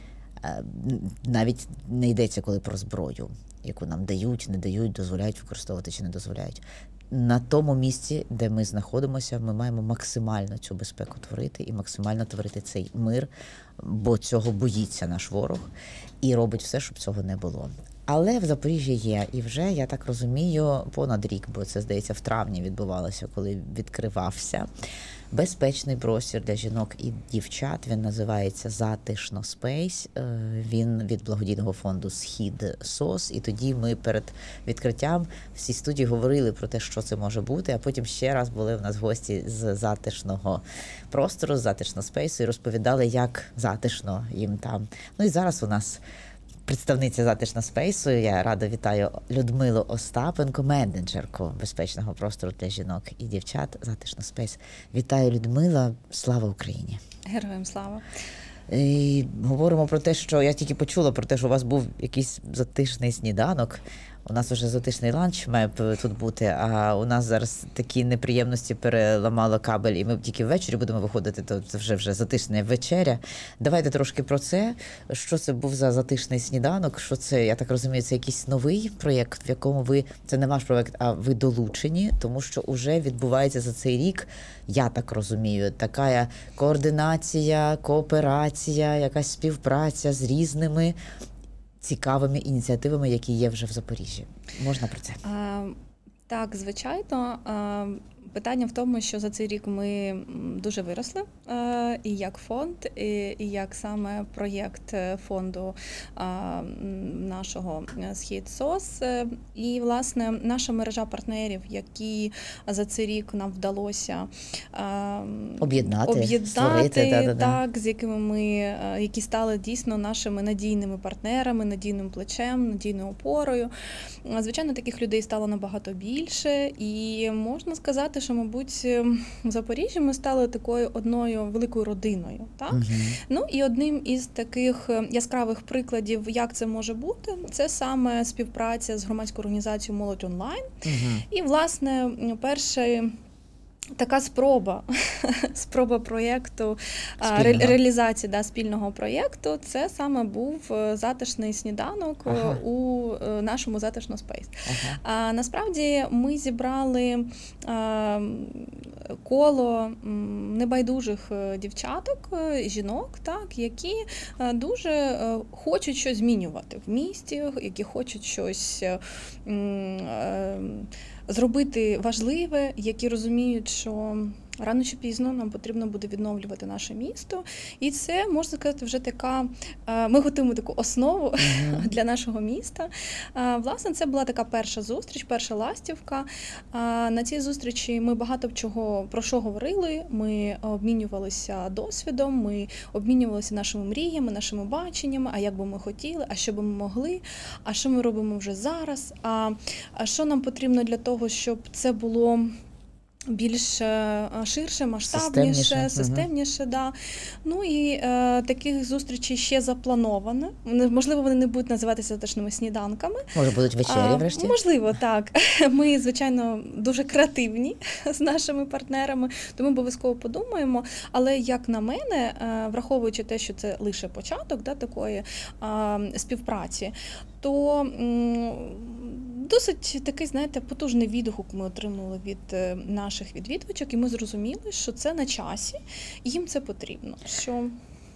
Навіть не йдеться коли про зброю, яку нам дають, не дають, дозволяють використовувати чи не дозволяють. На тому місці, де ми знаходимося, ми маємо максимально цю безпеку творити і максимально творити цей мир, бо цього боїться наш ворог і робить все, щоб цього не було. Але в Запоріжжі є, і вже, я так розумію, понад рік, бо це, здається, в травні відбувалося, коли відкривався безпечний простір для жінок і дівчат. Він називається «Затишно Спейс». Він від благодійного фонду «Схід СОС». І тоді ми перед відкриттям всі студії говорили про те, що це може бути, а потім ще раз були в нас гості з затишного простору, з затишного спейсу, і розповідали, як затишно їм там. Ну і зараз у нас представниця затишного спейсу. Я рада вітаю Людмилу Остапенко, менеджерку безпечного простору для жінок і дівчат «Затишно Спейс». Вітаю, Людмила. Слава Україні! Героям слава! І говоримо про те, що я тільки почула про те, що у вас був якийсь затишний сніданок. У нас вже затишний ланч має тут бути, а у нас зараз такі неприємності переламало кабель, і ми тільки ввечері будемо виходити, то це вже вже затишна вечеря. Давайте трошки про це. Що це був за затишний сніданок? Що це, я так розумію, це якийсь новий проєкт, в якому ви, це не ваш проєкт, а ви долучені, тому що вже відбувається за цей рік, я так розумію, така координація, кооперація, якась співпраця з різними цікавими ініціативами, які є вже в Запоріжжі. Можна про це? А, так, звичайно. А, питання в тому, що за цей рік ми дуже виросли, а, і як фонд, і, і як саме проєкт фонду а, нашого «Схід СОС». І, власне, наша мережа партнерів, які за цей рік нам вдалося а, об'єднати, об'єднати створити, да, да, так, з якими ми, які стали дійсно нашими надійними партнерами, надійним плечем, надійною опорою. Звичайно, таких людей стало набагато більше, і можна сказати, що, мабуть, в Запоріжжі ми стали такою одною великою родиною. Так? Угу. Ну і одним із таких яскравих прикладів, як це може бути, це саме співпраця з громадською організацією «Молодь онлайн». Угу. І, власне, перший така спроба, спроба проєкту, ре, реалізації да, спільного проєкту, це саме був затишний сніданок ага. у нашому «Затишно Спейс». Ага. А насправді ми зібрали а, коло небайдужих дівчаток, жінок, так, які дуже хочуть щось змінювати в місті, які хочуть щось а, зробити важливе, які розуміють, що рано чи пізно нам потрібно буде відновлювати наше місто. І це, можна сказати, вже така, ми готуємо таку основу uh-huh. для нашого міста. Власне, це була така перша зустріч, перша ластівка. На цій зустрічі ми багато чого, про що говорили, ми обмінювалися досвідом, ми обмінювалися нашими мріями, нашими баченнями, а як би ми хотіли, а що би ми могли, а що ми робимо вже зараз, а що нам потрібно для того, щоб це було більш ширше, масштабніше, системніше, системніше, да. Ну і е, таких зустрічей ще заплановано. Можливо, вони не будуть називатися затишними сніданками. Може, будуть вечері, а, врешті? Можливо, так. Ми, звичайно, дуже креативні з нашими партнерами, тому обов'язково подумаємо. Але, як на мене, враховуючи те, що це лише початок да, такої а, співпраці, то м, досить такий, знаєте, потужний відгук ми отримали від наших відвідувачок, і ми зрозуміли, що це на часі, і їм це потрібно. Що...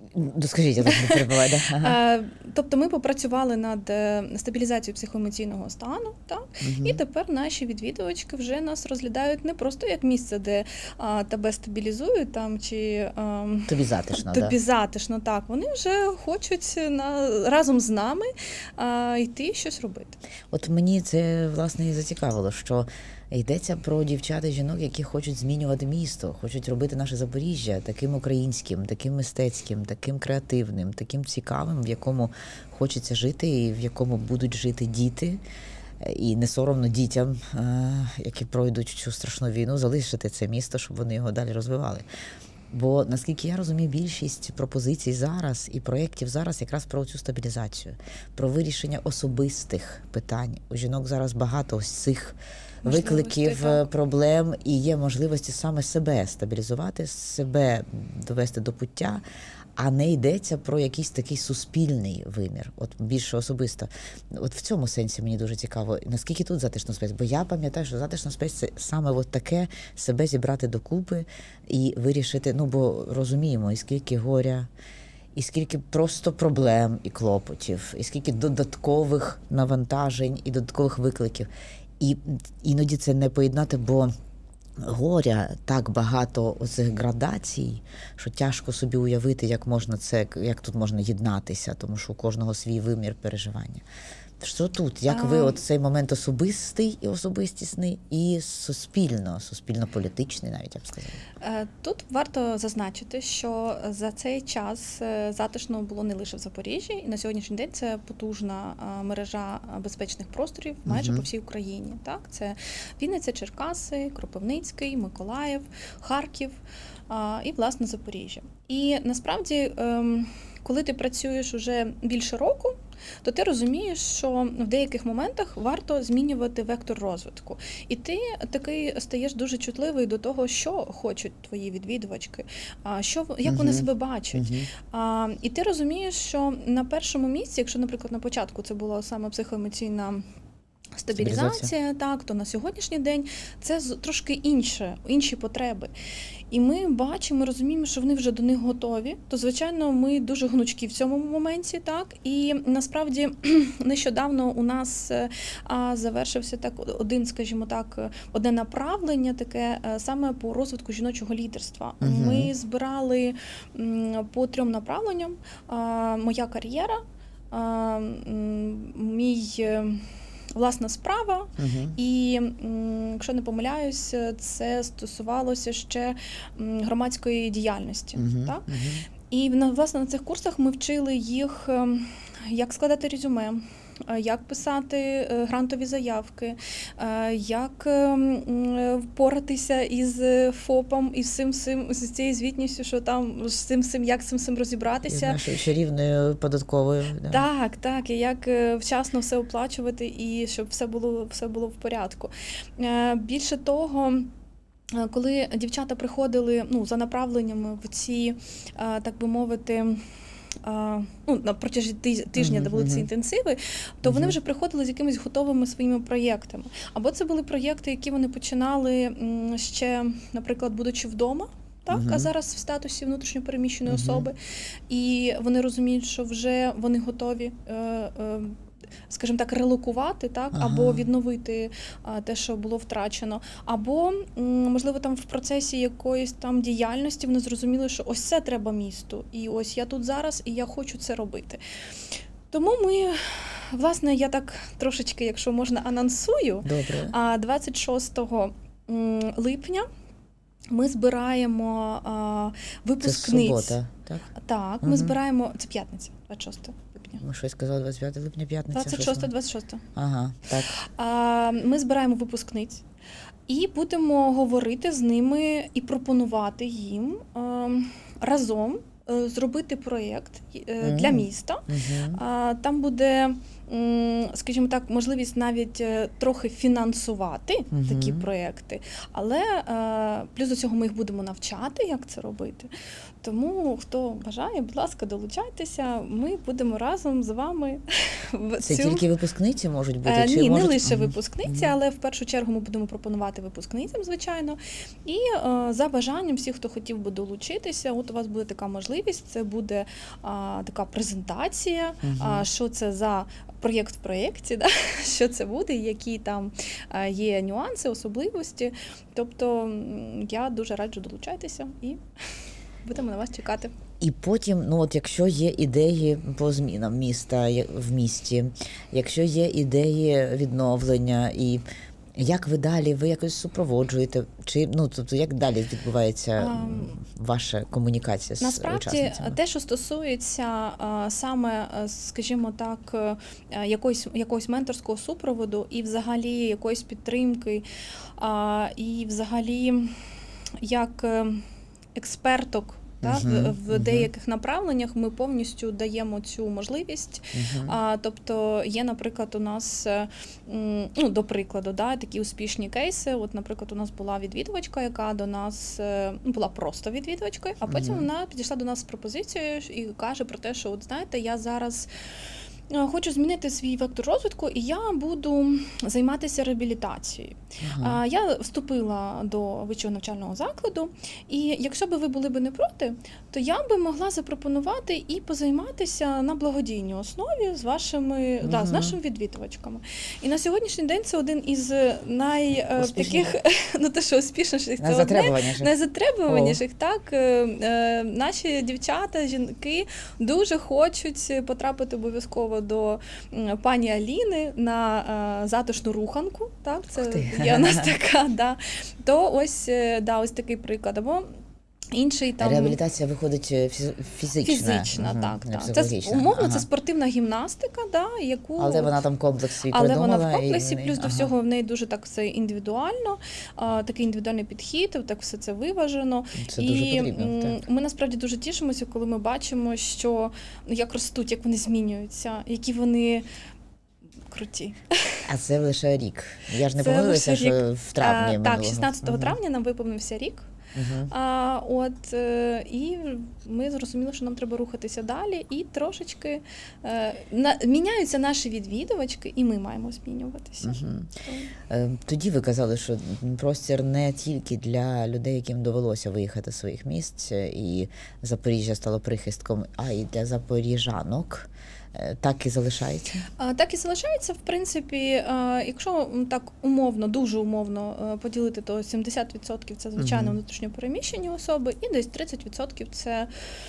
Доскажіть, я так не перебуваю. Да? Ага. Тобто ми попрацювали над стабілізацією психоемоційного стану, так? Угу. І тепер наші відвідувачки вже нас розглядають не просто як місце, де а, тебе стабілізують там, чи а, тобі затишно, тобі да? затишно, так. Вони вже хочуть на, разом з нами а, йти щось робити. От мені це, власне, і зацікавило, що йдеться про дівчат і жінок, які хочуть змінювати місто, хочуть робити наше Запоріжжя таким українським, таким мистецьким, таким креативним, таким цікавим, в якому хочеться жити і в якому будуть жити діти. І не соромно дітям, які пройдуть цю страшну війну, залишити це місто, щоб вони його далі розвивали. Бо, наскільки я розумію, більшість пропозицій зараз і проєктів зараз якраз про цю стабілізацію, про вирішення особистих питань. У жінок зараз багато ось цих викликів, так. проблем, і є можливості саме себе стабілізувати, себе довести до пуття, а не йдеться про якийсь такий суспільний вимір, от більше особисто. От в цьому сенсі мені дуже цікаво, наскільки тут затишно спець, бо я пам'ятаю, що затишно спець – це саме от таке себе зібрати докупи і вирішити, ну бо розуміємо, і скільки горя, і скільки просто проблем і клопотів, і скільки додаткових навантажень і додаткових викликів. І іноді це не поєднати, бо горя так багато оцих градацій, що тяжко собі уявити, як можна це, як тут можна єднатися, тому що у кожного свій вимір переживання. Що тут? Як ви от цей момент особистий і особистісний, і суспільно, суспільно-політичний навіть, я б сказала? Тут варто зазначити, що за цей час затишно було не лише в Запоріжжі, і на сьогоднішній день це потужна мережа безпечних просторів майже угу. по всій Україні. Так? Це Вінниця, Черкаси, Кропивницький, Миколаїв, Харків і, власне, Запоріжжя. І насправді, коли ти працюєш уже більше року, то ти розумієш, що в деяких моментах варто змінювати вектор розвитку. І ти такий стаєш дуже чутливий до того, що хочуть твої відвідувачки, що, як uh-huh. вони себе бачать. Uh-huh. А, і ти розумієш, що на першому місці, якщо, наприклад, на початку це була саме психоемоційна стабілізація, так, то на сьогоднішній день це трошки інше, інші потреби. І ми бачимо, розуміємо, що вони вже до них готові, то, звичайно, ми дуже гнучкі в цьому моменті, так, і насправді нещодавно у нас а, завершився так один, скажімо так, одне направлення таке саме по розвитку жіночого лідерства. Угу. Ми збирали м, по трьом направленням а, моя кар'єра, а, мій власна справа, uh-huh. і, якщо не помиляюсь, це стосувалося ще громадської діяльності. Uh-huh. Так? Uh-huh. І, власне, на цих курсах ми вчили їх, як складати резюме, як писати грантові заявки, як впоратися із ФОПом, із цим, цим, з цією звітністю, що там, з цим, цим, як з цим, цим розібратися. І з нашою чарівною податковою. Да. Так, так, і як вчасно все оплачувати, і щоб все було, все було в порядку. Більше того, коли дівчата приходили, ну, за направленнями в ці, так би мовити, Uh, ну, на протязі тижня, uh-huh, де були ці uh-huh. інтенсиви, то uh-huh. вони вже приходили з якимись готовими своїми проєктами. Або це були проєкти, які вони починали ще, наприклад, будучи вдома, так, uh-huh. а зараз в статусі внутрішньопереміщеної uh-huh. особи, і вони розуміють, що вже вони готові, е, е, скажімо так, релокувати, так, ага. або відновити а, те, що було втрачено, або, можливо, там в процесі якоїсь там діяльності вони зрозуміли, що ось це треба місту, і ось я тут зараз, і я хочу це робити. Тому ми, власне, я так трошечки, якщо можна, анонсую. Добре. А двадцять шостого липня ми збираємо а, випускниць. Це субота, так? Так, ми угу. збираємо, це п'ятниця, двадцять шостого. Ми щось сказали, двадцять п'ятого липня, п'ятниця. двадцять шостого двадцять шостого. Ага, так. А, ми збираємо випускниць і будемо говорити з ними і пропонувати їм а, разом а, зробити проєкт а, для міста. Uh-huh. А, там буде скажімо так, можливість навіть трохи фінансувати угу. такі проєкти, але плюс до цього ми їх будемо навчати, як це робити. Тому, хто бажає, будь ласка, долучайтеся, ми будемо разом з вами в Це цю... тільки випускниці можуть бути? Е, чи ні, можуть... не лише угу. випускниці, угу. але в першу чергу ми будемо пропонувати випускницям, звичайно. І е, за бажанням всіх, хто хотів би долучитися, от у вас буде така можливість, це буде а, така презентація, угу. а, що це за проєкт в проєкті, да? Що це буде, які там а, є нюанси, особливості. Тобто я дуже раджу долучайтеся і будемо на вас чекати. І потім, ну от якщо є ідеї по змінам міста в місті, якщо є ідеї відновлення, і як ви далі, ви якось супроводжуєте, чи, ну, тобто, як далі відбувається а, ваша комунікація з насправді, учасницями? Насправді, те, що стосується а, саме, скажімо так, а, якоїсь, якогось менторського супроводу і взагалі якоїсь підтримки, а, і взагалі як експерток, так, uh-huh, в, в деяких uh-huh. направленнях ми повністю даємо цю можливість. Uh-huh. А, тобто є, наприклад, у нас, ну, до прикладу, да, такі успішні кейси. От, наприклад, у нас була відвідувачка, яка до нас була просто відвідувачкою, а потім uh-huh. вона підійшла до нас з пропозицією і каже про те, що, от знаєте, я зараз хочу змінити свій вектор розвитку, і я буду займатися реабілітацією. Ага. Я вступила до вищого навчального закладу, і якщо б ви були б не проти, то я би могла запропонувати і позайматися на благодійній основі з вашими, ага. да, з нашими відвідувачками. І на сьогоднішній день це один із най таких, ну те, що успішніших, це одне найзатребуваніших. Так, наші дівчата, жінки дуже хочуть потрапити обов'язково до пані Аліни на а, затишну руханку, так, це є у нас така, да. То ось, да, ось такий приклад. Або інший там... Реабілітація виходить фізична. Фізична, угу, так, так. Це, умовно, ага. це спортивна гімнастика, да, яку... Але вона там комплекс свій Але придумала. вона в комплексі, і... плюс ага. до всього в неї дуже так все індивідуально, а, такий індивідуальний підхід, так все це виважено. Це і дуже потрібно, так. Ми насправді дуже тішимося, коли ми бачимо, що як ростуть, як вони змінюються, які вони... круті. А це лише рік. Я ж не помилилася, що в травні а, Так, шістнадцятого угу. травня нам виповнився рік. Угу. А, от, е, і ми зрозуміли, що нам треба рухатися далі, і трошечки е, на, міняються наші відвідувачки, і ми маємо змінюватися. Угу. Е, тоді ви казали, що простір не тільки для людей, яким довелося виїхати з своїх місць, і Запоріжжя стало прихистком, а й для запоріжанок. Так і залишається? Так і залишається. В принципі, якщо так умовно, дуже умовно поділити, то сімдесят відсотків це, звичайно, внутрішньо переміщені особи, і десь тридцять відсотків це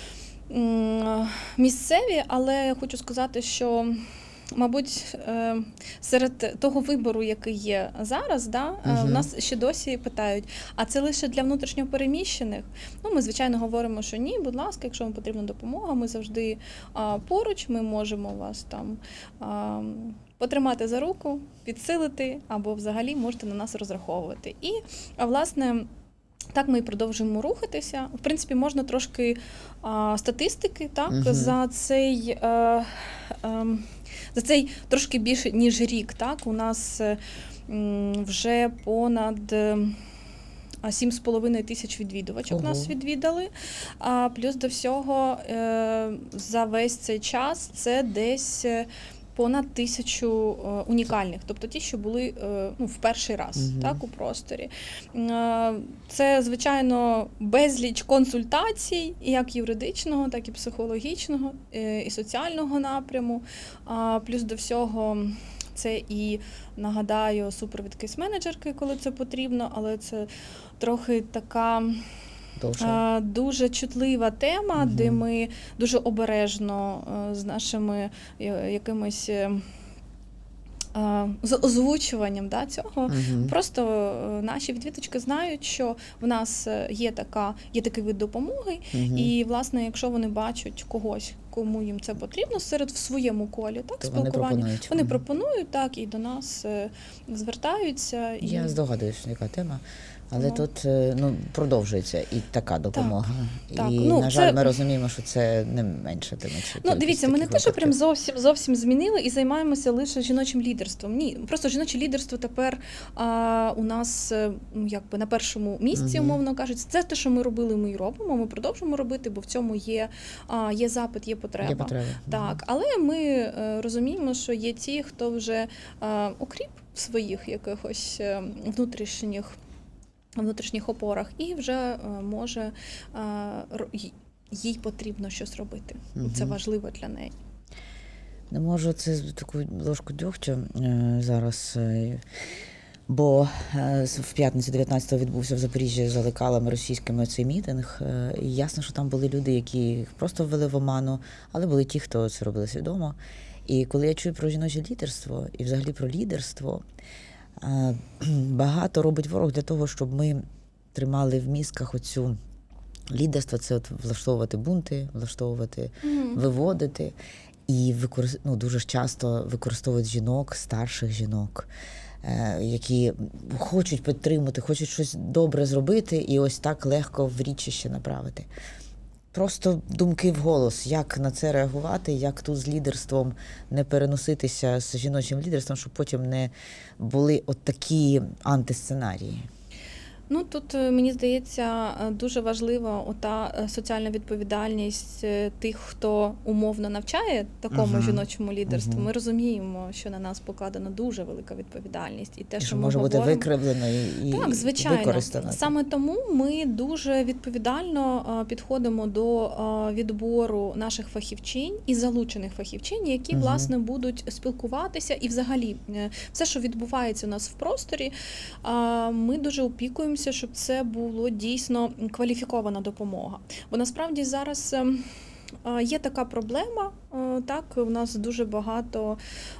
місцеві, але я хочу сказати, що мабуть, серед того вибору, який є зараз, да, uh-huh. в нас ще досі питають, а це лише для внутрішньопереміщених? Ну, ми, звичайно, говоримо, що ні, будь ласка, якщо вам потрібна допомога, ми завжди а, поруч, ми можемо вас там а, потримати за руку, підсилити, або взагалі можете на нас розраховувати. І, а, власне, так ми і продовжуємо рухатися. В принципі, можна трошки а, статистики, так, uh-huh. за цей... А, а, За цей трошки більше, ніж рік, так, у нас вже понад сім з половиною тисяч відвідувачок Ого. нас відвідали, а плюс до всього за весь цей час це десь понад тисячу унікальних, тобто ті, що були ну, в перший раз uh-huh. так, у просторі. Це, звичайно, безліч консультацій, як юридичного, так і психологічного, і соціального напряму. Плюс до всього це і, нагадаю, супровід кейс-менеджерки, коли це потрібно, але це трохи така... Довше. Дуже чутлива тема, угу. де ми дуже обережно з нашими якимось з озвучуванням, да, цього. Угу. Просто наші відвідувачки знають, що в нас є така, є такий вид допомоги, угу. і, власне, якщо вони бачать когось, кому їм це потрібно, серед в своєму колі, так, То спілкування. вони пропонують. Вони пропонують, так, і до нас звертаються. І... Я здогадуюсь, яка тема. Але Тому... тут ну, продовжується і така допомога. Так, так. І, Ну, на жаль, це... ми розуміємо, що це не менше тиметься. Ну, дивіться, ми не те, що прям зовсім, зовсім змінили і займаємося лише жіночим лідерством. Ні, просто жіноче лідерство тепер а, у нас якби на першому місці, угу. умовно кажуть. Це те, що ми робили, ми і робимо, ми продовжуємо робити, бо в цьому є, а, є запит, є потреба. Є потреба. Так, угу. Але ми а, розуміємо, що є ті, хто вже а, окріп своїх якихось внутрішніх внутрішніх опорах, і вже може, їй потрібно щось робити. Угу. Це важливо для неї. Не можу, це таку ложку дьогтю зараз, бо в п'ятницю дев'ятнадцятого відбувся в Запоріжжі за лекалами російськими цей мітинг. І ясно, що там були люди, які просто ввели в оману, але були ті, хто це робили свідомо. І коли я чую про жіноче лідерство і взагалі про лідерство, багато робить ворог для того, щоб ми тримали в мізках оцю лідерство, це от влаштовувати бунти, влаштовувати, mm-hmm. виводити. І використ... ну, дуже ж часто використовують жінок, старших жінок, які хочуть підтримати, хочуть щось добре зробити і ось так легко в річище направити. Просто думки вголос, як на це реагувати, як тут з лідерством не переноситися з жіночим лідерством, щоб потім не були от такі антисценарії. Ну, тут, мені здається, дуже важлива ота соціальна відповідальність тих, хто умовно навчає такому uh-huh. жіночому лідерству. Uh-huh. Ми розуміємо, що на нас покладена дуже велика відповідальність. І те, і що, що ми може говоримо... бути викривлено і так, звичайно. використано. Саме тому ми дуже відповідально підходимо до відбору наших фахівчинь і залучених фахівчинь, які, uh-huh. власне, будуть спілкуватися. І взагалі, все, що відбувається у нас в просторі, ми дуже опікуємося, щоб це було дійсно кваліфікована допомога. Бо насправді зараз є така проблема, так, у нас дуже багато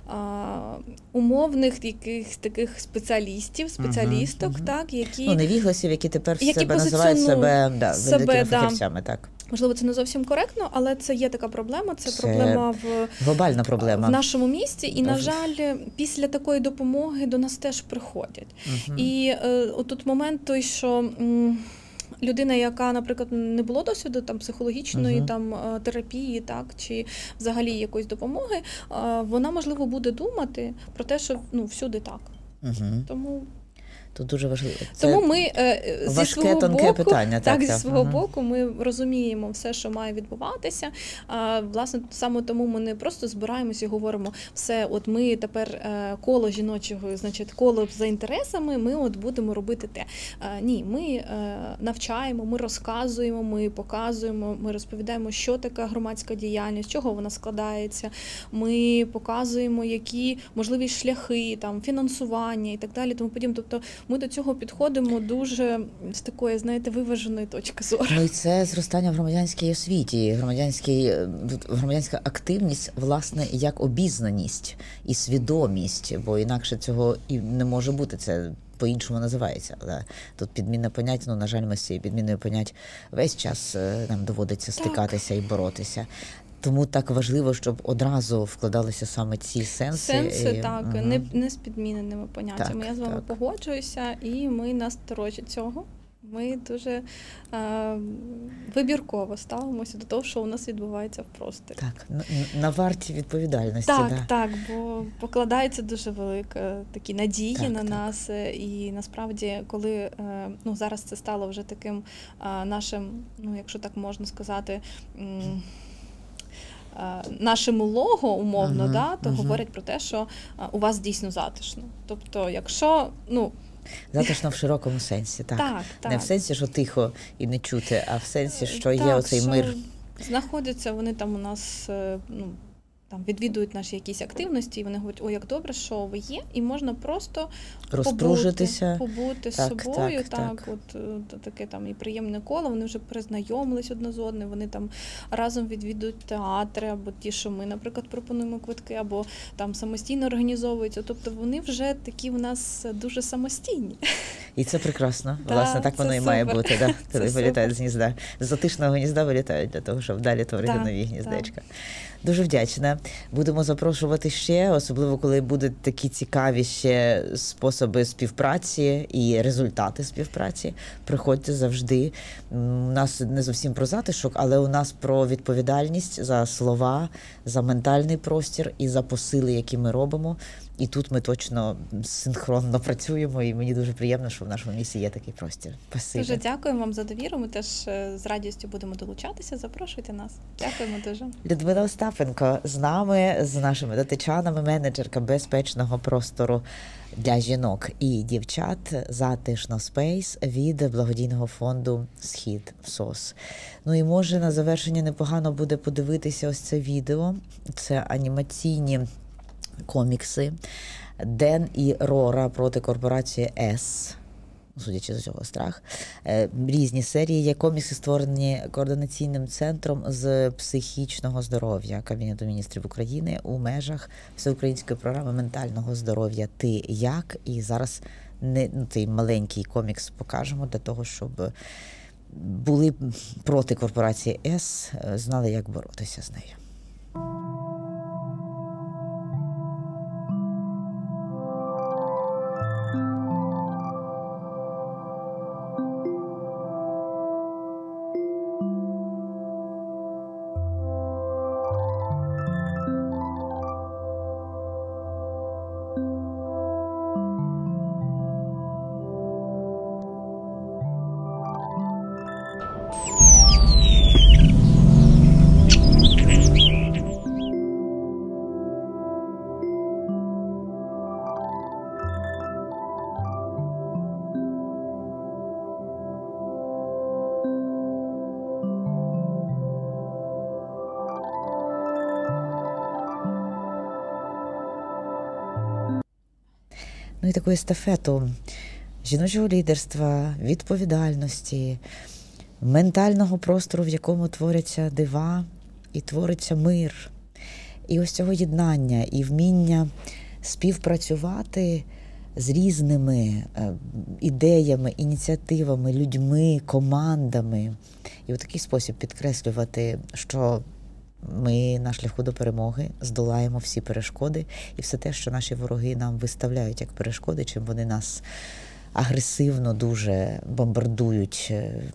а, умовних яких таких спеціалістів, спеціалісток, uh-huh, uh-huh. так, які... Ну, невігласів, які тепер які себе називають себе, да, себе великими да. фахівцями, так. Можливо, це не зовсім коректно, але це є така проблема, це, це проблема в, глобальна проблема в нашому місті. І, на жаль, після такої допомоги до нас теж приходять. Uh-huh. І е, отут момент той, що... М- людина, яка, наприклад, не було досвіду там психологічної uh-huh. там терапії, так, чи взагалі якоїсь допомоги, вона, можливо, буде думати про те, що ну, всюди так. Uh-huh. Тому Тут дуже важливо. Це Тому ми е, зі важке, свого тонке боку, питання. Так, так, зі так. свого Ага. боку ми розуміємо все, що має відбуватися. А, власне, саме тому ми не просто збираємося і говоримо, все, от ми тепер е, коло жіночого, значить, коло за інтересами, ми от будемо робити те. А, ні, ми е, навчаємо, ми розказуємо, ми показуємо, ми розповідаємо, що таке громадська діяльність, з чого вона складається. Ми показуємо, які можливі шляхи, там, фінансування і так далі, тому подібне. Тобто ми до цього підходимо дуже з такої, знаєте, виваженої точки зору. Ну і це зростання в громадянській освіті, громадянській, громадянська активність, власне, як обізнаність і свідомість, бо інакше цього і не може бути, це по-іншому називається. Але тут підмінне поняття, ну, на жаль, ми з цією підмінною понять весь час нам доводиться стикатися так. і боротися. Тому так важливо, щоб одразу вкладалися саме ці сенси. Сенси, і... так, угу. не, не з підміненими поняттями. Так, Я з вами так. погоджуюся, і ми насторожі цього. Ми дуже е, вибірково ставимося до того, що у нас відбувається в просторі. Так, на, на варті відповідальності. Так, да. так, бо покладається дуже велика такі надії так, на так. нас. І насправді, коли е, ну, зараз це стало вже таким е, нашим, ну, якщо так можна сказати, м- нашому лого, умовно, uh-huh, да, то uh-huh. говорять про те, що у вас дійсно затишно. Тобто, якщо, ну... Затишно в широкому сенсі, так. так, так. Не в сенсі, що тихо і не чути, а в сенсі, що так, є оцей що мир. Знаходяться вони там у нас, ну, там відвідують наші якісь активності, і вони говорять, о, як добре, що ви є, і можна просто розпружитися, побути, побути так, з собою, так, так, так. от таке там і приємне коло, вони вже признайомились одне з одним, вони там разом відвідують театри, або ті, що ми, наприклад, пропонуємо квитки, або там самостійно організовуються, тобто вони вже такі в нас дуже самостійні. І це прекрасно. Да, Власне, так це воно і має супер. бути, да, Це коли вилітають супер. з гнізда. З затишного гнізда вилітають для того, щоб далі творити Да, нові да. гніздечка. Дуже вдячна. Будемо запрошувати ще, особливо коли будуть такі цікаві ще способи співпраці і результати співпраці. Приходьте завжди. У нас не зовсім про затишок, але у нас про відповідальність за слова, за ментальний простір і за посили, які ми робимо. І тут ми точно синхронно працюємо, і мені дуже приємно, що в нашому місті є такий простір. Спасибі. Дуже дякуємо вам за довіру. Ми теж е, з радістю будемо долучатися. Запрошуйте нас. Дякуємо дуже. Людмила Остапенко з нами, з нашими датичанами, менеджерка безпечного простору для жінок і дівчат «Затишно Спейс» від благодійного фонду «Схід» СОС. Ну і може на завершення непогано буде подивитися ось це відео. Це анімаційні комікси Ден і Рора проти корпорації С. Судячи з цього страх. Різні серії є. Комікси створені координаційним центром з психічного здоров'я Кабінету міністрів України у межах всеукраїнської програми ментального здоров'я «Ти як?». І зараз не, ну, цей маленький комікс покажемо для того, щоб були проти корпорації С, знали, як боротися з нею. Ну і таку естафету жіночого лідерства, відповідальності, ментального простору, в якому творяться дива і твориться мир. І ось цього єднання і вміння співпрацювати з різними ідеями, ініціативами, людьми, командами. І у такий спосіб підкреслювати, що ми на шляху до перемоги здолаємо всі перешкоди і все те, що наші вороги нам виставляють як перешкоди, чим вони нас агресивно дуже бомбардують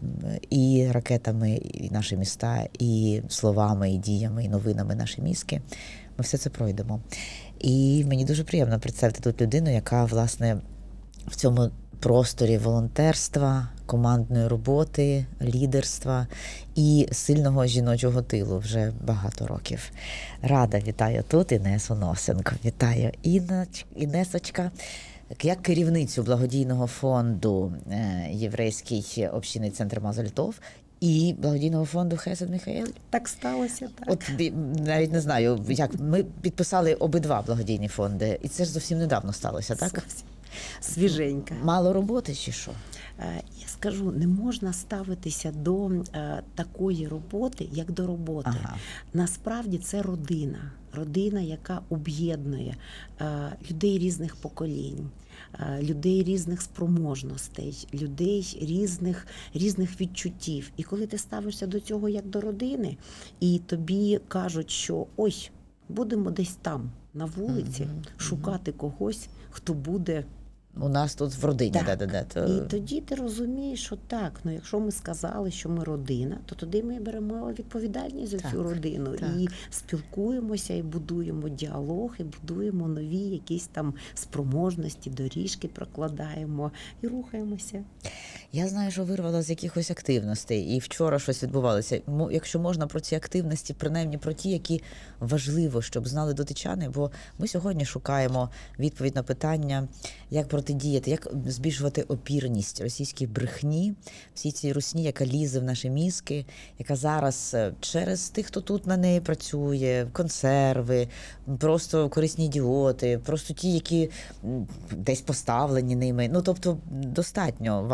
і ракетами, і наші міста, і словами, і діями, і новинами наші мізки. Ми все це пройдемо. І мені дуже приємно представити тут людину, яка, власне, в цьому просторі волонтерства, командної роботи, лідерства і сильного жіночого тилу вже багато років. Рада вітаю тут Інесу Носенко. Вітаю, Інноч, Інесочка. Як керівницю благодійного фонду Єврейський общинний центр Мазальтов і благодійного фонду Хесед Михаїл. Так сталося, так. От навіть не знаю, як ми підписали обидва благодійні фонди, і це ж зовсім недавно сталося, так? Зовсім. Свіженька. Мало роботи чи що? Я скажу, не можна ставитися до е, такої роботи, як до роботи. Ага. Насправді це родина. Родина, яка об'єднує е, людей різних поколінь, е, людей різних спроможностей, людей різних, різних відчуттів. І коли ти ставишся до цього як до родини, і тобі кажуть, що ось, будемо десь там, на вулиці, mm-hmm. шукати когось, хто буде... У нас тут в родині. Так. Да-да-да, то... І тоді ти розумієш, що так, ну якщо ми сказали, що ми родина, то тоді ми беремо відповідальність за так, цю родину так. і спілкуємося, і будуємо діалог, і будуємо нові якісь там спроможності, доріжки прокладаємо і рухаємося. Я знаю, що вирвала з якихось активностей, і вчора щось відбувалося. Якщо можна про ці активності, принаймні про ті, які важливо, щоб знали дотичани, бо ми сьогодні шукаємо відповідь на питання, як протидіяти, як збільшувати опірність російській брехні, всій цій русні, яка лізе в наші мізки, яка зараз через тих, хто тут на неї працює, консерви, просто корисні ідіоти, просто ті, які десь поставлені ними. Ну, тобто, достатньо важелів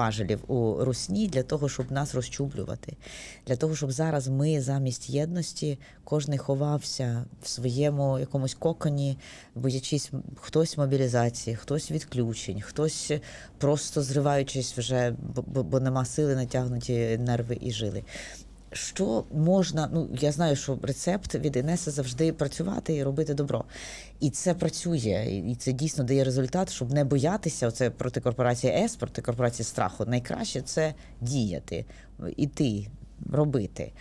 у русні для того, щоб нас розчублювати. Для того, щоб зараз ми замість єдності кожен ховався в своєму якомусь коконі, боячись хтось мобілізації, хтось відключень, хтось просто зриваючись вже, бо, бо нема сили, натягнуті нерви і жили. Що можна, ну я знаю, що рецепт від Інеси завжди працювати і робити добро. І це працює, і це дійсно дає результат, щоб не боятися, оце проти корпорації С, проти корпорації страху. Найкраще це діяти, іти, робити.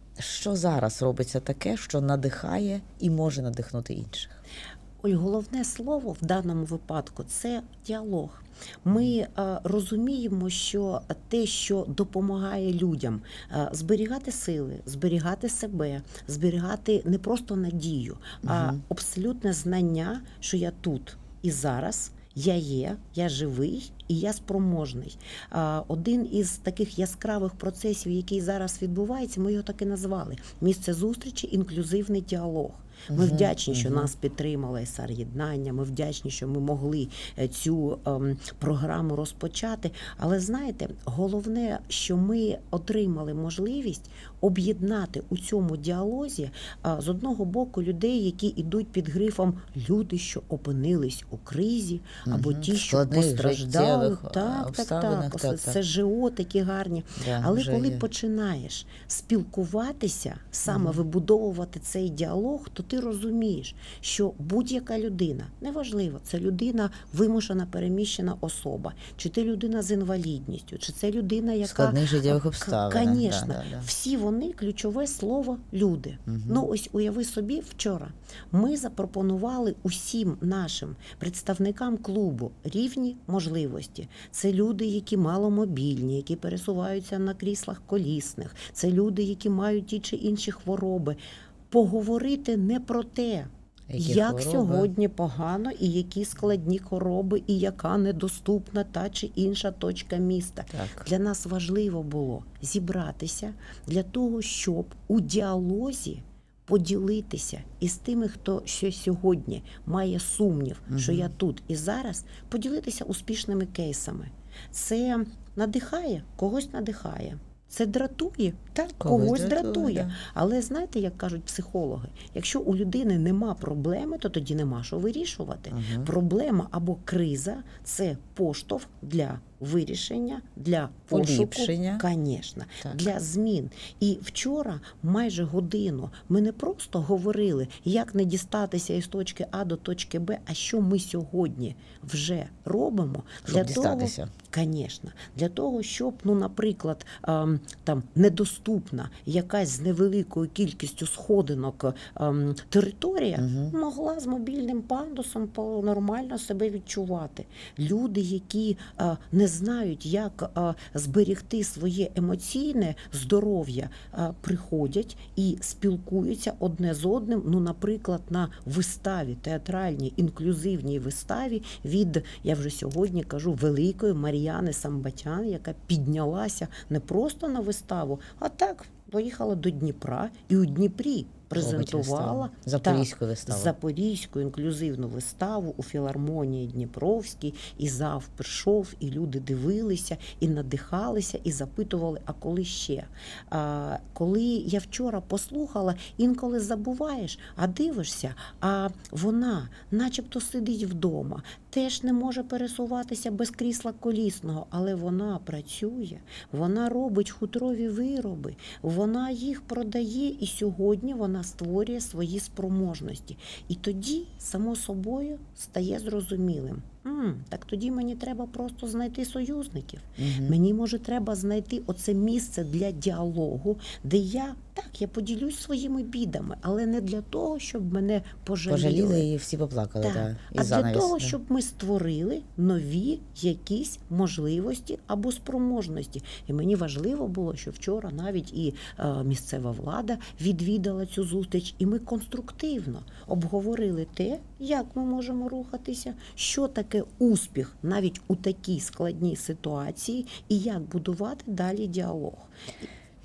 Що зараз робиться таке, що надихає і може надихнути інших? Оль, головне слово в даному випадку – це діалог. Ми а, розуміємо, що те, що допомагає людям а, зберігати сили, зберігати себе, зберігати не просто надію, угу. а абсолютне знання, що я тут і зараз, я є, я живий і я спроможний. А, один із таких яскравих процесів, який зараз відбувається, ми його так і назвали – місце зустрічі, інклюзивний діалог. Ми uh-huh, вдячні, що uh-huh. нас підтримала ес ер Єднання, ми вдячні, що ми могли цю ем, програму розпочати. Але знаєте, головне, що ми отримали можливість об'єднати у цьому діалозі а, з одного боку людей, які йдуть під грифом «люди, що опинились у кризі», uh-huh. або ті, що складних постраждали. Так, так, так, так, це ЖО такі гарні. Да, Але коли є. починаєш спілкуватися, саме uh-huh. вибудовувати цей діалог, то ти розумієш, що будь-яка людина, неважливо, це людина вимушена переміщена особа, чи ти людина з інвалідністю, чи це людина, яка... Складних життєвих обставин. Звісно, да, да, да. всі вони, ключове слово «люди». Угу. Ну ось уяви собі, вчора ми запропонували усім нашим представникам клубу рівні можливості. Це люди, які маломобільні, які пересуваються на кріслах колісних, це люди, які мають ті чи інші хвороби. Поговорити не про те, які як хвороби? Сьогодні погано і які складні хвороби, і яка недоступна та чи інша точка міста. Так. Для нас важливо було зібратися для того, щоб у діалозі поділитися із тими, хто ще сьогодні має сумнів, угу. що я тут і зараз, поділитися успішними кейсами. Це надихає, когось надихає. Це дратує, так, когось, когось дратує. дратує. Да. Але знаєте, як кажуть психологи, якщо у людини нема проблеми, то тоді нема що вирішувати. Угу. Проблема або криза – це поштовх для вирішення, для пошуку, звісно, для змін. І вчора майже годину ми не просто говорили, як не дістатися із точки А до точки Б, а що ми сьогодні вже робимо щоб для дістатися. того, звісно, для того, щоб, ну, наприклад, там недоступна якась з невеликою кількістю сходинок територія угу. могла з мобільним пандусом нормально себе відчувати. Люди, які не знають, як а, зберегти своє емоційне здоров'я, а, приходять і спілкуються одне з одним, ну, наприклад, на виставі, театральній, інклюзивній виставі від, я вже сьогодні кажу, великої Мар'яни Самбатян, яка піднялася не просто на виставу, а так поїхала до Дніпра і у Дніпрі презентувала Запорізьку виставу. Запорізьку інклюзивну виставу у філармонії Дніпровській, і зав прийшов, і люди дивилися, і надихалися, і запитували, а коли ще? А, коли я вчора послухала, інколи забуваєш, а дивишся, а вона начебто сидить вдома, теж не може пересуватися без крісла колісного, але вона працює, вона робить хутрові вироби, вона їх продає, і сьогодні вона створює свої спроможності. І тоді, само собою, стає зрозумілим. М, так тоді мені треба просто знайти союзників. Угу. Мені, може, треба знайти оце місце для діалогу, де я, так, я поділюсь своїми бідами, але не для того, щоб мене пожаліли. Пожаліли і всі поплакали. Так. Да. І а занавіс, для того, да. щоб ми створили нові якісь можливості або спроможності. І мені важливо було, що вчора навіть і е, місцева влада відвідала цю зустріч, і ми конструктивно обговорили те, як ми можемо рухатися, що таке успіх навіть у такій складній ситуації і як будувати далі діалог.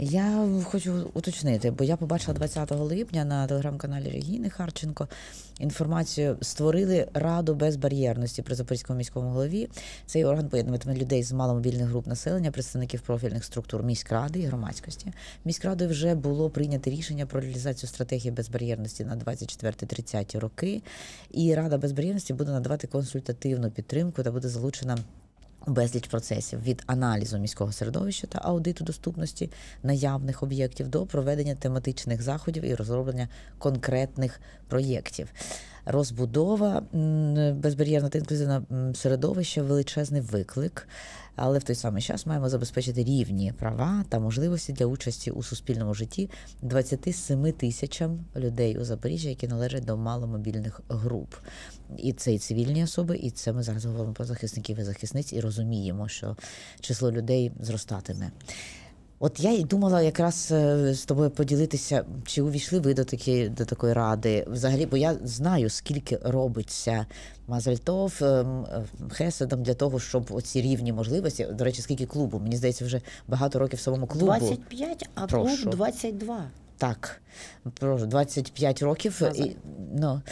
Я хочу уточнити, бо я побачила двадцятого липня на телеграм-каналі Регіни Харченко інформацію, створили Раду безбар'єрності при Запорізькому міському голові. Цей орган поєднуватиме людей з маломобільних груп населення, представників профільних структур міськради і громадськості. Міськрадою вже було прийнято рішення про реалізацію стратегії безбар'єрності на двадцять четверті - тридцяті роки. І Рада безбар'єрності буде надавати консультативну підтримку та буде залучена безліч процесів від аналізу міського середовища та аудиту доступності наявних об'єктів до проведення тематичних заходів і розроблення конкретних проєктів. Розбудова безбар'єрне та інклюзивне середовище – величезний виклик, але в той самий час маємо забезпечити рівні права та можливості для участі у суспільному житті двадцяти семи тисячам людей у Запоріжжі, які належать до маломобільних груп. І це і цивільні особи, і це ми зараз говоримо про захисників і захисниць, і розуміємо, що число людей зростатиме. От я й думала якраз з тобою поділитися, чи увійшли ви до такої, до такої ради взагалі, бо я знаю, скільки робиться Мазальтов, Хеседом для того, щоб оці рівні можливості, до речі, скільки клубу, мені здається, вже багато років самому клубу. двадцять п'ять, а Прошу. клуб двадцять два. Так, двадцять п'ять років, і, ну,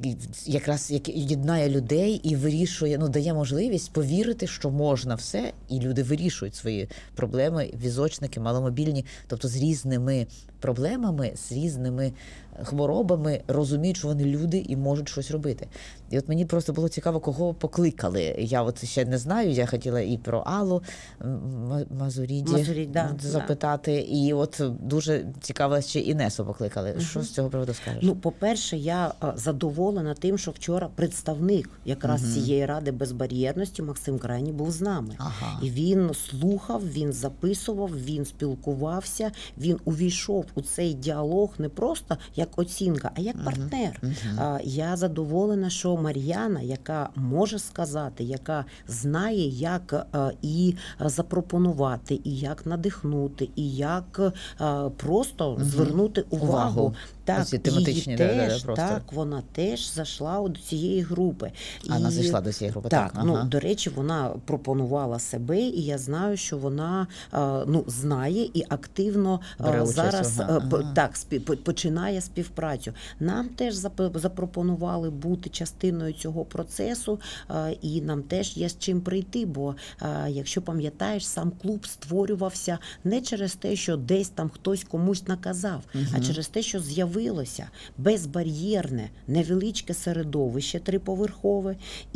якраз єднає людей і вирішує, ну, дає можливість повірити, що можна все, і люди вирішують свої проблеми, візочники, маломобільні, тобто з різними проблемами, з різними хворобами, розуміють, що вони люди і можуть щось робити. І от мені просто було цікаво, кого покликали. Я от ще не знаю, я хотіла і про Аллу Мазуріді Мазурід, да, запитати, да. І от дуже цікаво, ще Інесу покликали. Угу. Що з цього приводу скажеш? Ну, по-перше, я задоволена тим, що вчора представник якраз угу. цієї Ради безбар'єрності Максим Крайній був з нами. Ага. І він слухав, він записував, він спілкувався, він увійшов у цей діалог не просто як оцінка, а як партнер. Uh-huh. Я задоволена, що Мар'яна, яка може сказати, яка знає, як і запропонувати, і як надихнути, і як просто uh-huh. звернути увагу. увагу. Так, її теж, да, так, вона теж зайшла до цієї групи. А вона зайшла до цієї групи, так. так, ну, ага. До речі, вона пропонувала себе, і я знаю, що вона ну, знає і активно Бере зараз ага. так, починає співпрацю. Нам теж запропонували бути частиною цього процесу, і нам теж є з чим прийти, бо, якщо пам'ятаєш, сам клуб створювався не через те, що десь там хтось комусь наказав, угу. а через те, що з'явилося безбар'єрне, невеличке середовище триповерхове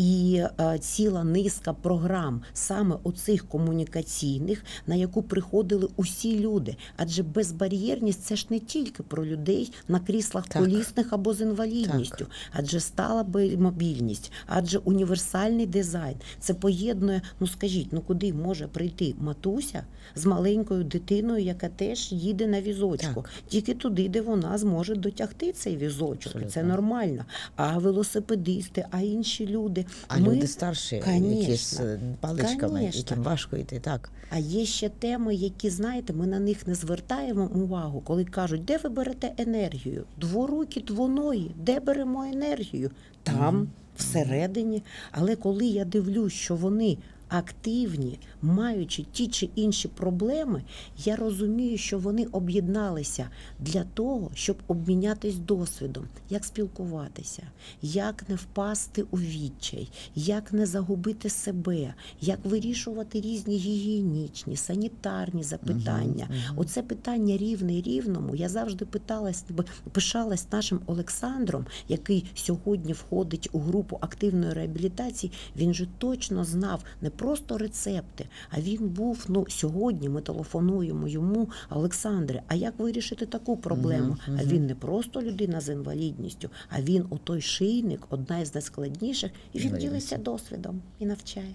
і ціла низка програм саме оцих комунікаційних, на яку приходили усі люди. Адже безбар'єрність – це ж не тільки про людей на кріслах так. колісних або з інвалідністю. Так. Адже стала мобільність, адже універсальний дизайн. Це поєднує, ну скажіть, ну куди може прийти матуся з маленькою дитиною, яка теж їде на візочку? Так. Тільки туди, де вона зможе дотягти цей візочок. Абсолютно. Це нормально. А велосипедисти, а інші люди. А Ми... люди старші, Конечно. які з паличками, Конечно. яким важко йти, так. А є ще теми, які, знаєте, ми на них не звертаємо увагу, коли кажуть, де ви берете енергію? Дворукі, двоної, де беремо енергію? Там, mm-hmm. всередині. Але коли я дивлюсь, що вони активні, маючи ті чи інші проблеми, я розумію, що вони об'єдналися для того, щоб обмінятись досвідом, як спілкуватися, як не впасти у відчай, як не загубити себе, як вирішувати різні гігієнічні, санітарні запитання. Uh-huh, uh-huh. Оце питання рівне рівному. Я завжди питалась, пишалась нашим Олександром, який сьогодні входить у групу активної реабілітації. Він же точно знав не просто рецепти, а він був, ну, сьогодні ми телефонуємо йому, Олександре, а як вирішити таку проблему? Uh-huh, uh-huh. А він не просто людина з інвалідністю, а він отой шийник, одна із найскладніших, і він ділиться досвідом і навчає.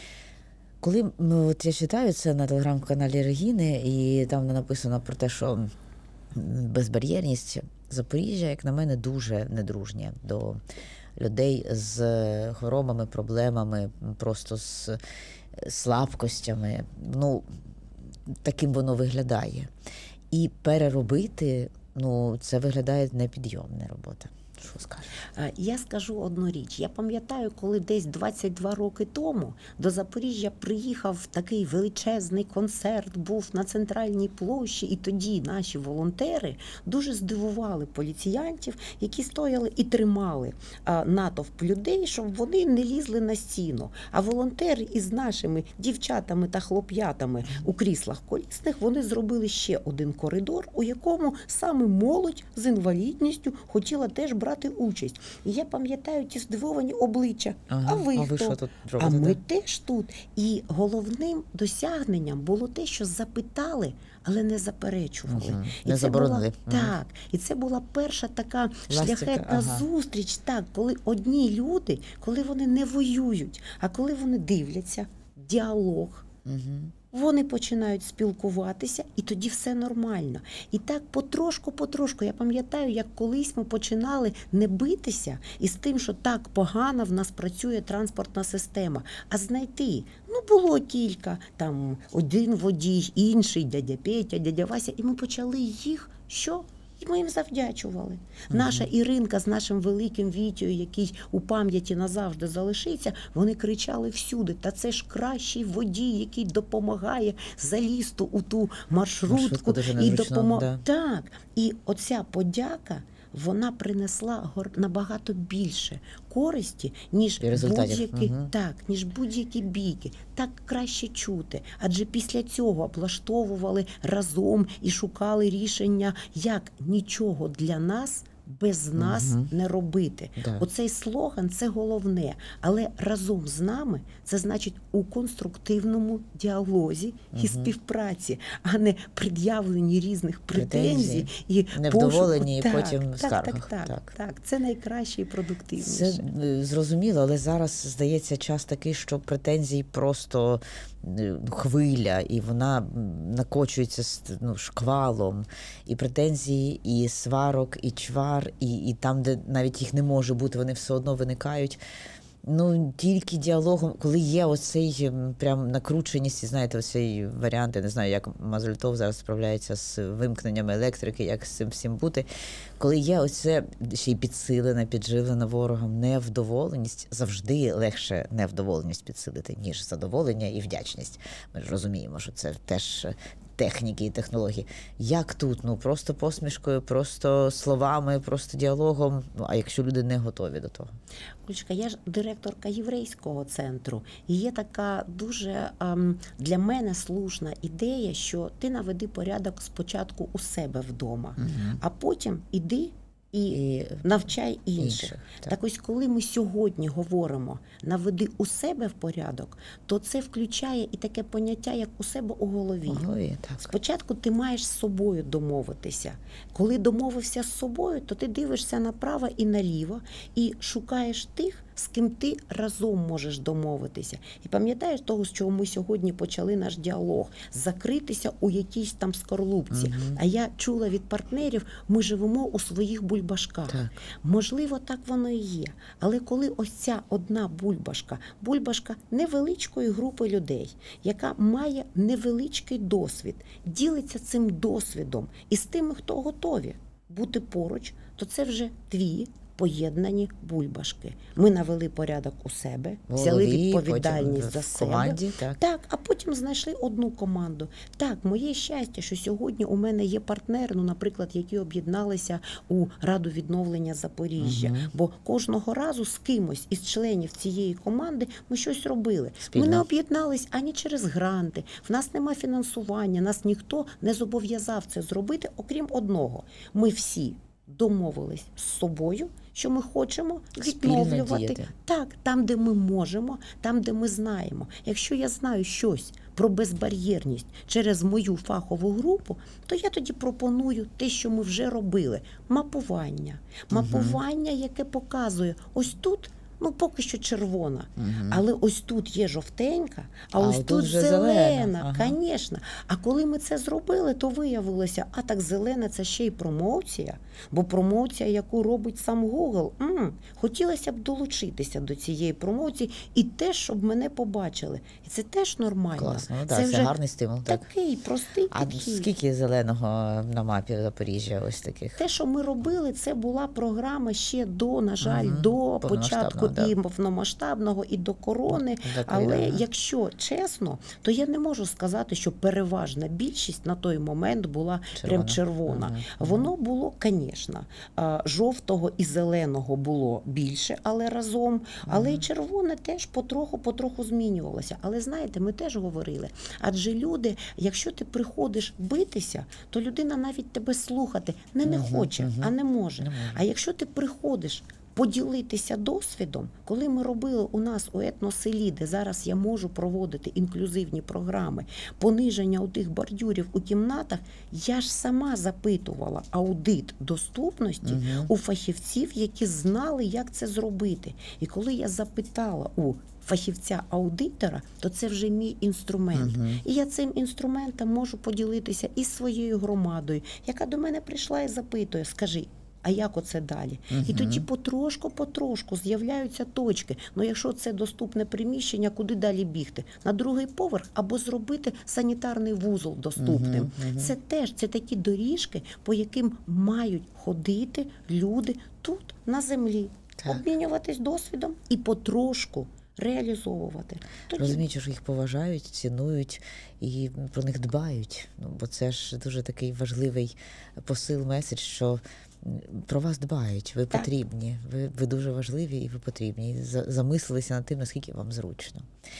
Коли ну, от я читаю це на телеграм-каналі Регіни, і там написано про те, що безбар'єрність Запоріжжя, як на мене, дуже недружня до людей з хворобами, проблемами, просто з слабкостями. Ну, таким воно виглядає. І переробити, ну, це виглядає непідйомна робота. Що скажеш? Я скажу одну річ. Я пам'ятаю, коли десь двадцять два роки тому до Запоріжжя приїхав такий величезний концерт, був на центральній площі, і тоді наші волонтери дуже здивували поліціянтів, які стояли і тримали натовп людей, щоб вони не лізли на стіну. А волонтери із нашими дівчатами та хлоп'ятами у кріслах колісних, вони зробили ще один коридор, у якому саме молодь з інвалідністю хотіла теж брати участь. І я пам'ятаю ті здивовані обличчя. Ага, а ви а хто? Ви що тут робите? А ми теж тут. І головним досягненням було те, що запитали, але не заперечували. Угу. І Не це заборонили. Була, угу. Так. І це була перша така Ластівка, шляхетна ага. зустріч, так, коли одні люди, коли вони не воюють, а коли вони дивляться, діалог, угу. вони починають спілкуватися, і тоді все нормально. І так потрошку-потрошку, я пам'ятаю, як колись ми починали не битися із тим, що так погано в нас працює транспортна система, а знайти, ну було кілька, там один водій, інший, дядя Петя, дядя Вася, і ми почали їх, що? І ми їм завдячували. Uh-huh. Наша Іринка з нашим великим Вітєю, який у пам'яті назавжди залишиться, вони кричали всюди, та це ж кращий водій, який допомагає залізти у ту маршрутку. І допомог... да. Так. І оця подяка, вона принесла набагато більше користі, ніж будь-які, угу. так, ніж будь-які бійки. Так краще чути. Адже після цього облаштовували разом і шукали рішення, як нічого для нас без нас угу. не робити. Да. Оцей слоган – це головне. Але разом з нами – це значить у конструктивному діалозі угу. і співпраці, а не пред'явленні різних претензій і невдоволені, і потім так, в скаргах. Так, так, так, так. Це найкраще і продуктивніше. Це зрозуміло, але зараз, здається, час такий, що претензій просто хвиля, і вона накочується ну, шквалом. І претензії, і сварок, і чвар, і, і там, де навіть їх не може бути, вони все одно виникають. Ну, тільки діалогом, коли є оцей прям накрученість, знаєте, оцей варіант, я не знаю, як Мазельтов зараз справляється з вимкненнями електрики, як з цим всім бути. Коли є оце ще й підсилена, підживлена ворогом невдоволеність, завжди легше невдоволеність підсилити, ніж задоволення і вдячність. Ми ж розуміємо, що це теж техніки і технології. Як тут? Ну, просто посмішкою, просто словами, просто діалогом. Ну, а якщо люди не готові до того? Олечка, я ж директорка єврейського центру. І є така дуже ем, для мене слушна ідея, що ти наведи порядок спочатку у себе вдома, угу. а потім іди і навчай інших. інших так. так ось, коли ми сьогодні говоримо «наведи у себе в порядок», то це включає і таке поняття, як у себе у голові. Ой, так. Спочатку ти маєш з собою домовитися. Коли домовився з собою, то ти дивишся направо і наліво і шукаєш тих, з ким ти разом можеш домовитися. І пам'ятаєш того, з чого ми сьогодні почали наш діалог? Закритися у якійсь там скорлупці. Угу. А я чула від партнерів, ми живемо у своїх бульбашках. Так. Можливо, так воно і є. Але коли ось ця одна бульбашка, бульбашка невеличкої групи людей, яка має невеличкий досвід, ділиться цим досвідом і з тими, хто готові бути поруч, то це вже твій поєднані бульбашки. Ми навели порядок у себе, взяли відповідальність за себе. Команді, так. так, а потім знайшли одну команду. Так, моє щастя, що сьогодні у мене є партнери, ну, наприклад, які об'єдналися у Раду відновлення Запоріжжя. Угу. Бо кожного разу з кимось із членів цієї команди ми щось робили. Спільно. Ми не об'єднались ані через гранти, в нас нема фінансування, нас ніхто не зобов'язав це зробити, окрім одного. Ми всі домовились з собою, що ми хочемо відновлювати. Так, там, де ми можемо, там, де ми знаємо. Якщо я знаю щось про безбар'єрність через мою фахову групу, то я тоді пропоную те, що ми вже робили. Мапування. Мапування, яке показує, ось тут ну поки що червона. Угу. Але ось тут є жовтенька, а, а ось тут, тут зелена, звісно. Ага. А коли ми це зробили, то виявилося, а так зелена це ще й промоція, бо промоція, яку робить сам Google, м-м, хотілося б долучитися до цієї промоції і теж, щоб мене побачили. І це теж нормально. Класно, ну, це, це вже гарний стимул. Такий, так. простий А підхід. скільки зеленого на мапі Запоріжжя ось таких? Те, що ми робили, це була програма ще до, на жаль, угу. до початку да. і повномасштабного, і до корони. Так, але да. якщо чесно, то я не можу сказати, що переважна більшість на той момент була червона. Прям червона. Угу. Воно було, звісно, жовтого і зеленого було більше, але разом. Але угу. і червоне теж потроху-потроху змінювалося. Але знаєте, ми теж говорили, адже люди, якщо ти приходиш битися, то людина навіть тебе слухати не, не угу, хоче, угу. а не може. не може. А якщо ти приходиш поділитися досвідом, коли ми робили у нас у етноселі, де зараз я можу проводити інклюзивні програми, пониження у тих бордюрів у кімнатах, я ж сама запитувала аудит доступності угу. у фахівців, які знали, як це зробити. І коли я запитала у фахівця-аудитора, то це вже мій інструмент. Uh-huh. І я цим інструментом можу поділитися із своєю громадою, яка до мене прийшла і запитує, скажи, а як оце далі? Uh-huh. І тоді потрошку-потрошку з'являються точки. Ну, якщо це доступне приміщення, куди далі бігти? На другий поверх або зробити санітарний вузол доступним. Uh-huh. Uh-huh. Це теж, це такі доріжки, по яким мають ходити люди тут, на землі. Так. Обмінюватись досвідом і потрошку реалізовувати. Тоді... Розуміють, що їх поважають, цінують і про них дбають. Ну, бо це ж дуже такий важливий посил, меседж, що про вас дбають, ви так. потрібні, ви, ви дуже важливі і ви потрібні. Замислилися над тим, наскільки вам зручно.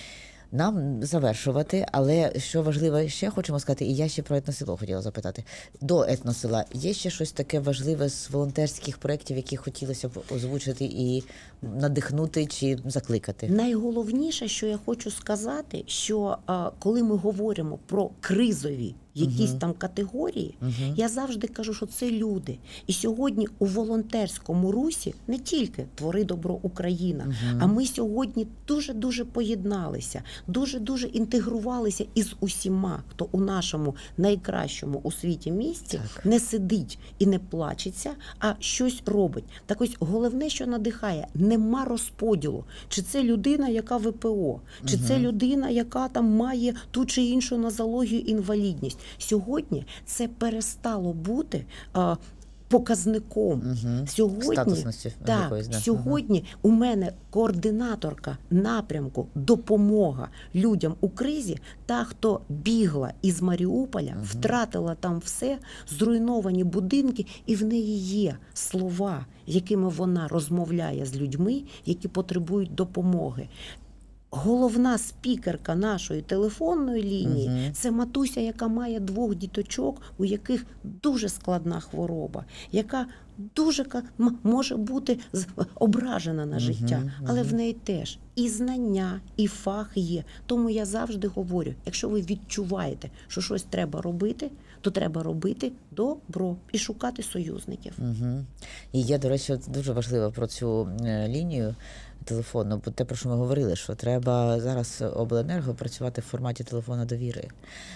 Нам завершувати, але що важливо ще хочемо сказати, і я ще про етносело хотіла запитати. До етносела є ще щось таке важливе з волонтерських проєктів, які хотілося б озвучити і надихнути чи закликати? Найголовніше, що я хочу сказати, що а, коли ми говоримо про кризові якісь uh-huh. там категорії, uh-huh. я завжди кажу, що це люди. І сьогодні у волонтерському русі не тільки «Твори добро Україна», uh-huh. а ми сьогодні дуже-дуже поєдналися, дуже-дуже інтегрувалися із усіма, хто у нашому найкращому у світі місці так. не сидить і не плачеться, а щось робить. Так ось головне, що надихає, нема розподілу. Чи це людина, яка ВПО, чи uh-huh. це людина, яка там має ту чи іншу нозологію, інвалідність. Сьогодні це перестало бути а, показником. Угу. Сьогодні, так, якоїсь, да. сьогодні угу. у мене координаторка напрямку допомога людям у кризі, та, хто бігла із Маріуполя, угу. втратила там все, зруйновані будинки, і в неї є слова, якими вона розмовляє з людьми, які потребують допомоги. Головна спікерка нашої телефонної лінії uh-huh. – це матуся, яка має двох діточок, у яких дуже складна хвороба, яка дуже може бути ображена на життя, uh-huh. але в неї теж і знання, і фах є. Тому я завжди говорю, якщо ви відчуваєте, що щось треба робити, то треба робити добро і шукати союзників. Uh-huh. І я, до речі, дуже важливо про цю лінію телефонну, бо те, про що ми говорили, що треба зараз обленерго працювати в форматі телефону довіри.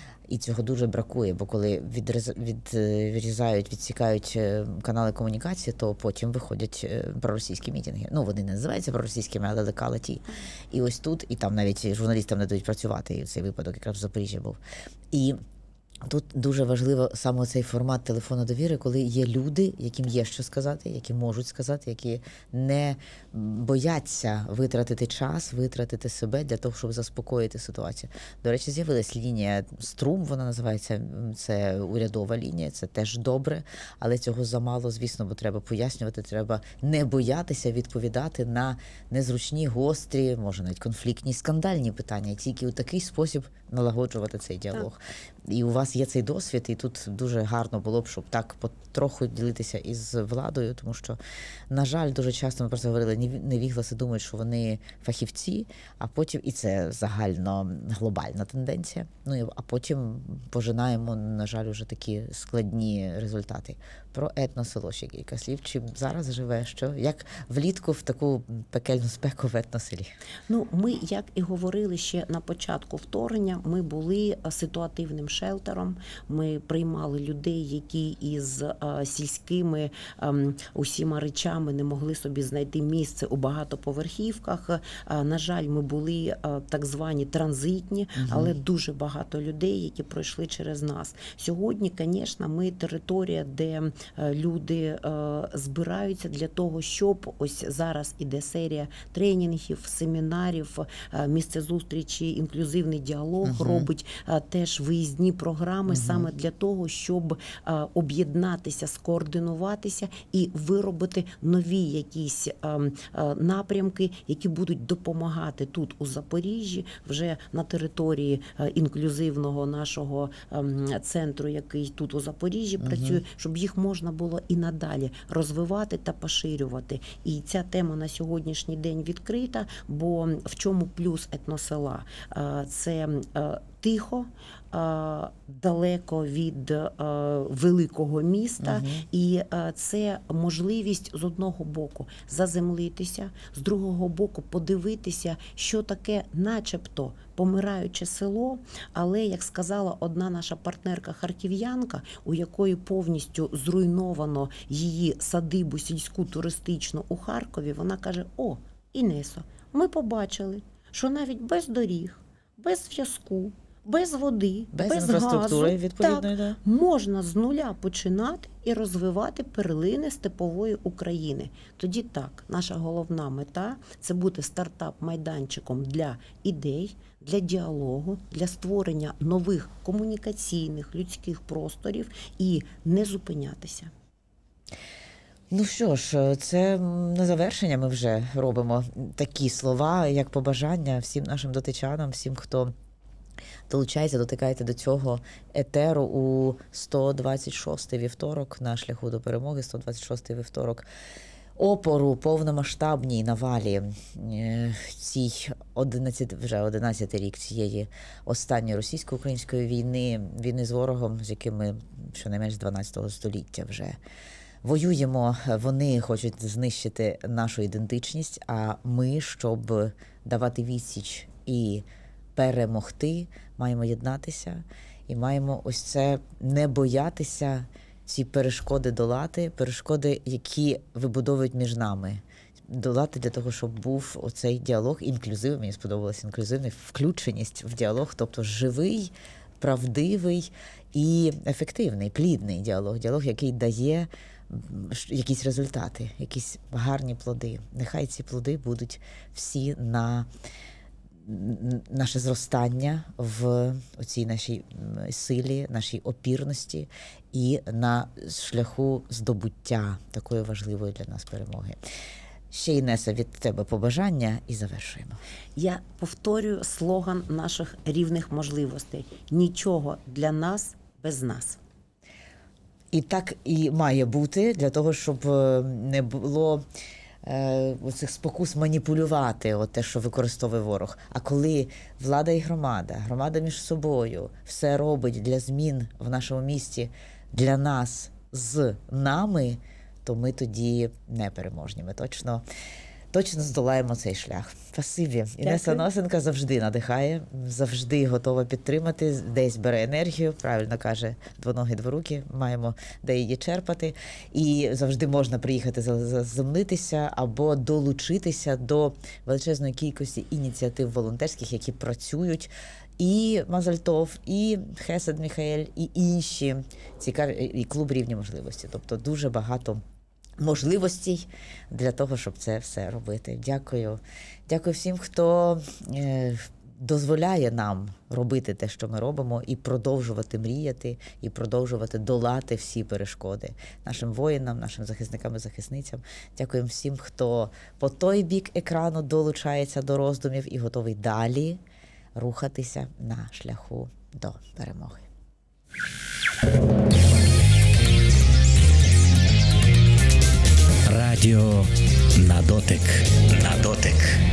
І цього дуже бракує, бо коли відріз... від... відрізають, відсікають канали комунікації, то потім виходять проросійські мітинги. Ну, вони не називаються проросійськими, але лекали ті. І ось тут, і там навіть журналістам не дають працювати, і цей випадок якраз в Запоріжжі був. І тут дуже важливо саме цей формат телефону довіри, коли є люди, яким є що сказати, які можуть сказати, які не бояться витратити час, витратити себе для того, щоб заспокоїти ситуацію. До речі, з'явилась лінія «Струм», вона називається, це урядова лінія, це теж добре, але цього замало, звісно, бо треба пояснювати, треба не боятися відповідати на незручні, гострі, може навіть конфліктні, скандальні питання, тільки у такий спосіб налагоджувати цей діалог. Так. І у вас є цей досвід, і тут дуже гарно було б, щоб так потроху ділитися із владою, тому що, на жаль, дуже часто ми про це говорили, невігласи думають, що вони фахівці, а потім, і це загально глобальна тенденція, ну, а потім пожинаємо, на жаль, уже такі складні результати. Про етносело ще кілька слів. Чи зараз живе що? Як влітку в таку пекельну спеку в етноселі? Ну, ми, як і говорили ще на початку вторгнення, ми були ситуативним шелтером. Ми приймали людей, які із а, сільськими а, усіма речами не могли собі знайти місце у багатоповерхівках. А, на жаль, ми були а, так звані транзитні, угу. але дуже багато людей, які пройшли через нас. Сьогодні, звісно, ми територія, де люди е, збираються для того, щоб ось зараз іде серія тренінгів, семінарів, е, місце зустрічі, інклюзивний діалог uh-huh. робить е, теж виїзні програми uh-huh. саме для того, щоб е, об'єднатися, скоординуватися і виробити нові якісь е, е, напрямки, які будуть допомагати тут у Запоріжжі, вже на території е, інклюзивного нашого е, центру, який тут у Запоріжжі uh-huh. працює, щоб їх можна було і надалі розвивати та поширювати. І ця тема на сьогоднішній день відкрита, бо в чому плюс етносела? Це тихо, далеко від великого міста, угу. і це можливість з одного боку заземлитися, з другого боку подивитися, що таке начебто помираюче село, але, як сказала одна наша партнерка-харків'янка, у якої повністю зруйновано її садибу сільську туристичну у Харкові, вона каже: о, Інесо, ми побачили, що навіть без доріг, без зв'язку, без води, без, без інфраструктури, газу, відповідно, так, да. можна з нуля починати і розвивати перлини степової України. Тоді так, наша головна мета – це бути стартап-майданчиком для ідей, для діалогу, для створення нових комунікаційних людських просторів і не зупинятися. Ну що ж, це на завершення ми вже робимо такі слова, як побажання всім нашим дотичанам, всім, хто долучається, дотикається до цього етеру у сто двадцять шостий вівторок на шляху до перемоги, сто двадцять шостий вівторок опору повномасштабній навалі цій одинадцять, вже одинадцятий рік цієї останньої російсько-української війни, війни з ворогом, з яким ми щонайменш з дванадцятого століття вже воюємо. Вони хочуть знищити нашу ідентичність, а ми, щоб давати відсіч і перемогти, маємо єднатися і маємо ось це не боятися, ці перешкоди долати, перешкоди, які вибудовують між нами. Долати для того, щоб був оцей діалог інклюзивний, мені сподобалася інклюзивний, включеність в діалог, тобто живий, правдивий і ефективний, плідний діалог, діалог, який дає якісь результати, якісь гарні плоди. Нехай ці плоди будуть всі на наше зростання в оцій нашій силі, нашій опірності і на шляху здобуття такої важливої для нас перемоги. Ще, Інеса, від тебе побажання і завершуємо. Я повторюю слоган наших рівних можливостей. Нічого для нас без нас. І так і має бути, для того, щоб не було е, оцих спокус маніпулювати от те, що використовує ворог. А коли влада і громада, громада між собою все робить для змін в нашому місті, для нас, з нами, то ми тоді непереможні. Ми точно, точно здолаємо цей шлях. Спасибі. Інеса Носенка завжди надихає, завжди готова підтримати, десь бере енергію, правильно каже двоногий дворуки, маємо де її черпати. І завжди можна приїхати заземлитися або долучитися до величезної кількості ініціатив волонтерських, які працюють. І Мазальтов, і Хесед Міхаель, і інші цікаві, і клуб рівні можливості. Тобто дуже багато можливостей для того, щоб це все робити. Дякую. Дякую всім, хто е, дозволяє нам робити те, що ми робимо, і продовжувати мріяти, і продовжувати долати всі перешкоди. Нашим воїнам, нашим захисникам і захисницям. Дякуємо всім, хто по той бік екрану долучається до роздумів і готовий далі рухатися на шляху до перемоги. Радіо на дотик. На дотик.